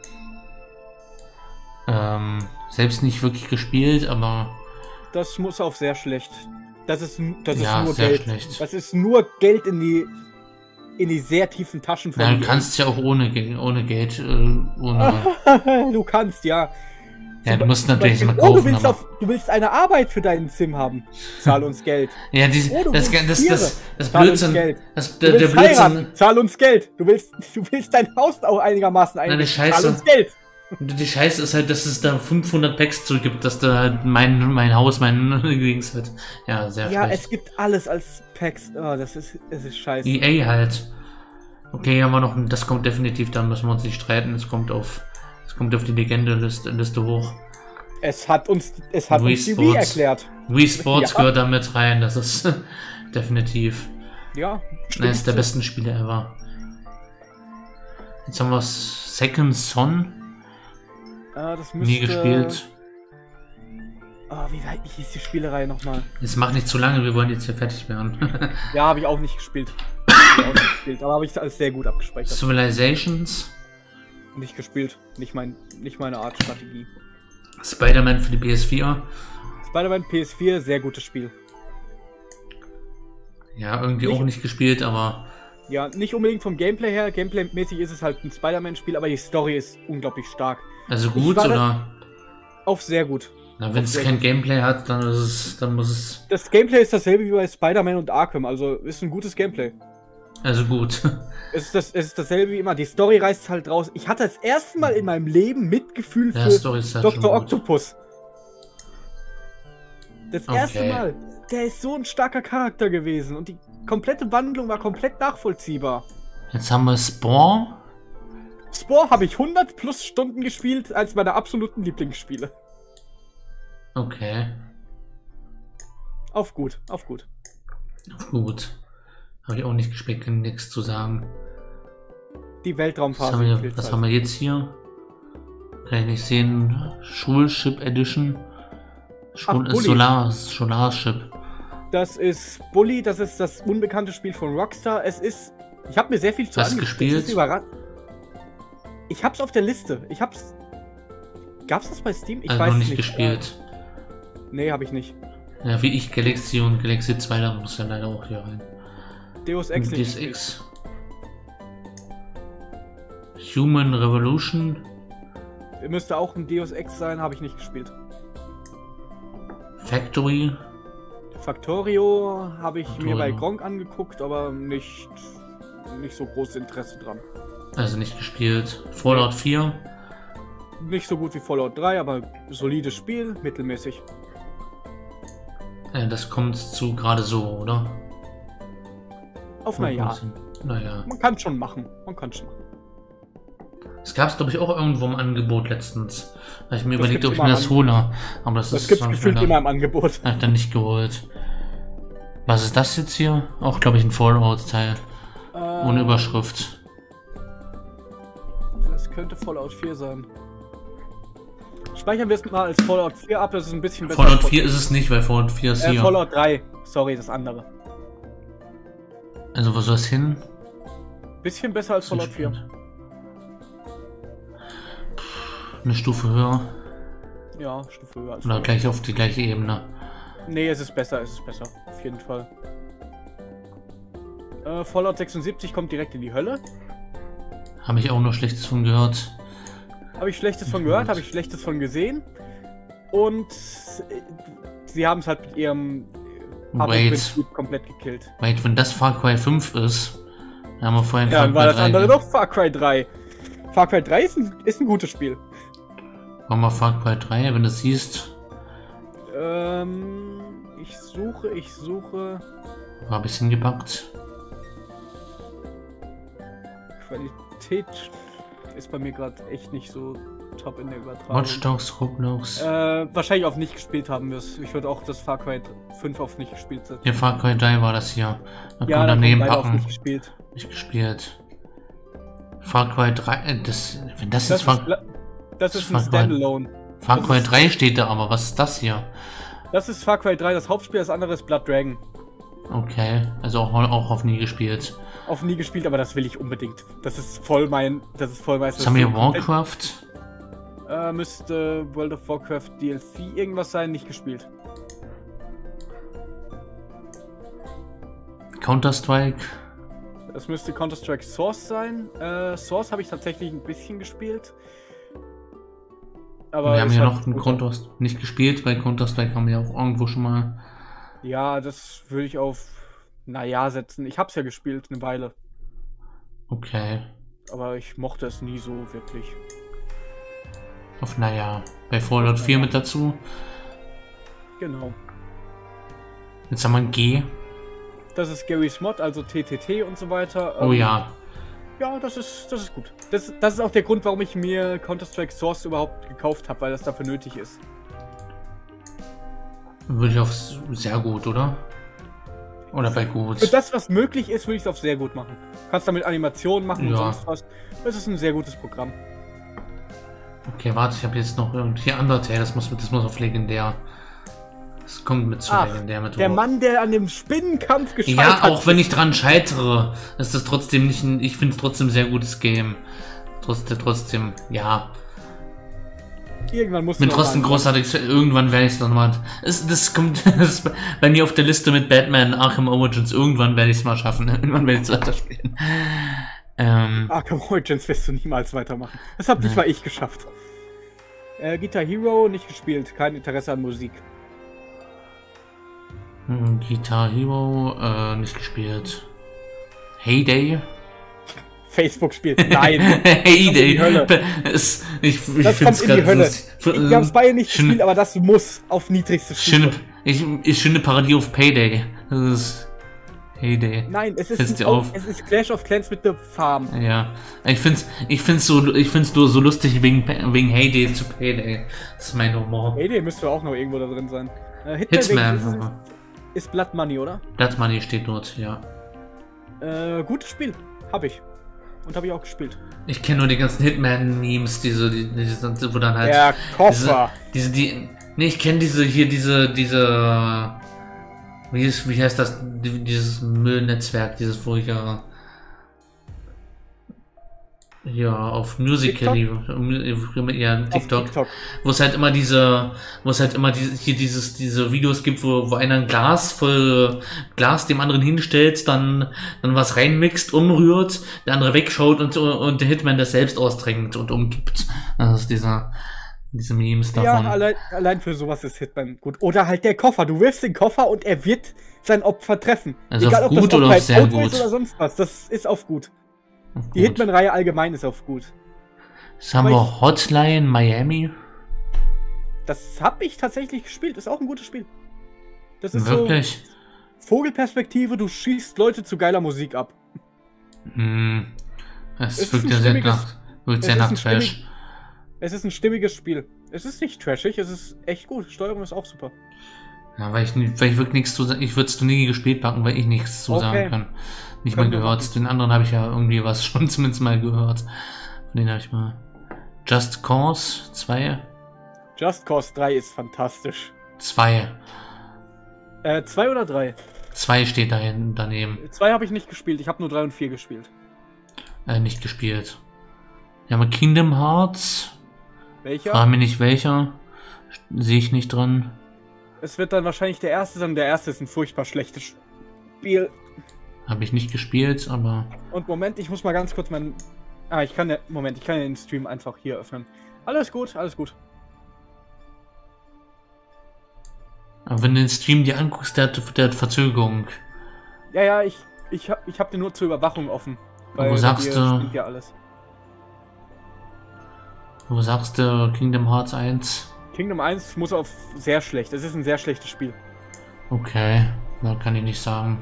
Ähm, selbst nicht wirklich gespielt, aber Das muss auf sehr schlecht. Das ist, das Ja, ist nur sehr Geld. schlecht. Das ist nur Geld in die in die sehr tiefen Taschen von na, du E A. kannst ja auch ohne, Ge- ohne Geld, äh, ohne. Du kannst, ja. Ja, du Zum musst Beispiel- natürlich mal oh, du kaufen, willst, aber. auf, du willst eine Arbeit für deinen Sim haben. Zahl uns Geld. Ja, die, Oh, du das, willst das, Tiere. das, das Zahl uns Blödsinn. Geld. Das, Du der, der willst Blödsinn. heiraten. Zahl uns Geld. Du willst, du willst dein Haus auch einigermaßen die einrichten. Scheiße. Zahl uns Geld. Die Scheiße ist halt, dass es da fünfhundert Packs zurückgibt, dass da halt mein, mein Haus, mein Dings halt. Ja, sehr Ja, schlecht. es gibt alles als Packs. Oh, das ist, es ist scheiße. E A halt. Okay, haben wir noch, das kommt definitiv, da müssen wir uns nicht streiten. Es kommt auf, es kommt auf die Legende-Liste Liste hoch. Es hat uns, es hat Wii uns die Sports. Wii erklärt. Wii Sports Ja. gehört da mit rein, das ist definitiv Ja, eines der so. besten Spiele ever. Jetzt haben wir Second Son, Ah, das müsste, nie gespielt. Ah, wie weit wie hieß die Spielerei nochmal? Jetzt mach nicht zu lange, wir wollen jetzt hier fertig werden. Ja, habe ich auch nicht gespielt. Hab ich auch nicht gespielt, aber habe ich alles sehr gut abgespeichert. Civilizations, Nicht gespielt. Nicht, mein, nicht meine Art Strategie. Spider-Man für die P S vier. Spider-Man P S vier, sehr gutes Spiel. Ja, irgendwie Nicht- auch nicht gespielt, aber Ja, nicht unbedingt vom Gameplay her. Gameplay-mäßig ist es halt ein Spider-Man-Spiel, aber die Story ist unglaublich stark. also Ich gut war oder? Auf sehr gut. Na, wenn es sehr kein gut. Gameplay hat, dann ist es, dann muss es. Das Gameplay ist dasselbe wie bei Spider-Man und Arkham, also ist ein gutes Gameplay. Also gut. Es ist, das, es ist dasselbe wie immer. Die Story reißt halt raus. Ich hatte das erste Mal in meinem Leben Mitgefühl Ja, für Story ist halt schon Doktor gut. Octopus. Das erste Okay. Mal. Der ist so ein starker Charakter gewesen. Und die komplette Wandlung war komplett nachvollziehbar. Jetzt haben wir Spawn. Spore habe ich hundert plus Stunden gespielt, als meine absoluten Lieblingsspiele. Okay. Auf gut, auf gut. Gut. Habe ich auch nicht gespielt, kann nichts zu sagen. Die Was, Weltraumphase. haben wir, fehlt was halt. haben wir jetzt hier? Kann ich nicht sehen. Schulship Edition. Schul Ach, Bully. Solar, Solarship. Das ist Bully, das ist das unbekannte Spiel von Rockstar. Es ist. Ich habe mir sehr viel zu Hast du angeguckt. gespielt? Es ist überra- Ich hab's auf der Liste. Ich hab's. Gab's das bei Steam? Ich Also weiß noch es nicht gespielt. Äh, nee, habe ich nicht. Ja, wie ich Galaxy und Galaxy zwei, da muss ja leider auch hier rein. Deus Ex nicht. Deus Ex. Human Revolution. gespielt. Müsste auch ein Deus Ex sein, habe ich nicht gespielt. Factory. Factorio habe ich mir bei Factorio. Gronk angeguckt, aber nicht, nicht so großes Interesse dran. Also nicht gespielt. Fallout vier. Nicht so gut wie Fallout drei, aber solides Spiel, mittelmäßig. Äh, das kommt zu gerade so, oder? Auf naja. Naja. Man kann schon machen. Man kann schon machen. Es gab es, glaube ich, auch irgendwo im Angebot letztens. Da ich mir Das überlegt, ob gibt's ich mir immer das im hole. Aber das, Das ist gibt's hab ich gefühlt leider- immer im Angebot. hab ich dann nicht geholt. Was ist das jetzt hier? Auch, glaube ich, ein Fallout-Teil. Ohne Äh, Überschrift. Das könnte Fallout vier sein. Speichern wir es mal als Fallout vier ab, das ist ein bisschen besser. Fallout als vier ist es nicht, weil Fallout vier ist äh, hier. Fallout drei. Sorry, das andere. Also wo soll es hin? Bisschen besser als Fallout vier. Eine Stufe höher. Ja, Stufe höher als Oder Fallout. gleich auf die gleiche Ebene. Nee, es ist besser, es ist besser. Auf jeden Fall. Äh, Fallout sechsundsiebzig kommt direkt in die Hölle. Habe ich auch nur Schlechtes von gehört. Habe ich Schlechtes von gehört, habe ich Schlechtes von gesehen. Und äh, sie haben es halt mit ihrem äh, Wait, Abo-Prinzip komplett gekillt. wait, wenn das Far Cry fünf ist, dann haben wir vorhin Ja, dann war Cry das drei andere ge- doch Far Cry drei. Far Cry drei ist ein, ist ein gutes Spiel. Machen wir Far Cry drei, wenn du es siehst. Ähm, ich suche, ich suche. War ein bisschen gepackt. Qualität ist bei mir gerade echt nicht so top in der Übertragung. Watch Dogs, Roblox. Äh, wahrscheinlich auf nicht gespielt haben wir es. Ich würde auch das Far Cry fünf auf nicht gespielt setzen. Ja, Far Cry drei war das hier. Da kann Ja, man dann daneben beide auf packen. nicht gespielt. Nicht gespielt. Far Cry drei, äh, das, wenn das, Das jetzt ist, Far, la- das ist ein Far Cry- Standalone. Far das Cry ist- drei steht da, aber was ist das hier? Das ist Far Cry drei, das Hauptspiel, das andere ist Blood Dragon. Okay, also auch, auch auf nie gespielt. Auf nie gespielt, aber das will ich unbedingt. Das ist voll mein. Das ist voll mein. Was haben wir hier? Warcraft? Äh, müsste World of Warcraft D L C irgendwas sein, nicht gespielt. Counter-Strike? Das müsste Counter-Strike Source sein. Äh, Source habe ich tatsächlich ein bisschen gespielt. Aber Wir haben ist hier halt noch einen gut. Counter nicht gespielt, weil Counter-Strike haben wir auch irgendwo schon mal. Ja, das würde ich auf naja setzen. Ich hab's ja gespielt eine Weile. Okay. Aber ich mochte es nie so wirklich. Auf naja. Bei Fallout vier mit dazu. Genau. Jetzt haben wir ein G. Das ist Gary's Mod, also T T T und so weiter. Oh Ähm, ja. Ja, das ist, das ist gut. Das, das ist auch der Grund, warum ich mir Counter-Strike Source überhaupt gekauft habe, weil das dafür nötig ist. Würde ich auf sehr gut, oder? Oder bei Für gut. das, was möglich ist, würde ich es auf sehr gut machen. Kannst damit Animationen machen und Ja. sonst was. Das ist ein sehr gutes Programm. Okay, warte, ich habe jetzt noch irgendwie Undertale. Das muss, das muss auf legendär. Das kommt mit zu Ach, legendär mit Der hoch. Mann, der an dem Spinnenkampf gescheitert Ja, hat. auch wenn ich dran scheitere, ist das trotzdem nicht ein. Ich finde es trotzdem ein sehr gutes Game. Trotzdem, trotzdem, ja. Irgendwann muss Bin trotzdem großartig. Irgendwann werde ich es nochmal. Das kommt das ist bei mir auf der Liste mit Batman Arkham Origins. Irgendwann werde ich es mal schaffen. Irgendwann werde ich es weiterspielen. Ähm, Arkham Origins wirst du niemals weitermachen. Das hab nicht Nee. mal ich geschafft. Äh, Guitar Hero nicht gespielt. Kein Interesse an Musik. Guitar Hero, äh, nicht gespielt. Heyday? Facebook-Spiel. Nein. Heyday. Es, ich ich das kommt in die Hölle. Das, ich ich habe es beide nicht schöne, gespielt, aber das muss auf niedrigste Stufe. Ich, ich schöne Parodie auf Payday. Das ist Heyday. Nein, es ist, ein, es ist Clash of Clans mit der Farm. Ja, ich find's, ich find's so, ich find's nur so lustig wegen, wegen Heyday zu Payday. Das ist mein Humor. Heyday müsste auch noch irgendwo da drin sein. Äh, Hitman. Hitman. Ist, ist Blood Money, oder? Blood Money steht dort, ja. Äh, gutes Spiel. Hab ich. Und habe ich auch gespielt. Ich kenne nur die ganzen Hitman-Memes, diese, die, die, wo dann halt. Der Koffer. Diese, diese die. Nee, ich kenne diese hier, diese, diese. Wie, ist, wie heißt das? Dieses Müllnetzwerk, dieses, wo ich ja. Ja, auf Musical.ly, ja, TikTok, TikTok. Wo es halt immer diese, wo es halt immer diese, hier dieses, diese Videos gibt, wo, wo einer ein Glas voll Glas dem anderen hinstellt, dann, dann was reinmixt, umrührt, der andere wegschaut und, und der Hitman das selbst austrinkt und umkippt. Das ist dieser, diese Memes davon. Ja, allein, allein für sowas ist Hitman gut. Oder halt der Koffer. Du wirfst den Koffer und er wird sein Opfer treffen. Also Egal, auf gut oder auf sehr gut. Oder sonst was. Das ist auf gut. Die Hitman-Reihe allgemein ist auf gut. Jetzt haben wir Hotline Miami. Das habe ich tatsächlich gespielt. Ist auch ein gutes Spiel. Das ist wirklich so Vogelperspektive. Du schießt Leute zu geiler Musik ab. Hm. Es wirkt ja sehr nach, wirkt sehr nach Trash. Es ist ein stimmiges Spiel. Es ist nicht trashig. Es ist echt gut. Steuerung ist auch super. Ja, weil ich, weil ich wirklich nichts zu sagen. Ich würde es nie gespielt packen, weil ich nichts zu okay. sagen kann. Nicht mal gehört. Den anderen habe ich ja irgendwie was schon zumindest mal gehört. Von denen habe ich mal. Just Cause zwei. Just Cause drei ist fantastisch. zwei. Äh, zwei oder drei? zwei steht da hinten daneben. zwei habe ich nicht gespielt. Ich habe nur drei und vier gespielt. Äh, nicht gespielt. Wir haben Kingdom Hearts. Welcher? Frag mich nicht welcher. Sehe ich nicht dran. Es wird dann wahrscheinlich der erste sein. Der erste ist ein furchtbar schlechtes Spiel. Habe ich nicht gespielt, aber... Und Moment, ich muss mal ganz kurz meinen... Ah, ich kann ja... Moment, ich kann ja den Stream einfach hier öffnen. Alles gut, alles gut. Aber wenn du den Stream dir anguckst, der hat, der hat Verzögerung. Ja, ja, ich, ich, hab, ich hab den nur zur Überwachung offen. Weil wo sagst du... Ja alles. Wo sagst du Kingdom Hearts eins? Kingdom eins muss auf sehr schlecht. Es ist ein sehr schlechtes Spiel. Okay, da kann ich nicht sagen.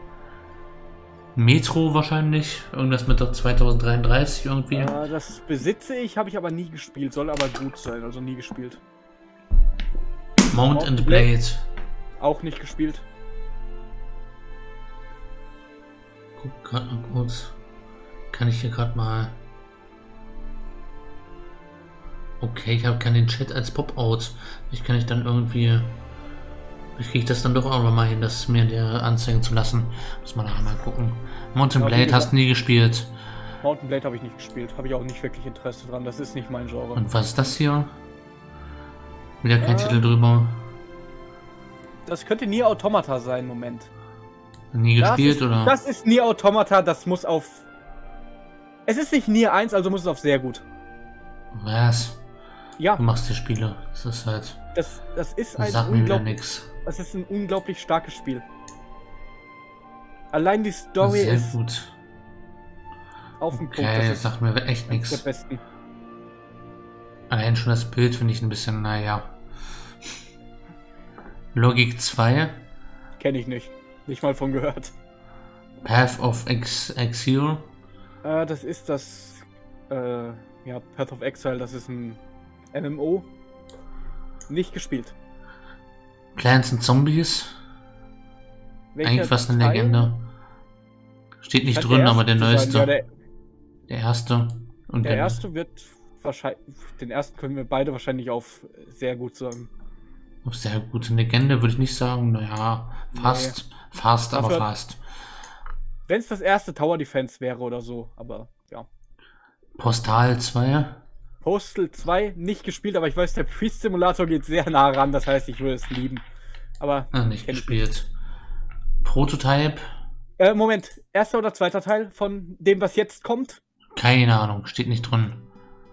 Metro wahrscheinlich. Irgendwas mit der zweitausenddreiunddreißig irgendwie. Äh, das besitze ich, habe ich aber nie gespielt. Soll aber gut sein, also nie gespielt. Mount and Blade. Auch nicht gespielt. Guck gerade mal kurz. Kann ich hier gerade mal... Okay, ich habe keinen Chat als Pop-Out. Ich kann ich dann irgendwie... Ich kriege das dann doch auch mal hin, das mir der anzeigen zu lassen. Muss man nachher mal gucken. Mountain ja, Blade hast du nie gespielt. Mountain Blade habe ich nicht gespielt. Habe ich auch nicht wirklich Interesse dran. Das ist nicht mein Genre. Und was ist das hier? Wieder kein äh, Titel drüber. Das könnte Nier Automata sein, Moment. Nie gespielt, das ist, oder? Das ist Nier Automata, das muss auf... Es ist nicht Nier eins, also muss es auf sehr gut. Was? Ja. Du machst die Spiele. Das ist halt... Das, das ist ein Sag mir wieder nix. Das ist ein unglaublich starkes Spiel. Allein die Story sehr ist gut. Auf den okay, Punkt. Das ist sagt mir echt nichts. Der besten. Allein schon das Bild finde ich ein bisschen, naja. Logik zwei. Kenne ich nicht. Nicht mal von gehört. Path of Ex Exile. Äh, das ist das. Äh, ja, Path of Exile, das ist ein M M O. Nicht gespielt. Plants and Zombies. Welcher Eigentlich fast eine Teil? Legende. Steht nicht drin, aber der neueste. Ja, der, der erste. Und der, der erste wird wahrscheinlich. Den ersten können wir beide wahrscheinlich auf sehr gut sagen. Auf sehr gute Legende würde ich nicht sagen. Naja, fast. Nee. Fast, aber Dafür, fast. Wenn es das erste Tower Defense wäre oder so, aber ja. Postal zwei. Postal zwei nicht gespielt, aber ich weiß, der Priest Simulator geht sehr nah ran, das heißt, ich würde es lieben. Aber ah, nicht gespielt. Nicht. Prototype. Äh, Moment, erster oder zweiter Teil von dem, was jetzt kommt? Keine Ahnung, steht nicht drin.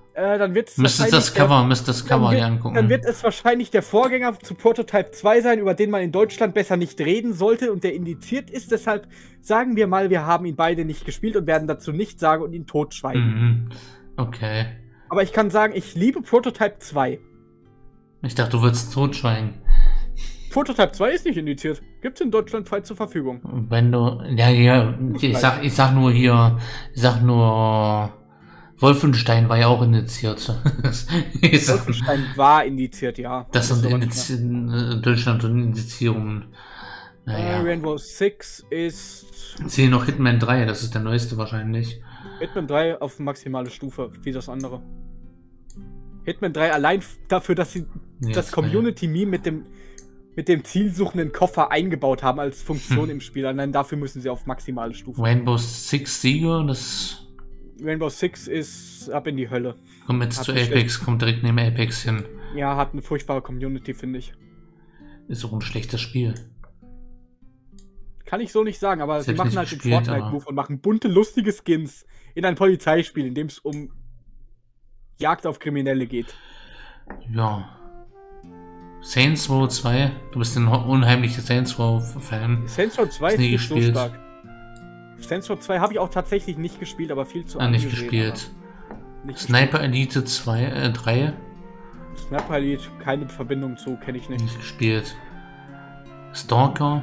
Äh, dann wird es Müsstest das Cover, müsst das Cover dir angucken. Dann wird es wahrscheinlich der Vorgänger zu Prototype zwei sein, über den man in Deutschland besser nicht reden sollte und der indiziert ist. Deshalb sagen wir mal, wir haben ihn beide nicht gespielt und werden dazu nichts sagen und ihn totschweigen. Mhm. Okay. Aber ich kann sagen, ich liebe Prototype zwei. Ich dachte, du würdest totschweigen. Prototype zwei ist nicht indiziert. Gibt's in Deutschland frei zur Verfügung. Wenn du, ja, ja, ich sag, ich sag nur hier, ich sag nur, Wolfenstein war ja auch indiziert. Wolfenstein war indiziert, ja. Das sind Indiz in Deutschland und Indizierungen. Naja. Uh, Rainbow Six ist... Zählen noch Hitman drei, das ist der neueste wahrscheinlich. Hitman drei auf maximale Stufe, wie das andere. Hitman drei allein dafür, dass sie ja, das Community-Meme mit dem, mit dem zielsuchenden Koffer eingebaut haben als Funktion hm. im Spiel. Allein dafür müssen sie auf maximale Stufe. Rainbow Six Sieger, das... Rainbow Six ist ab in die Hölle. Kommt jetzt hat zu Apex, kommt direkt neben Apex hin. Ja, hat eine furchtbare Community, finde ich. Ist auch ein schlechtes Spiel. Kann ich so nicht sagen, aber das sie machen halt den Fortnite-Move und machen bunte, lustige Skins in ein Polizeispiel, in dem es um Jagd auf Kriminelle geht. Ja. Saints Row zwei, du bist ein unheimlicher Saints Row-Fan. Saints Row zwei ist nicht gespielt. so stark. Saints Row zwei habe ich auch tatsächlich nicht gespielt, aber viel zu ah, nicht gespielt. Nicht Sniper gespielt. Elite zwei, äh, drei. Sniper Elite, keine Verbindung zu, kenne ich nicht. Nicht gespielt. Stalker.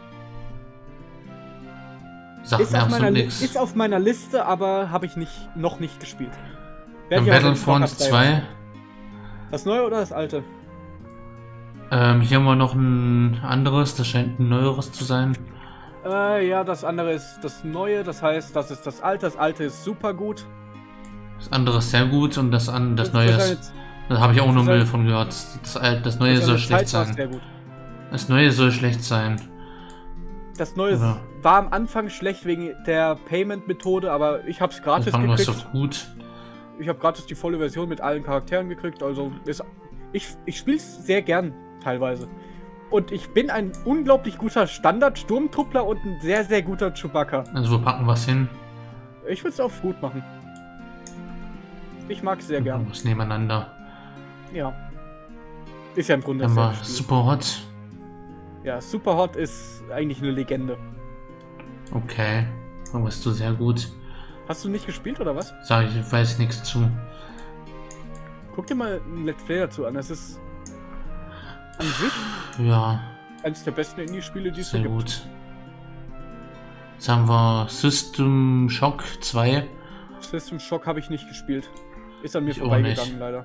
Sagt ist, mir auf meiner nichts. ist auf meiner Liste, aber habe ich nicht, noch nicht gespielt. Battlefront zwei. Das neue oder das alte? Ähm, hier haben wir noch ein anderes, das scheint ein neueres zu sein. Äh, ja, das andere ist das neue, das heißt, das ist das alte, das alte ist super gut. Das andere ist sehr gut und das, an, das, das neue ist, da habe ich auch nur Müll von gehört. Das, alte, das neue soll schlecht sein. Sehr gut. Das neue soll schlecht sein. Das neue ja. war am Anfang schlecht wegen der Payment-Methode, aber ich habe es gratis Anfang gekriegt. Ist doch gut. Ich habe gratis die volle Version mit allen Charakteren gekriegt, also ist, ich, ich spiele es sehr gern teilweise. Und ich bin ein unglaublich guter Standard-Sturmtruppler und ein sehr, sehr guter Chewbacca. Also wo packen wir es hin? Ich würde es auf gut machen. Ich mag es sehr gern. Was nebeneinander. Ja. Ist ja im Grunde das Spiel. Super Hot. Ja, Super Hot ist eigentlich eine Legende. Okay. Dann bist du sehr gut. Hast du nicht gespielt oder was? Sag ich, ich weiß nichts zu. Guck dir mal ein Let's Play dazu an. Das ist an sich ja. eines der besten Indie-Spiele, die es so gibt. Sehr gut. Jetzt haben wir System Shock zwei. System Shock habe ich nicht gespielt. Ist an mir ich vorbeigegangen, leider.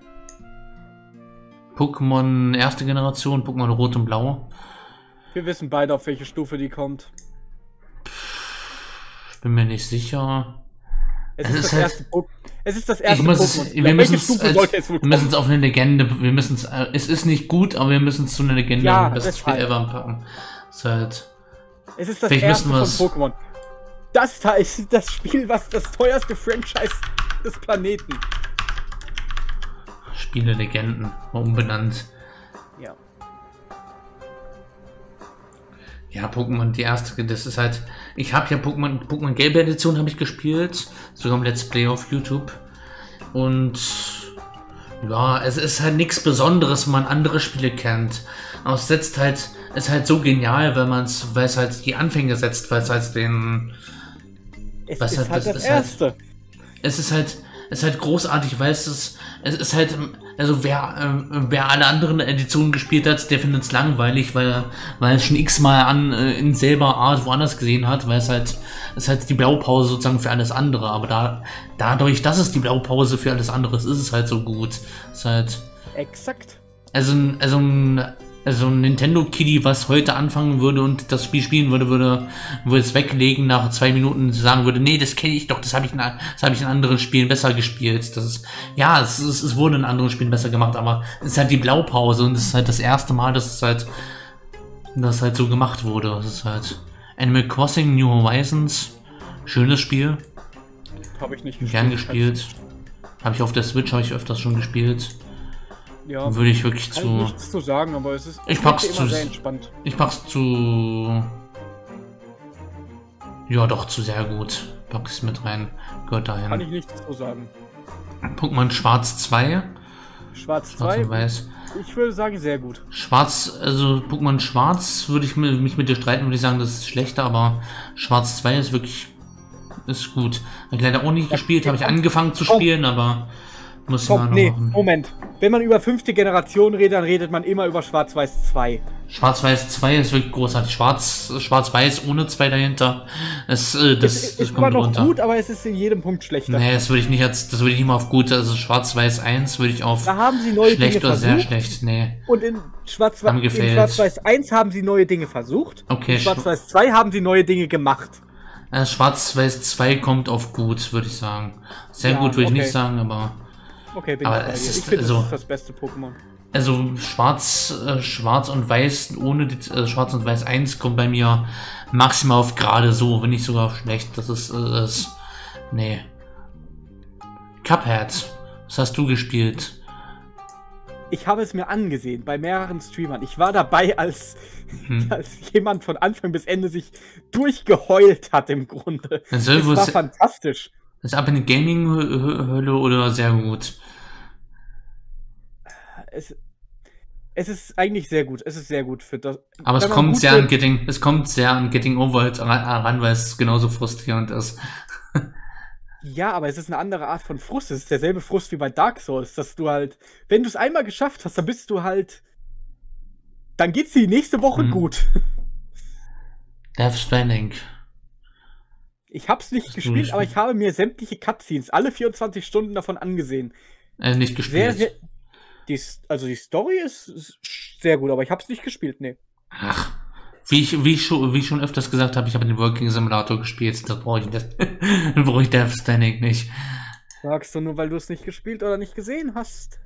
Pokémon erste Generation, Pokémon Rot und Blau. Wir wissen beide, auf welche Stufe die kommt. Ich bin mir nicht sicher. Es, es ist, ist, das halt, erste es ist das erste Pokémon. Wir müssen es auf eine Legende. Wir müssen es. Es ist nicht gut, aber wir müssen es zu einer Legende ja, und das Spiel ever packen. Ist halt, es ist das erste von Pokémon. Das da ist das Spiel, was das teuerste Franchise des Planeten. Spiele Legenden, umbenannt. Ja. Ja, Pokémon, die erste, das ist halt. Ich habe ja Pokémon, Pokémon Gelbe Edition habe ich gespielt, sogar im Let's Play auf YouTube. Und ja, es ist halt nichts Besonderes, wenn man andere Spiele kennt. Aber es setzt halt, ist halt so genial, weil man es, weil es halt die Anfänge setzt, weil es halt den. Es ist halt das, das ist erste. Halt, es ist halt, es ist halt großartig, weil es ist, es ist halt, also wer, äh, wer alle anderen Editionen gespielt hat, der findet es langweilig, weil, weil es schon x-mal an, äh, in selber Art woanders gesehen hat, weil es halt, es ist halt die Blaupause sozusagen für alles andere, aber da, dadurch, dass es die Blaupause für alles andere ist, ist es halt so gut. Es ist halt. Exakt. Also, also ein, also ein Nintendo-Kitty, was heute anfangen würde und das Spiel spielen würde, würde, würde es weglegen, nach zwei Minuten sagen würde, nee, das kenne ich doch, das habe ich, das hab ich in anderen Spielen besser gespielt. Das ist, ja, es, ist, es wurde in anderen Spielen besser gemacht, aber es ist halt die Blaupause und es ist halt das erste Mal, dass es halt, das halt so gemacht wurde. Es ist halt Animal Crossing New Horizons, schönes Spiel. Habe ich nicht gespielt. Gern gespielt. Habe ich auf der Switch, habe ich öfters schon gespielt. Ja, würde ich wirklich kann zu. Ich nichts zu sagen, aber es ist ich pack's zu. sehr entspannt. Ich pack's zu. Ja, doch zu sehr gut. Pack's mit rein. Gehört dahin. Kann ich nichts zu sagen. Pokémon Schwarz zwei. Schwarz Schwarz zwei. und Weiß. Ich würde sagen, sehr gut. Schwarz, also Pokémon Schwarz würde ich mich mit dir streiten, würde ich sagen, das ist schlechter, aber Schwarz zwei ist wirklich ist gut. Habe ich leider auch nicht gespielt, habe ich angefangen zu spielen, aber muss ich mal noch nee, machen. Moment. Wenn man über fünfte Generation redet, dann redet man immer über Schwarz-Weiß zwei. Schwarz-Weiß zwei ist wirklich großartig. Schwarz, Schwarz-Weiß ohne zwei dahinter. Es, äh, das, Es das ist kommt immer noch runter. gut, aber es ist in jedem Punkt schlechter. Nee, das würde ich nicht als, das würde ich nicht mal auf gut, also Schwarz-Weiß eins würde ich auf Da haben sie neue schlecht Dinge oder sehr versucht. schlecht, nee. Und in Schwarz-Weiß Haben gefehlt. Schwarz eins haben sie neue Dinge versucht. Okay, In Schwarz-Weiß zwei haben sie neue Dinge gemacht. Äh, Schwarz-Weiß zwei kommt auf gut, würde ich sagen. Sehr Ja, gut würde ich okay. nicht sagen, aber Okay, bin Aber ich bei es dir. ist Ich finde, so- das ist das beste Pokémon. also Schwarz, äh, Schwarz und Weiß ohne die, äh, Schwarz und Weiß eins kommt bei mir maximal auf gerade so, wenn nicht sogar auf schlecht. Das ist, äh, das, nee. Cuphead, was hast du gespielt? Ich habe es mir angesehen bei mehreren Streamern. Ich war dabei, als, Hm. als jemand von Anfang bis Ende sich durchgeheult hat im Grunde. Also, Es wo war ist- fantastisch. Ist ab in die Gaming-Hölle oder sehr gut? Es, es ist eigentlich sehr gut. Es ist sehr gut für das. Aber es wenn man kommt gute- sehr an Getting, es kommt sehr an Getting Over It ran, ran, weil es genauso frustrierend ist. Ja, aber es ist eine andere Art von Frust. Es ist derselbe Frust wie bei Dark Souls, dass du halt, wenn du es einmal geschafft hast, dann bist du halt. Dann geht's die nächste Woche Mhm. gut. Death Stranding. Ich hab's nicht Hast du gespielt, nicht aber gespielt? ich habe mir sämtliche Cutscenes, alle vierundzwanzig Stunden davon angesehen. Äh, nicht Sehr, gespielt. sehr. Die, S- also die Story ist, ist sehr gut, aber ich hab's nicht gespielt, nee. Ach, wie ich, wie ich, schon, wie ich schon öfters gesagt habe, ich habe den Working Simulator gespielt. Das brauche ich nicht. Dann brauche ich Death Stranding nicht. Sagst du nur, weil du es nicht gespielt oder nicht gesehen hast?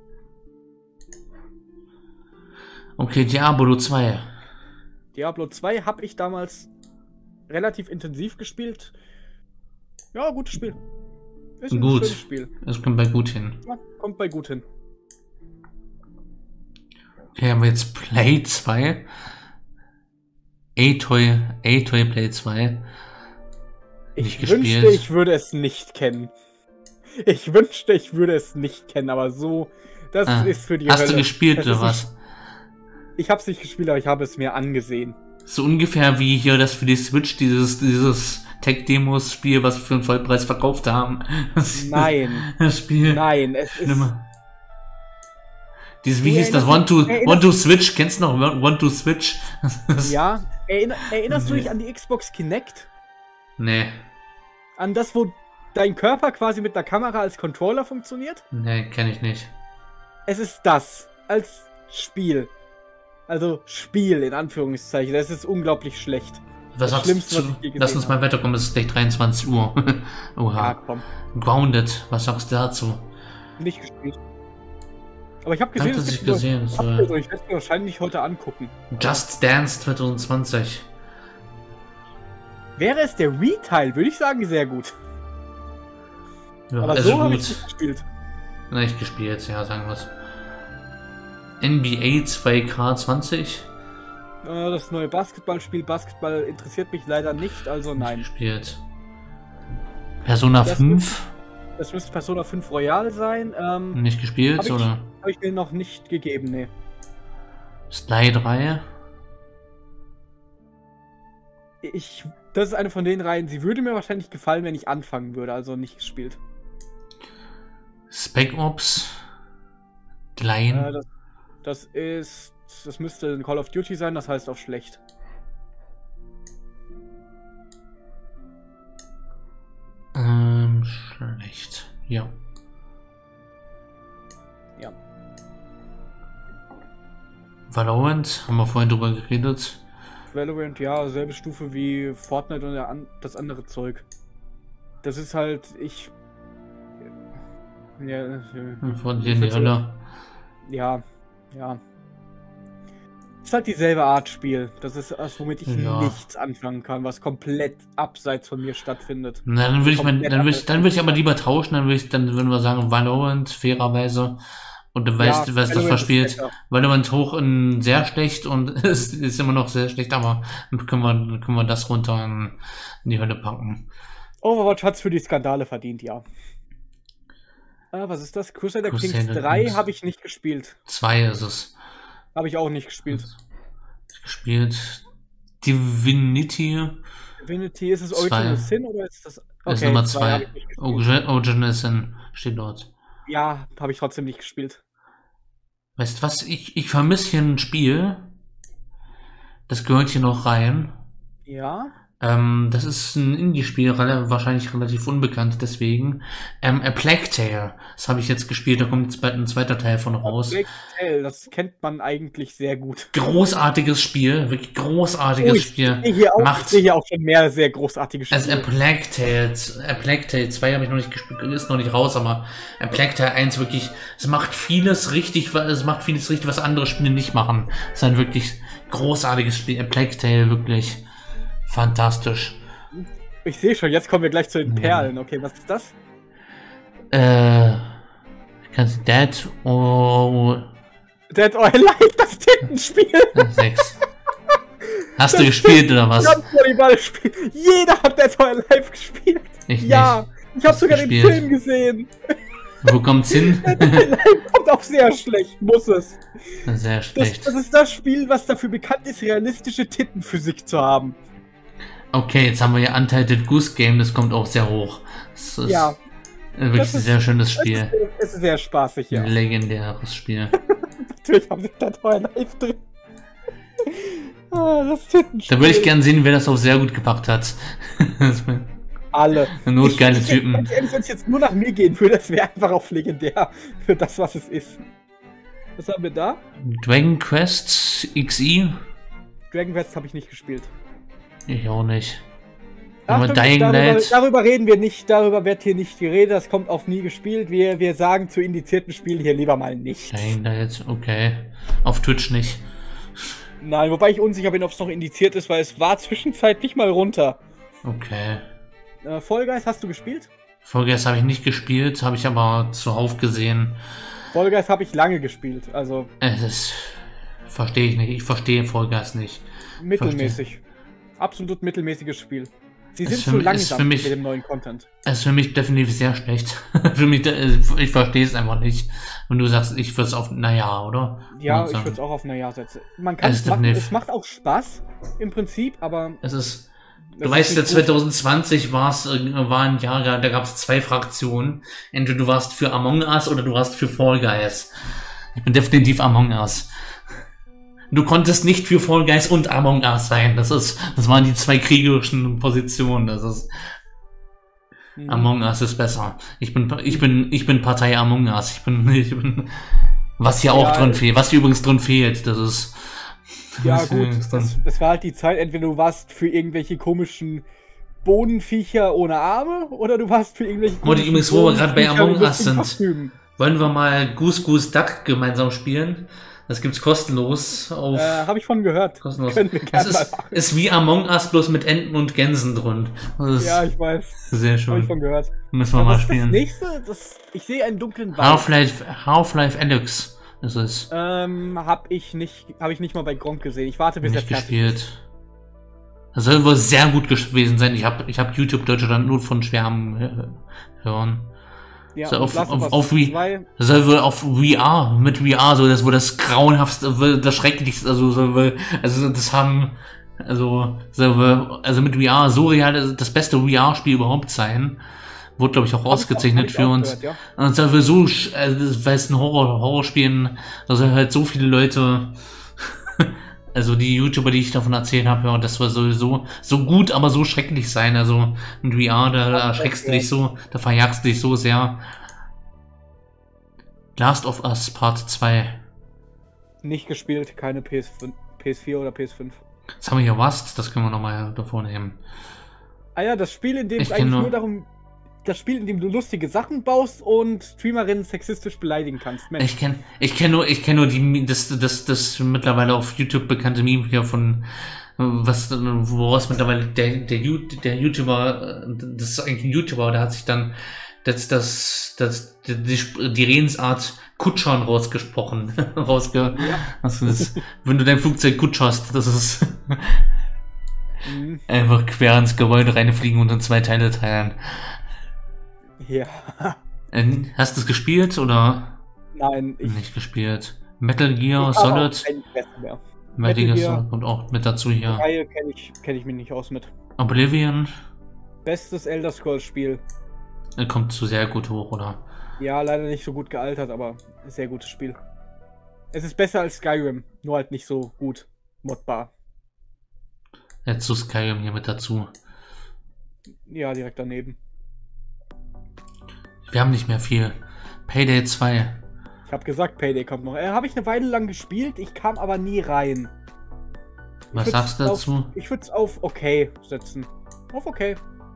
Okay, Diablo zwei. Diablo zwei habe ich damals relativ intensiv gespielt. Ja, gutes Spiel. Ist ein Gut. schönes Spiel. Das kommt bei gut hin. Ja, kommt bei gut hin. Okay, haben wir jetzt Play zwei. A-Toy, A-Toy Play zwei. Nicht Ich wünschte, gespielt. ich würde es nicht kennen. Ich wünschte, ich würde es nicht kennen, aber so, das Ah, ist für die Hast Hölle. du gespielt Das oder ist was? nicht- Ich habe es nicht gespielt, aber ich habe es mir angesehen. So ungefähr wie hier das für die Switch, dieses, dieses Tech-Demos-Spiel, was wir für einen Vollpreis verkauft haben. Das, Nein, Das Spiel. nein, es ist. Schlimmer. Dieses, wie Du hieß das? erinnerst One dich- to, erinner- One to Switch? Kennst du noch One to Switch? Das- Ja, erinner, erinnerst du Nee. dich an die Xbox Kinect? Nee, An das, wo dein Körper quasi mit der Kamera als Controller funktioniert? nee, kenne ich nicht. Es ist das als Spiel. Also Spiel in Anführungszeichen. Das ist unglaublich schlecht. Was Das sagst Schlimmste, du? was ich je gesehen Lass uns mal weiterkommen, es ist gleich dreiundzwanzig Uhr. Ja, Oha. komm. Grounded, was sagst du dazu? Nicht gespielt. Aber ich habe Hab gesehen, das es nicht gibt gesehen, so- so- also ich werde es mir wahrscheinlich heute angucken. Just Dance zwanzig zwanzig. Wäre es der Retail, würde ich sagen, sehr gut. Ja, Aber also so habe ich gut. nicht gespielt. Nicht gespielt, ja, sagen wir es. N B A zwei K zwanzig. Äh, Das neue Basketballspiel. Basketball interessiert mich leider nicht, also Nicht nein. gespielt. Persona Das fünf. Das müsste Persona fünf Royal sein. Ähm, Nicht gespielt, Hab ich- oder? habe ich mir noch nicht gegeben, nee. Sly drei. Ich, das ist eine von den Reihen, sie würde mir wahrscheinlich gefallen, wenn ich anfangen würde, also nicht gespielt. Spec Ops. Klein. Äh, das, das ist, das müsste ein Call of Duty sein, das heißt auf schlecht. Ähm, schlecht. Ja. Ja. Valorant, haben wir vorhin drüber geredet. Valorant, ja, selbe Stufe wie Fortnite und der an, das andere Zeug. Das ist halt, ich... Ja, äh, Von dir in die Hölle. ja, ja. Ist halt dieselbe Art Spiel. Das ist das, womit ich Ja. nichts anfangen kann, was komplett abseits von mir stattfindet. Na, dann würde ich, mein, Komplett dann würde ich, anders. dann würde ich aber lieber tauschen, dann würde ich, dann würden wir sagen Valorant, fairerweise. Und du weißt, du weißt, das Valorant ist verspielt. besser. Valorant hoch in sehr schlecht und es ist immer noch sehr schlecht, aber dann können wir, dann können wir das runter in, in die Hölle packen. Overwatch hat's für die Skandale verdient, ja. Ah, was ist das? Crusader Kings Crusader drei Kings. habe ich nicht gespielt. zwei ist es. Habe ich auch nicht gespielt. Gespielt. Divinity Divinity, ist es Original Zwei. Sin oder ist das... ist Nummer zwei habe zwei. ich nicht gespielt. Origi- Original Sin steht dort. Ja, habe ich trotzdem nicht gespielt. Weißt du was? Ich, ich vermisse hier ein Spiel. Das gehört hier noch rein. Ja. Ähm, das ist ein Indie-Spiel, rela- wahrscheinlich relativ unbekannt, deswegen. Ähm, A Plague Tale. Das habe ich jetzt gespielt, da kommt jetzt bald ein zweiter Teil von raus. Plague Tale, das kennt man eigentlich sehr gut. Großartiges Spiel, wirklich großartiges Oh, ich Spiel. sehe hier, auch- Macht- ich sehe hier auch schon mehr sehr großartige Spiele. Also A Plague Tale, A Plague Tale zwei habe ich noch nicht gespielt, ist noch nicht raus, aber A Plague Tale eins wirklich, es macht vieles richtig, wa- es macht vieles richtig, was andere Spiele nicht machen. Es ist ein wirklich großartiges Spiel. A Plague Tale, wirklich fantastisch. Ich sehe schon, jetzt kommen wir gleich zu den Ja. Perlen. Okay, was ist das? Äh, kannst du Dead oh, Dead or Alive, das Tintenspiel. sechs. Hast du gespielt oder was? Ganz Volleyballspiel. Jeder hat Dead or Alive gespielt. Ich Ja, ich habe Hast sogar gespielt. den Film gesehen. nicht. Wo kommt's hin? Dead or Alive kommt auch sehr schlecht, muss es. Sehr Das, schlecht. das ist das Spiel, was dafür bekannt ist, realistische Tittenphysik zu haben. Okay, jetzt haben wir ja Untitled Goose Game, das kommt auch sehr hoch. Das ist Ja. wirklich Das ein ist- sehr schönes Es Spiel. ist, es ist sehr spaßig, ja. Ein legendäres Spiel. Natürlich haben sie Dead or Alive drin. Ah, das Tittenspiel. Da würde ich gern sehen, wer das auch sehr gut gepackt hat. Alle. Notgeile Ich- ich- Typen. Ganz ehrlich, wenn es jetzt nur nach mir gehen würde, das wäre einfach auf legendär für das, was es ist. Was haben wir da? Dragon Quest X I? Dragon Quest habe ich nicht gespielt. Ich auch nicht. Aber Achtung, Dying darüber, Light. darüber reden wir nicht, darüber wird hier nicht geredet, das kommt auf nie gespielt. Wir, wir sagen zu indizierten Spielen hier lieber mal nichts. Dying Light, okay. Auf Twitch nicht. Nein, wobei ich unsicher bin, ob es noch indiziert ist, weil es war zwischenzeitlich mal runter. Okay. Äh, Fall Guys hast du gespielt? Fall Guys habe ich nicht gespielt, habe ich aber zuhauf gesehen. Fall Guys habe ich lange gespielt, also Es ist. Verstehe ich nicht. Ich verstehe Fall Guys nicht. mittelmäßig. Absolut mittelmäßiges Spiel. Sie Ist sind für zu mich- ist langsam für mich- mit dem neuen Content. Es ist für mich definitiv sehr schlecht. Für mich, äh, ich verstehe es einfach nicht. Und du sagst, ich würde es auf, naja, oder? Ja, Und ich sagen, würde es auch auf ein Jahr setzen. Man kann Es es ist machen, definitiv- es macht auch Spaß im Prinzip, aber Es ist. Das Du ist weißt, ja, nicht gut. zwanzig zwanzig war's, äh, war ein Jahr, da gab es zwei Fraktionen. Entweder du warst für Among Us oder du warst für Fall Guys. Ich bin definitiv Among Us. Du konntest nicht für Fall Guys und Among Us sein. Das ist, das waren die zwei kriegerischen Positionen. Das ist, Mhm. Among Us ist besser. Ich bin, ich bin, ich bin Partei Among Us. Ich bin, ich bin, was hier auch Ja, drin fehlt, was hier übrigens drin fehlt, das ist, Ja, das gut, ist dann- es, es war halt die Zeit, entweder du warst für irgendwelche komischen Bodenviecher ohne Arme oder du warst für irgendwelche Oh, die übrigens, wo wir gerade bei Bodenviecher Among mit Us lustigen sind. Kostümen. Wollen wir mal Goose Goose Duck gemeinsam spielen? Das gibt's kostenlos auf. Äh, habe ich von gehört. kostenlos. Können wir Es gerne mal ist, machen. ist wie Among Us, bloß mit Enten und Gänsen drin. Das ist Ja, ich weiß. sehr Habe ich schön. von gehört. Müssen wir Ja, mal was ist das spielen. nächste? Das, ich sehe einen dunklen Wald. Half-Life Half-Life Alyx ist es. Ähm, hab ich nicht, habe ich nicht mal bei Gronk gesehen. Ich warte, bis er Nicht fertig ist. gespielt. Das soll wohl sehr gut gewesen sein. Ich habe ich hab YouTube Deutschland nur von Schwärmen äh, hören. Ja, So, und auf- Last of auf- Us auf wie- zwei, Das soll wohl auf V R, mit V R, so das wohl das grauenhaftste, das schrecklichste, also soll wohl, also das haben, also soll wohl, also mit V R so real das beste V R-Spiel überhaupt sein. Wurde, glaube ich, auch hab ich auch- hab ausgezeichnet ich für auch uns. gehört, ja. Und es soll wohl so, sch- also, weil es ein Horror, Horrorspielen, da soll halt so viele Leute, also die YouTuber, die ich davon erzählt habe, ja, das soll sowieso so gut, aber so schrecklich sein. Also mit V R, da, da Hab ich erschreckst du gehört. dich so, da verjagst du dich so sehr. Last of Us Part zwei. Nicht gespielt, keine P S fünf, P S vier oder P S fünf. Jetzt haben wir hier Rust, das können wir nochmal davor nehmen. Ah ja, das Spiel, in dem Ich es kenn eigentlich nur- nur darum, das Spiel, in dem du lustige Sachen baust und Streamerinnen sexistisch beleidigen kannst. Mensch, Ich kenne ich kenn nur, ich kenn nur die, das, das, das mittlerweile auf YouTube bekannte Meme hier von, äh, was, woraus mittlerweile der, der, You- der YouTuber, äh, das ist eigentlich ein YouTuber, der hat sich dann das, das, das, die, die, die Redensart Kutschern rausgesprochen, rausge, was ist das? Wenn du dein Flugzeug kutscherst, das ist Mhm. einfach quer ins Gebäude reinfliegen und in zwei Teile teilen. Ja. Äh, hast du es gespielt oder Nein, ich, nicht gespielt? Metal Gear ich habe auch Solid? kein Interesse mehr. Metal Metal Gear Gear- Solid kommt auch mit dazu hier. Reihe kenne ich, kenn ich mich nicht aus mit. Oblivion Bestes Elder Scrolls Spiel. äh, kommt zu sehr gut hoch, oder? Ja, leider nicht so gut gealtert, aber sehr gutes Spiel. Es ist besser als Skyrim, nur halt nicht so gut modbar. Jetzt zu Skyrim hier mit dazu. Ja, direkt daneben. Wir haben nicht mehr viel. Payday zwei. Ich habe gesagt, Payday kommt noch. Äh, habe ich eine Weile lang gespielt, ich kam aber nie rein. Was würd's sagst du dazu? Auf, ich würde es auf okay setzen. Auf okay.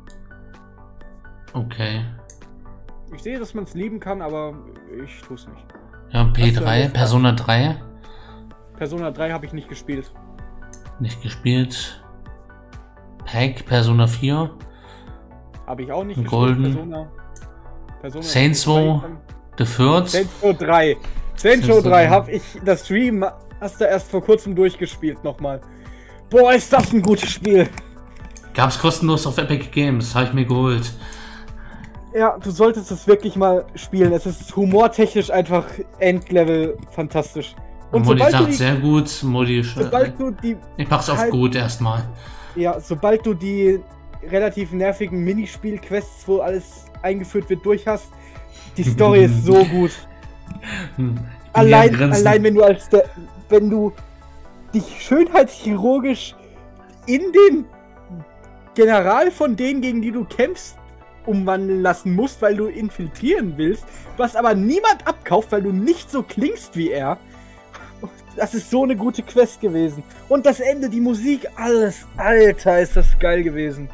Okay. Ich sehe, dass man es lieben kann, aber ich tue es nicht. Ja, P Hast du drei, jetzt- Persona drei. Persona drei habe ich nicht gespielt. Nicht gespielt. Pack, Persona vier. Habe ich auch nicht Golden. gespielt. Persona. Persona Saints Row. The Third. Saints Row drei. Saints Row drei habe ich das Stream hast du erst vor kurzem durchgespielt nochmal. Boah, ist das ein gutes Spiel. Gab's kostenlos auf Epic Games. Habe ich mir geholt. Ja, du solltest es wirklich mal spielen. Es ist humortechnisch einfach Endlevel fantastisch. Und Modi sobald du, sagt die, sehr gut. Modi, sobald du die, ich mach's auf halt- gut erstmal. ja, sobald du die relativ nervigen Minispiel-Quests, wo alles eingeführt wird, durch hast, die Story ist so gut. Hm, ich bin hier am Allein, Grinsen. allein wenn du als der, wenn du dich schönheitschirurgisch in den General von denen, gegen die du kämpfst, umwandeln lassen musst, weil du infiltrieren willst, was aber niemand abkauft, weil du nicht so klingst wie er. Das ist so eine gute Quest gewesen. Und das Ende, die Musik, alles, Alter, ist das geil gewesen.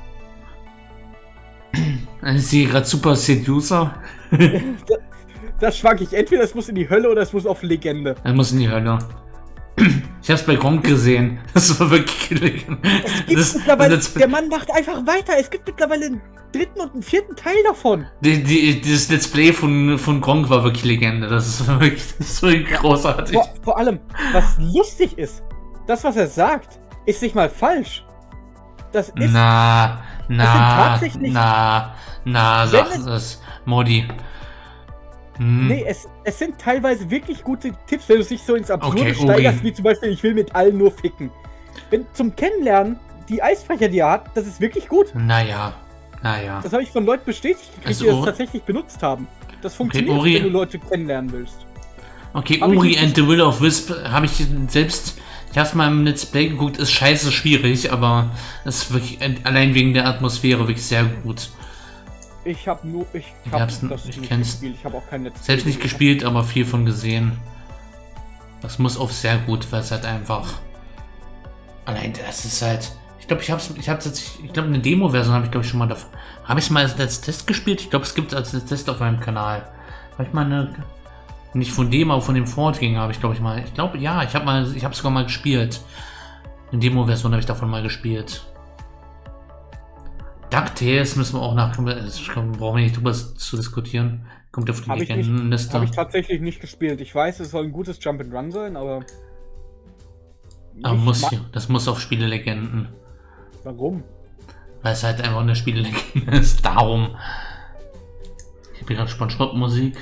Ich sehe gerade Super Seducer. das, das schwank ich. Entweder es muss in die Hölle oder es muss auf Legende. Er muss in die Hölle. Ich hab's bei Gronk gesehen. Das war wirklich. Es gibt Das, mittlerweile, das, der Mann macht einfach weiter. Es gibt mittlerweile einen dritten und einen vierten Teil davon. die, die, dieses Let's Play von, von Gronk war wirklich Legende. Das ist wirklich so großartig. Vor, vor allem, was lustig ist, das, was er sagt, ist nicht mal falsch. Das ist. Na, na, tatsächlich- na, na, Wenn sag es- das, Modi. Hm. Nee, es, es sind teilweise wirklich gute Tipps, wenn du dich so ins Absurde Okay, steigerst, Uri. wie zum Beispiel, ich will mit allen nur ficken. Wenn zum Kennenlernen, die Eisbrecher, die er hat, das ist wirklich gut. Naja, naja. Das habe ich von Leuten bestätigt gekriegt, Also, die das Uri- tatsächlich benutzt haben. Das funktioniert, Uri- wenn du Leute kennenlernen willst. Okay, Hab ich Uri nicht and the Will of Wisp habe ich selbst. Ich hab's mal im Let's Play geguckt, ist scheiße schwierig, aber es ist wirklich allein wegen der Atmosphäre wirklich sehr gut. Ich habe nur, ich Ich habe hab's- das ich nicht kenn's gespielt. Ich habe auch kein Netz. Selbst nicht gespielt, aber viel von gesehen. Das muss auch sehr gut, weil es halt einfach. Allein das ist halt. Ich glaube, ich hab's. Ich hab's jetzt. Ich glaube, eine Demo-Version habe ich glaube ich schon mal davon. Habe ich es mal als als Test gespielt? Ich glaube, es gibt es als Test auf meinem Kanal. Habe ich mal eine. Nicht von dem, aber von dem Vorgänger habe ich glaube ich mal. Ich glaube, ja, ich habe mal. Ich habe sogar mal gespielt. Eine Demo-Version habe ich davon mal gespielt. DuckTales müssen wir auch nach. Das brauchen wir nicht drüber zu diskutieren. Kommt auf die Habe ich, nicht- Legendenliste. hab ich tatsächlich nicht gespielt. Ich weiß, es soll ein gutes Jump'n'Run sein, aber. Aber nicht muss ma- hier, das muss auf Spielelegenden. Warum? Weil es halt einfach eine Spielelegende ist. Darum. Ich habe gerade Spongebob-Musik.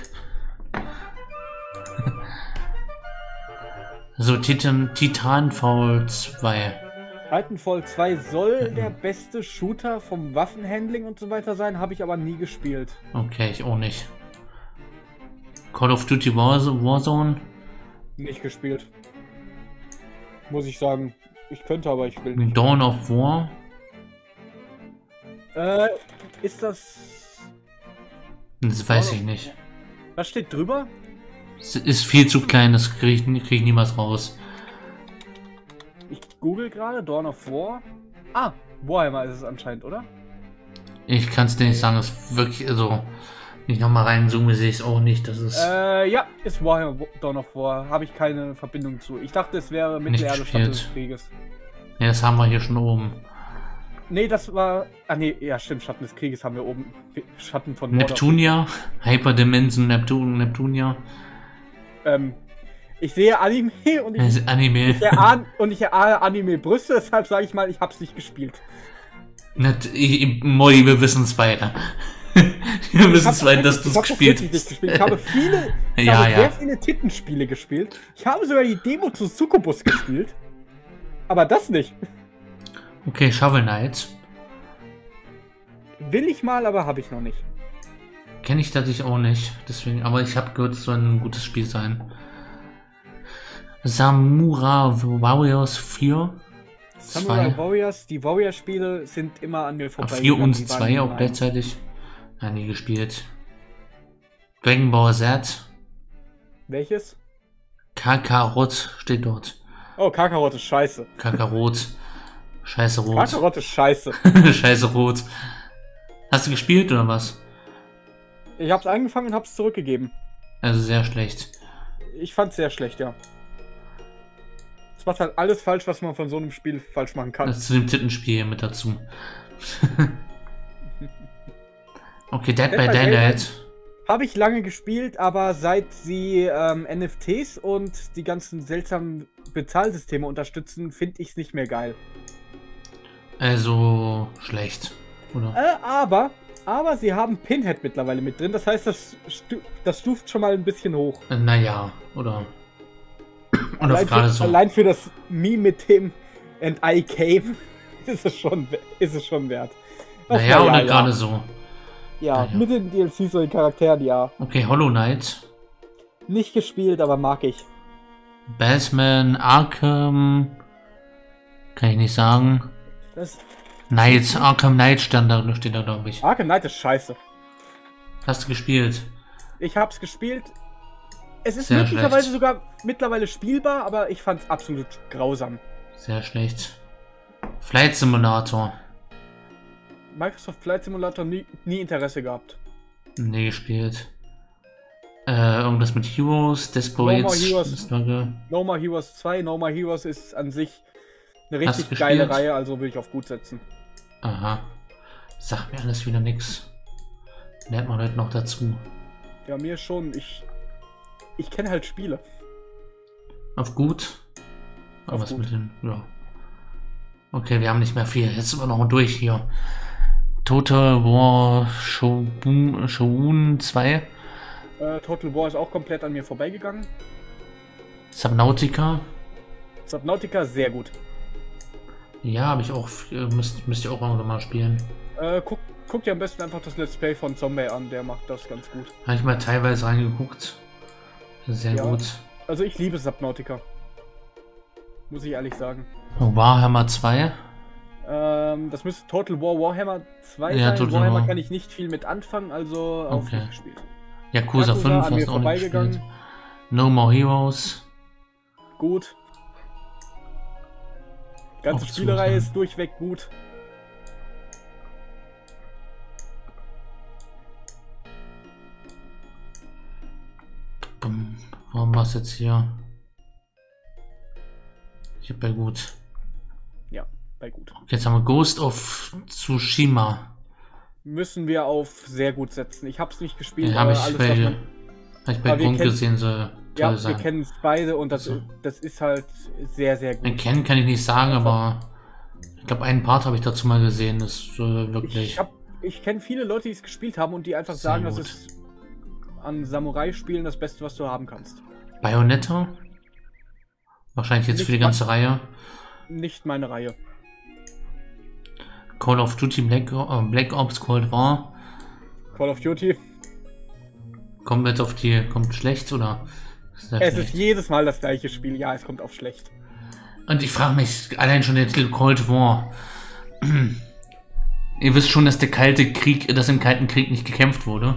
So, Titan, Titanfall zwei. Titanfall zwei soll der beste Shooter vom Waffenhandling und so weiter sein, habe ich aber nie gespielt. Okay, ich auch nicht. Call of Duty Warz- Warzone. Nicht gespielt. Muss ich sagen. Ich könnte, aber ich will nicht. Dawn of War. Äh, ist das. Das weiß ich nicht. Was steht drüber? Es ist viel zu klein, das kriege ich, krieg ich niemals raus. Ich google gerade. Dawn of War. Ah, Warhammer ist es anscheinend, oder? Ich kann es dir nicht sagen, das ist wirklich, also, nicht nochmal reinzoomen, sehe ich es auch nicht, das ist Äh, ja, ist Warhammer Dawn of War. Habe ich keine Verbindung zu. Ich dachte, es wäre Mittelerde Schatten gespielt. des Krieges. ja, das haben wir hier schon oben. Nee, das war. Ah, nee, ja, stimmt. Schatten des Krieges haben wir oben. Schatten von Mordor. Neptunia, Hyperdimension Neptun, Neptunia, Ähm, ich sehe Anime und ich, das ist Anime. ich erahne, und ich erahne Anime-Brüste, deshalb sage ich mal, ich hab's nicht gespielt. Net, ich, ich, Moi, wir wissen es beide. Wir müssen zwei, dass du ich es hab das gespielt wirklich nicht hast. gespielt. Ich habe viele, ich Ja, habe ja. sehr viele Tittenspiele gespielt. Ich habe sogar die Demo zu Succubus gespielt. Aber das nicht. Okay, Shovel Knight. Will ich mal, aber habe ich noch nicht. Kenne ich tatsächlich auch nicht. Deswegen, aber ich habe gehört, es soll ein gutes Spiel sein. Samurai Warriors vier. Samurai zwei. Warriors, die Warrior-Spiele sind immer an mir vorbei. vier und zwei auch gleichzeitig. Ja, nie gespielt. Dragon Ball Z. Welches? Kakarot steht dort. Oh, Kakarot ist scheiße. Kakarot. Scheiße rot. Kakarot ist scheiße. Scheiße rot. Hast du gespielt oder was? Ich hab's angefangen und hab's zurückgegeben. Also sehr schlecht. Ich fand's sehr schlecht, ja. Es macht halt alles falsch, was man von so einem Spiel falsch machen kann. Das zu dem Tittenspiel hier mit dazu. Okay, Dead, Dead by Daylight. Daylight. Habe ich lange gespielt, aber seit sie ähm, N F Ts und die ganzen seltsamen Bezahlsysteme unterstützen, finde ich es nicht mehr geil. Also schlecht, oder? Äh, aber, aber sie haben Pinhead mittlerweile mit drin. Das heißt, das, stu das stuft schon mal ein bisschen hoch. Äh, naja, oder? Oder allein, gerade für, so. allein für das Meme mit dem And I Came ist es schon, ist es schon wert. Naja, oder ja, gerade ja. so. Ja, naja. Mit den D L Cs und den Charakteren, ja. Okay, Hollow Knight. Nicht gespielt, aber mag ich. Batman, Arkham. Kann ich nicht sagen. Das Knight, Arkham Knight stand da, steht da, glaube ich. Arkham Knight ist scheiße. Hast du gespielt? Ich hab's gespielt. Es ist Sehr möglicherweise schlecht. sogar mittlerweile spielbar, aber ich fand's absolut grausam. Sehr schlecht. Flight Simulator. Microsoft Flight Simulator nie, nie Interesse gehabt. Nee, gespielt. Äh, irgendwas mit Heroes, Desperate. No More Heroes. Struggle. No More Heroes zwei. No More Heroes ist an sich eine Hast richtig du geile gespielt? Reihe, also würde ich auf gut setzen. Aha. Sagt mir alles wieder nix. Lernt man heute noch dazu. Ja, mir schon. Ich, ich kenne halt Spiele. Auf gut. Aber Auf was gut. mit den. Ja. Okay, wir haben nicht mehr viel. Jetzt sind wir noch mal durch hier. Total War Shogun, Shogun zwei. Äh, Total War ist auch komplett an mir vorbeigegangen. Subnautica. Subnautica sehr gut. Ja, habe ich auch. äh, Müsst, müsst ihr auch irgendwann mal spielen. Äh, guck, guck dir am besten einfach das Let's Play von Zombie an, der macht das ganz gut. Habe ich mal teilweise reingeguckt. Sehr Ja. gut. Also ich liebe Subnautica. Muss ich ehrlich sagen. Warhammer zwei. Ähm, das müsste Total War Warhammer zwei Ja, sein. Total Warhammer War. kann ich nicht viel mit anfangen, also auf Okay. nicht gespielt. Yakuza, Yakuza fünf an hast mir du auch nicht gespielt. vorbeigegangen. No More Heroes. Gut. Ganze Auch Spielerei zu- ist durchweg gut. Bumm. Warum war es jetzt hier? Ich hab bei gut. Ja, bei gut. Jetzt haben wir Ghost of Tsushima. Müssen wir auf sehr gut setzen. Ich hab's nicht gespielt, Den habe aber ich alles, bei, was man... hab ich bei Aber wir Grund kennen- gesehen, soll toll Ja, wir sein. kennen es beide und das, So. das ist halt sehr, sehr gut. Kennen kann ich nicht sagen, aber ich glaube, einen Part habe ich dazu mal gesehen. Das ist äh, wirklich. Ich, hab- ich kenne viele Leute, die es gespielt haben und die einfach Sehr sagen, das gut. ist an Samurai-Spielen das Beste, was du haben kannst. Bayonetta? Wahrscheinlich jetzt für die Nicht ganze Reihe. Nicht meine Reihe. Call of Duty Black, äh, Black Ops Cold War. Call of Duty. Kommt jetzt auf die. Kommt schlecht oder? Ist das Es schlecht? ist jedes Mal das gleiche Spiel. Ja, es kommt auf schlecht. Und ich frage mich, allein schon der Titel Cold War. Ihr wisst schon, dass der Kalte Krieg, dass im Kalten Krieg nicht gekämpft wurde.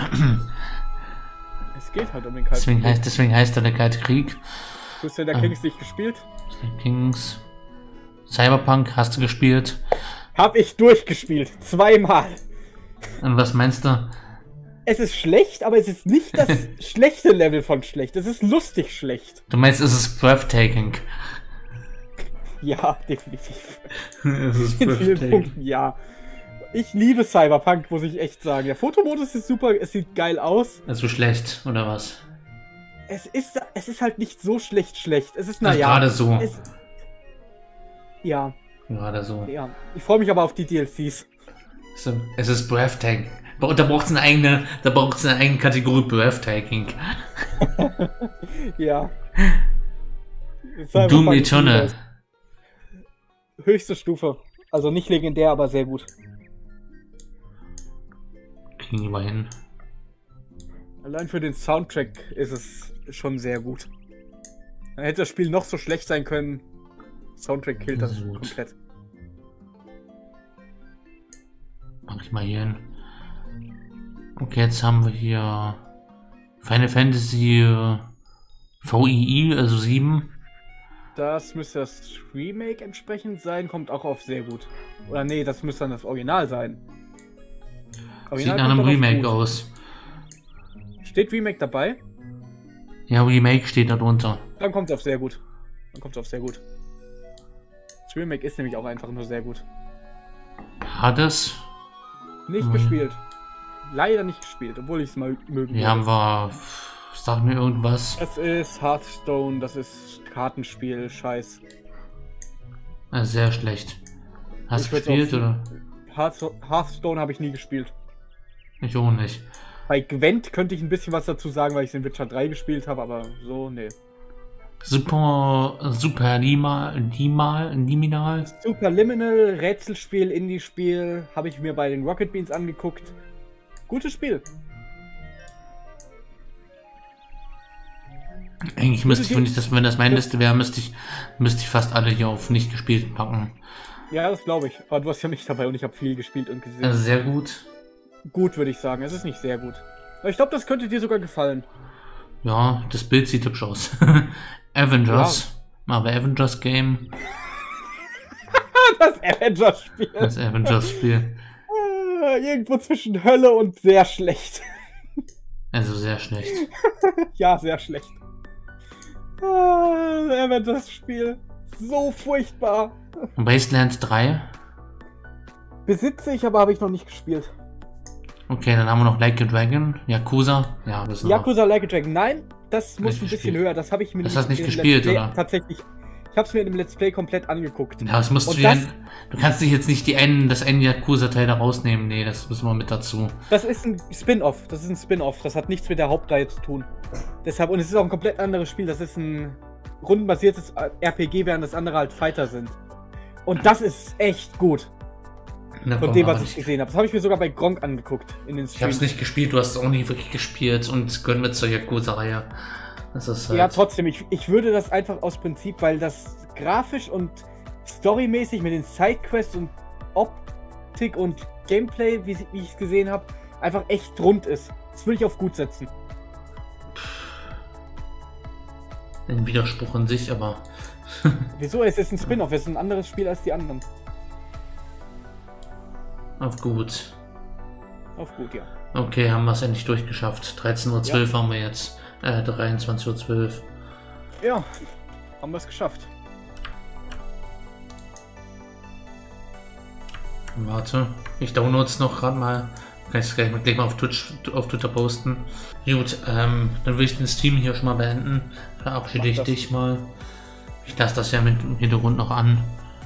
Es geht halt um den Kalten Deswegen Krieg. heißt, deswegen heißt er der Kalte Krieg. Crusader Ah. Kings nicht gespielt? Kings. Cyberpunk hast du gespielt. Hab ich durchgespielt. Zweimal. Und was meinst du? Es ist schlecht, aber es ist nicht das schlechte Level von schlecht. Es ist lustig schlecht. Du meinst, es ist breathtaking. Ja, definitiv. Es ist In vielen Punkten ja. Ich liebe Cyberpunk, muss ich echt sagen. Der Fotomodus ist super, es sieht geil aus. Also schlecht, oder was? Es ist, es ist halt nicht so schlecht schlecht. Es ist, Also naja. gerade so. Es, ja, Gerade so. ja. Ich freue mich aber auf die D L Cs. So, es ist breathtaking. Da braucht es eine eigene, da braucht es eine eigene Kategorie Breathtaking. Ja. Doom Eternal. Höchste Stufe. Also nicht legendär, aber sehr gut. Kriegen wir mal hin. Allein für den Soundtrack ist es schon sehr gut. Dann hätte das Spiel noch so schlecht sein können. Soundtrack killt das Gut. komplett. Mach ich mal hier hin. Okay, jetzt haben wir hier Final Fantasy äh, V I I, also sieben. Das müsste das Remake entsprechend sein, kommt auch auf sehr gut. Oder nee, das müsste dann das Original sein. Sieht nach kommt einem dann auf Remake gut. aus. Steht Remake dabei? Ja, Remake steht da drunter. Dann kommt es auf sehr gut. Dann kommt es auf sehr gut. Das Remake ist nämlich auch einfach nur sehr gut. Hades. Nicht Mhm. gespielt. Leider nicht gespielt, obwohl ich es mal mögen Hier haben wir. Sag mir irgendwas. Das ist Hearthstone, das ist Kartenspiel, Scheiß. Ah, sehr schlecht. Hast Ich du würd's gespielt auch- oder? Hearth- Hearthstone habe ich nie gespielt. Ich auch nicht. Bei Gwent könnte ich ein bisschen was dazu sagen, weil ich in Witcher drei gespielt habe, aber so, nee. Super, super Limal, Limal, Liminal. Superliminal, Rätselspiel, Indie-Spiel, habe ich mir bei den Rocket Beans angeguckt. Gutes Spiel. Eigentlich müsste ich, wenn ich das, wenn das meine Liste wäre, müsste ich, müsste ich fast alle hier auf nicht gespielt packen. Ja, das glaube ich. Aber du hast ja mich dabei und ich habe viel gespielt und gesehen. Also sehr gut. Gut, würde ich sagen. Es ist nicht sehr gut. Aber ich glaube, das könnte dir sogar gefallen. Ja, das Bild sieht hübsch aus. Avengers. Aber Avengers Game. Das Avengers-Spiel. Das Avengers Spiel. Äh, Irgendwo zwischen Hölle und sehr schlecht. Also sehr schlecht. Ja, sehr schlecht. Ah, Avengers-Spiel. So furchtbar. Wasteland drei. Besitze ich, aber habe ich noch nicht gespielt. Okay, dann haben wir noch Like a Dragon. Yakuza. Ja, wissen wir. Yakuza Like a Dragon. Nein, das muss Nicht ein bisschen gespielt. höher. Das habe ich mir Das hast du nicht im gespielt, Let's Play oder? Tatsächlich. Ich habe es mir im Let's Play komplett angeguckt. Ja, das musst Und du ja. das- Du kannst dich jetzt nicht die einen, das einen Yakuza-Teil da rausnehmen. Nee, das müssen wir mit dazu. Das ist ein Spin-off. Das ist ein Spin-off. Das hat nichts mit der Hauptreihe zu tun. Deshalb, und es ist auch ein komplett anderes Spiel. Das ist ein rundenbasiertes R P G, während das andere halt Fighter sind. Und das ist echt gut. Ne, Von komm, dem, aber was ich nicht. gesehen habe. Das habe ich mir sogar bei Gronk angeguckt. In den Ich hab's Streams. nicht gespielt, du hast es auch nie wirklich gespielt und gönnen wir zur Yakuza-Reihe. Das ist halt. Ja, trotzdem. Ich, ich würde das einfach aus Prinzip, weil das grafisch und storymäßig mit den Sidequests und Optik und Gameplay, wie, wie ich es gesehen habe, einfach echt rund ist. Das würde ich auf gut setzen. Ein Widerspruch in sich, aber. Wieso? Es ist ein Spin-off. Es ist ein anderes Spiel als die anderen. Auf gut. Auf gut, ja. Okay, haben wir es endlich durchgeschafft. dreizehn Uhr zwölf haben wir jetzt. Äh, dreiundzwanzig Uhr zwölf. Ja, haben wir es geschafft. Warte, ich download es noch gerade mal. Kann ich es gleich, mal- gleich mal auf, Twitch, auf Twitter posten. Gut, ähm, dann will ich den Stream hier schon mal beenden. Verabschiede Mach ich das. dich mal. Ich lasse das ja mit im Hintergrund noch an.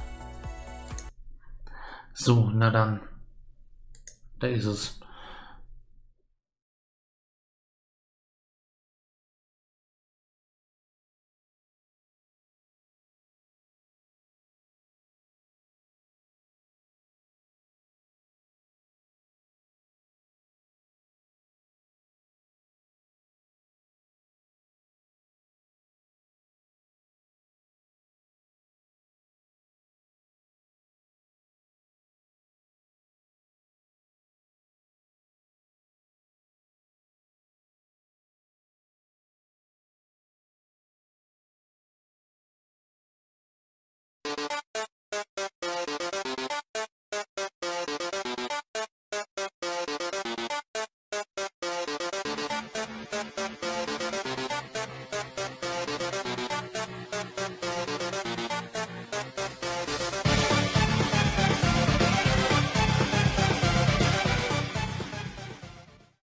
So, na dann. Da ist es.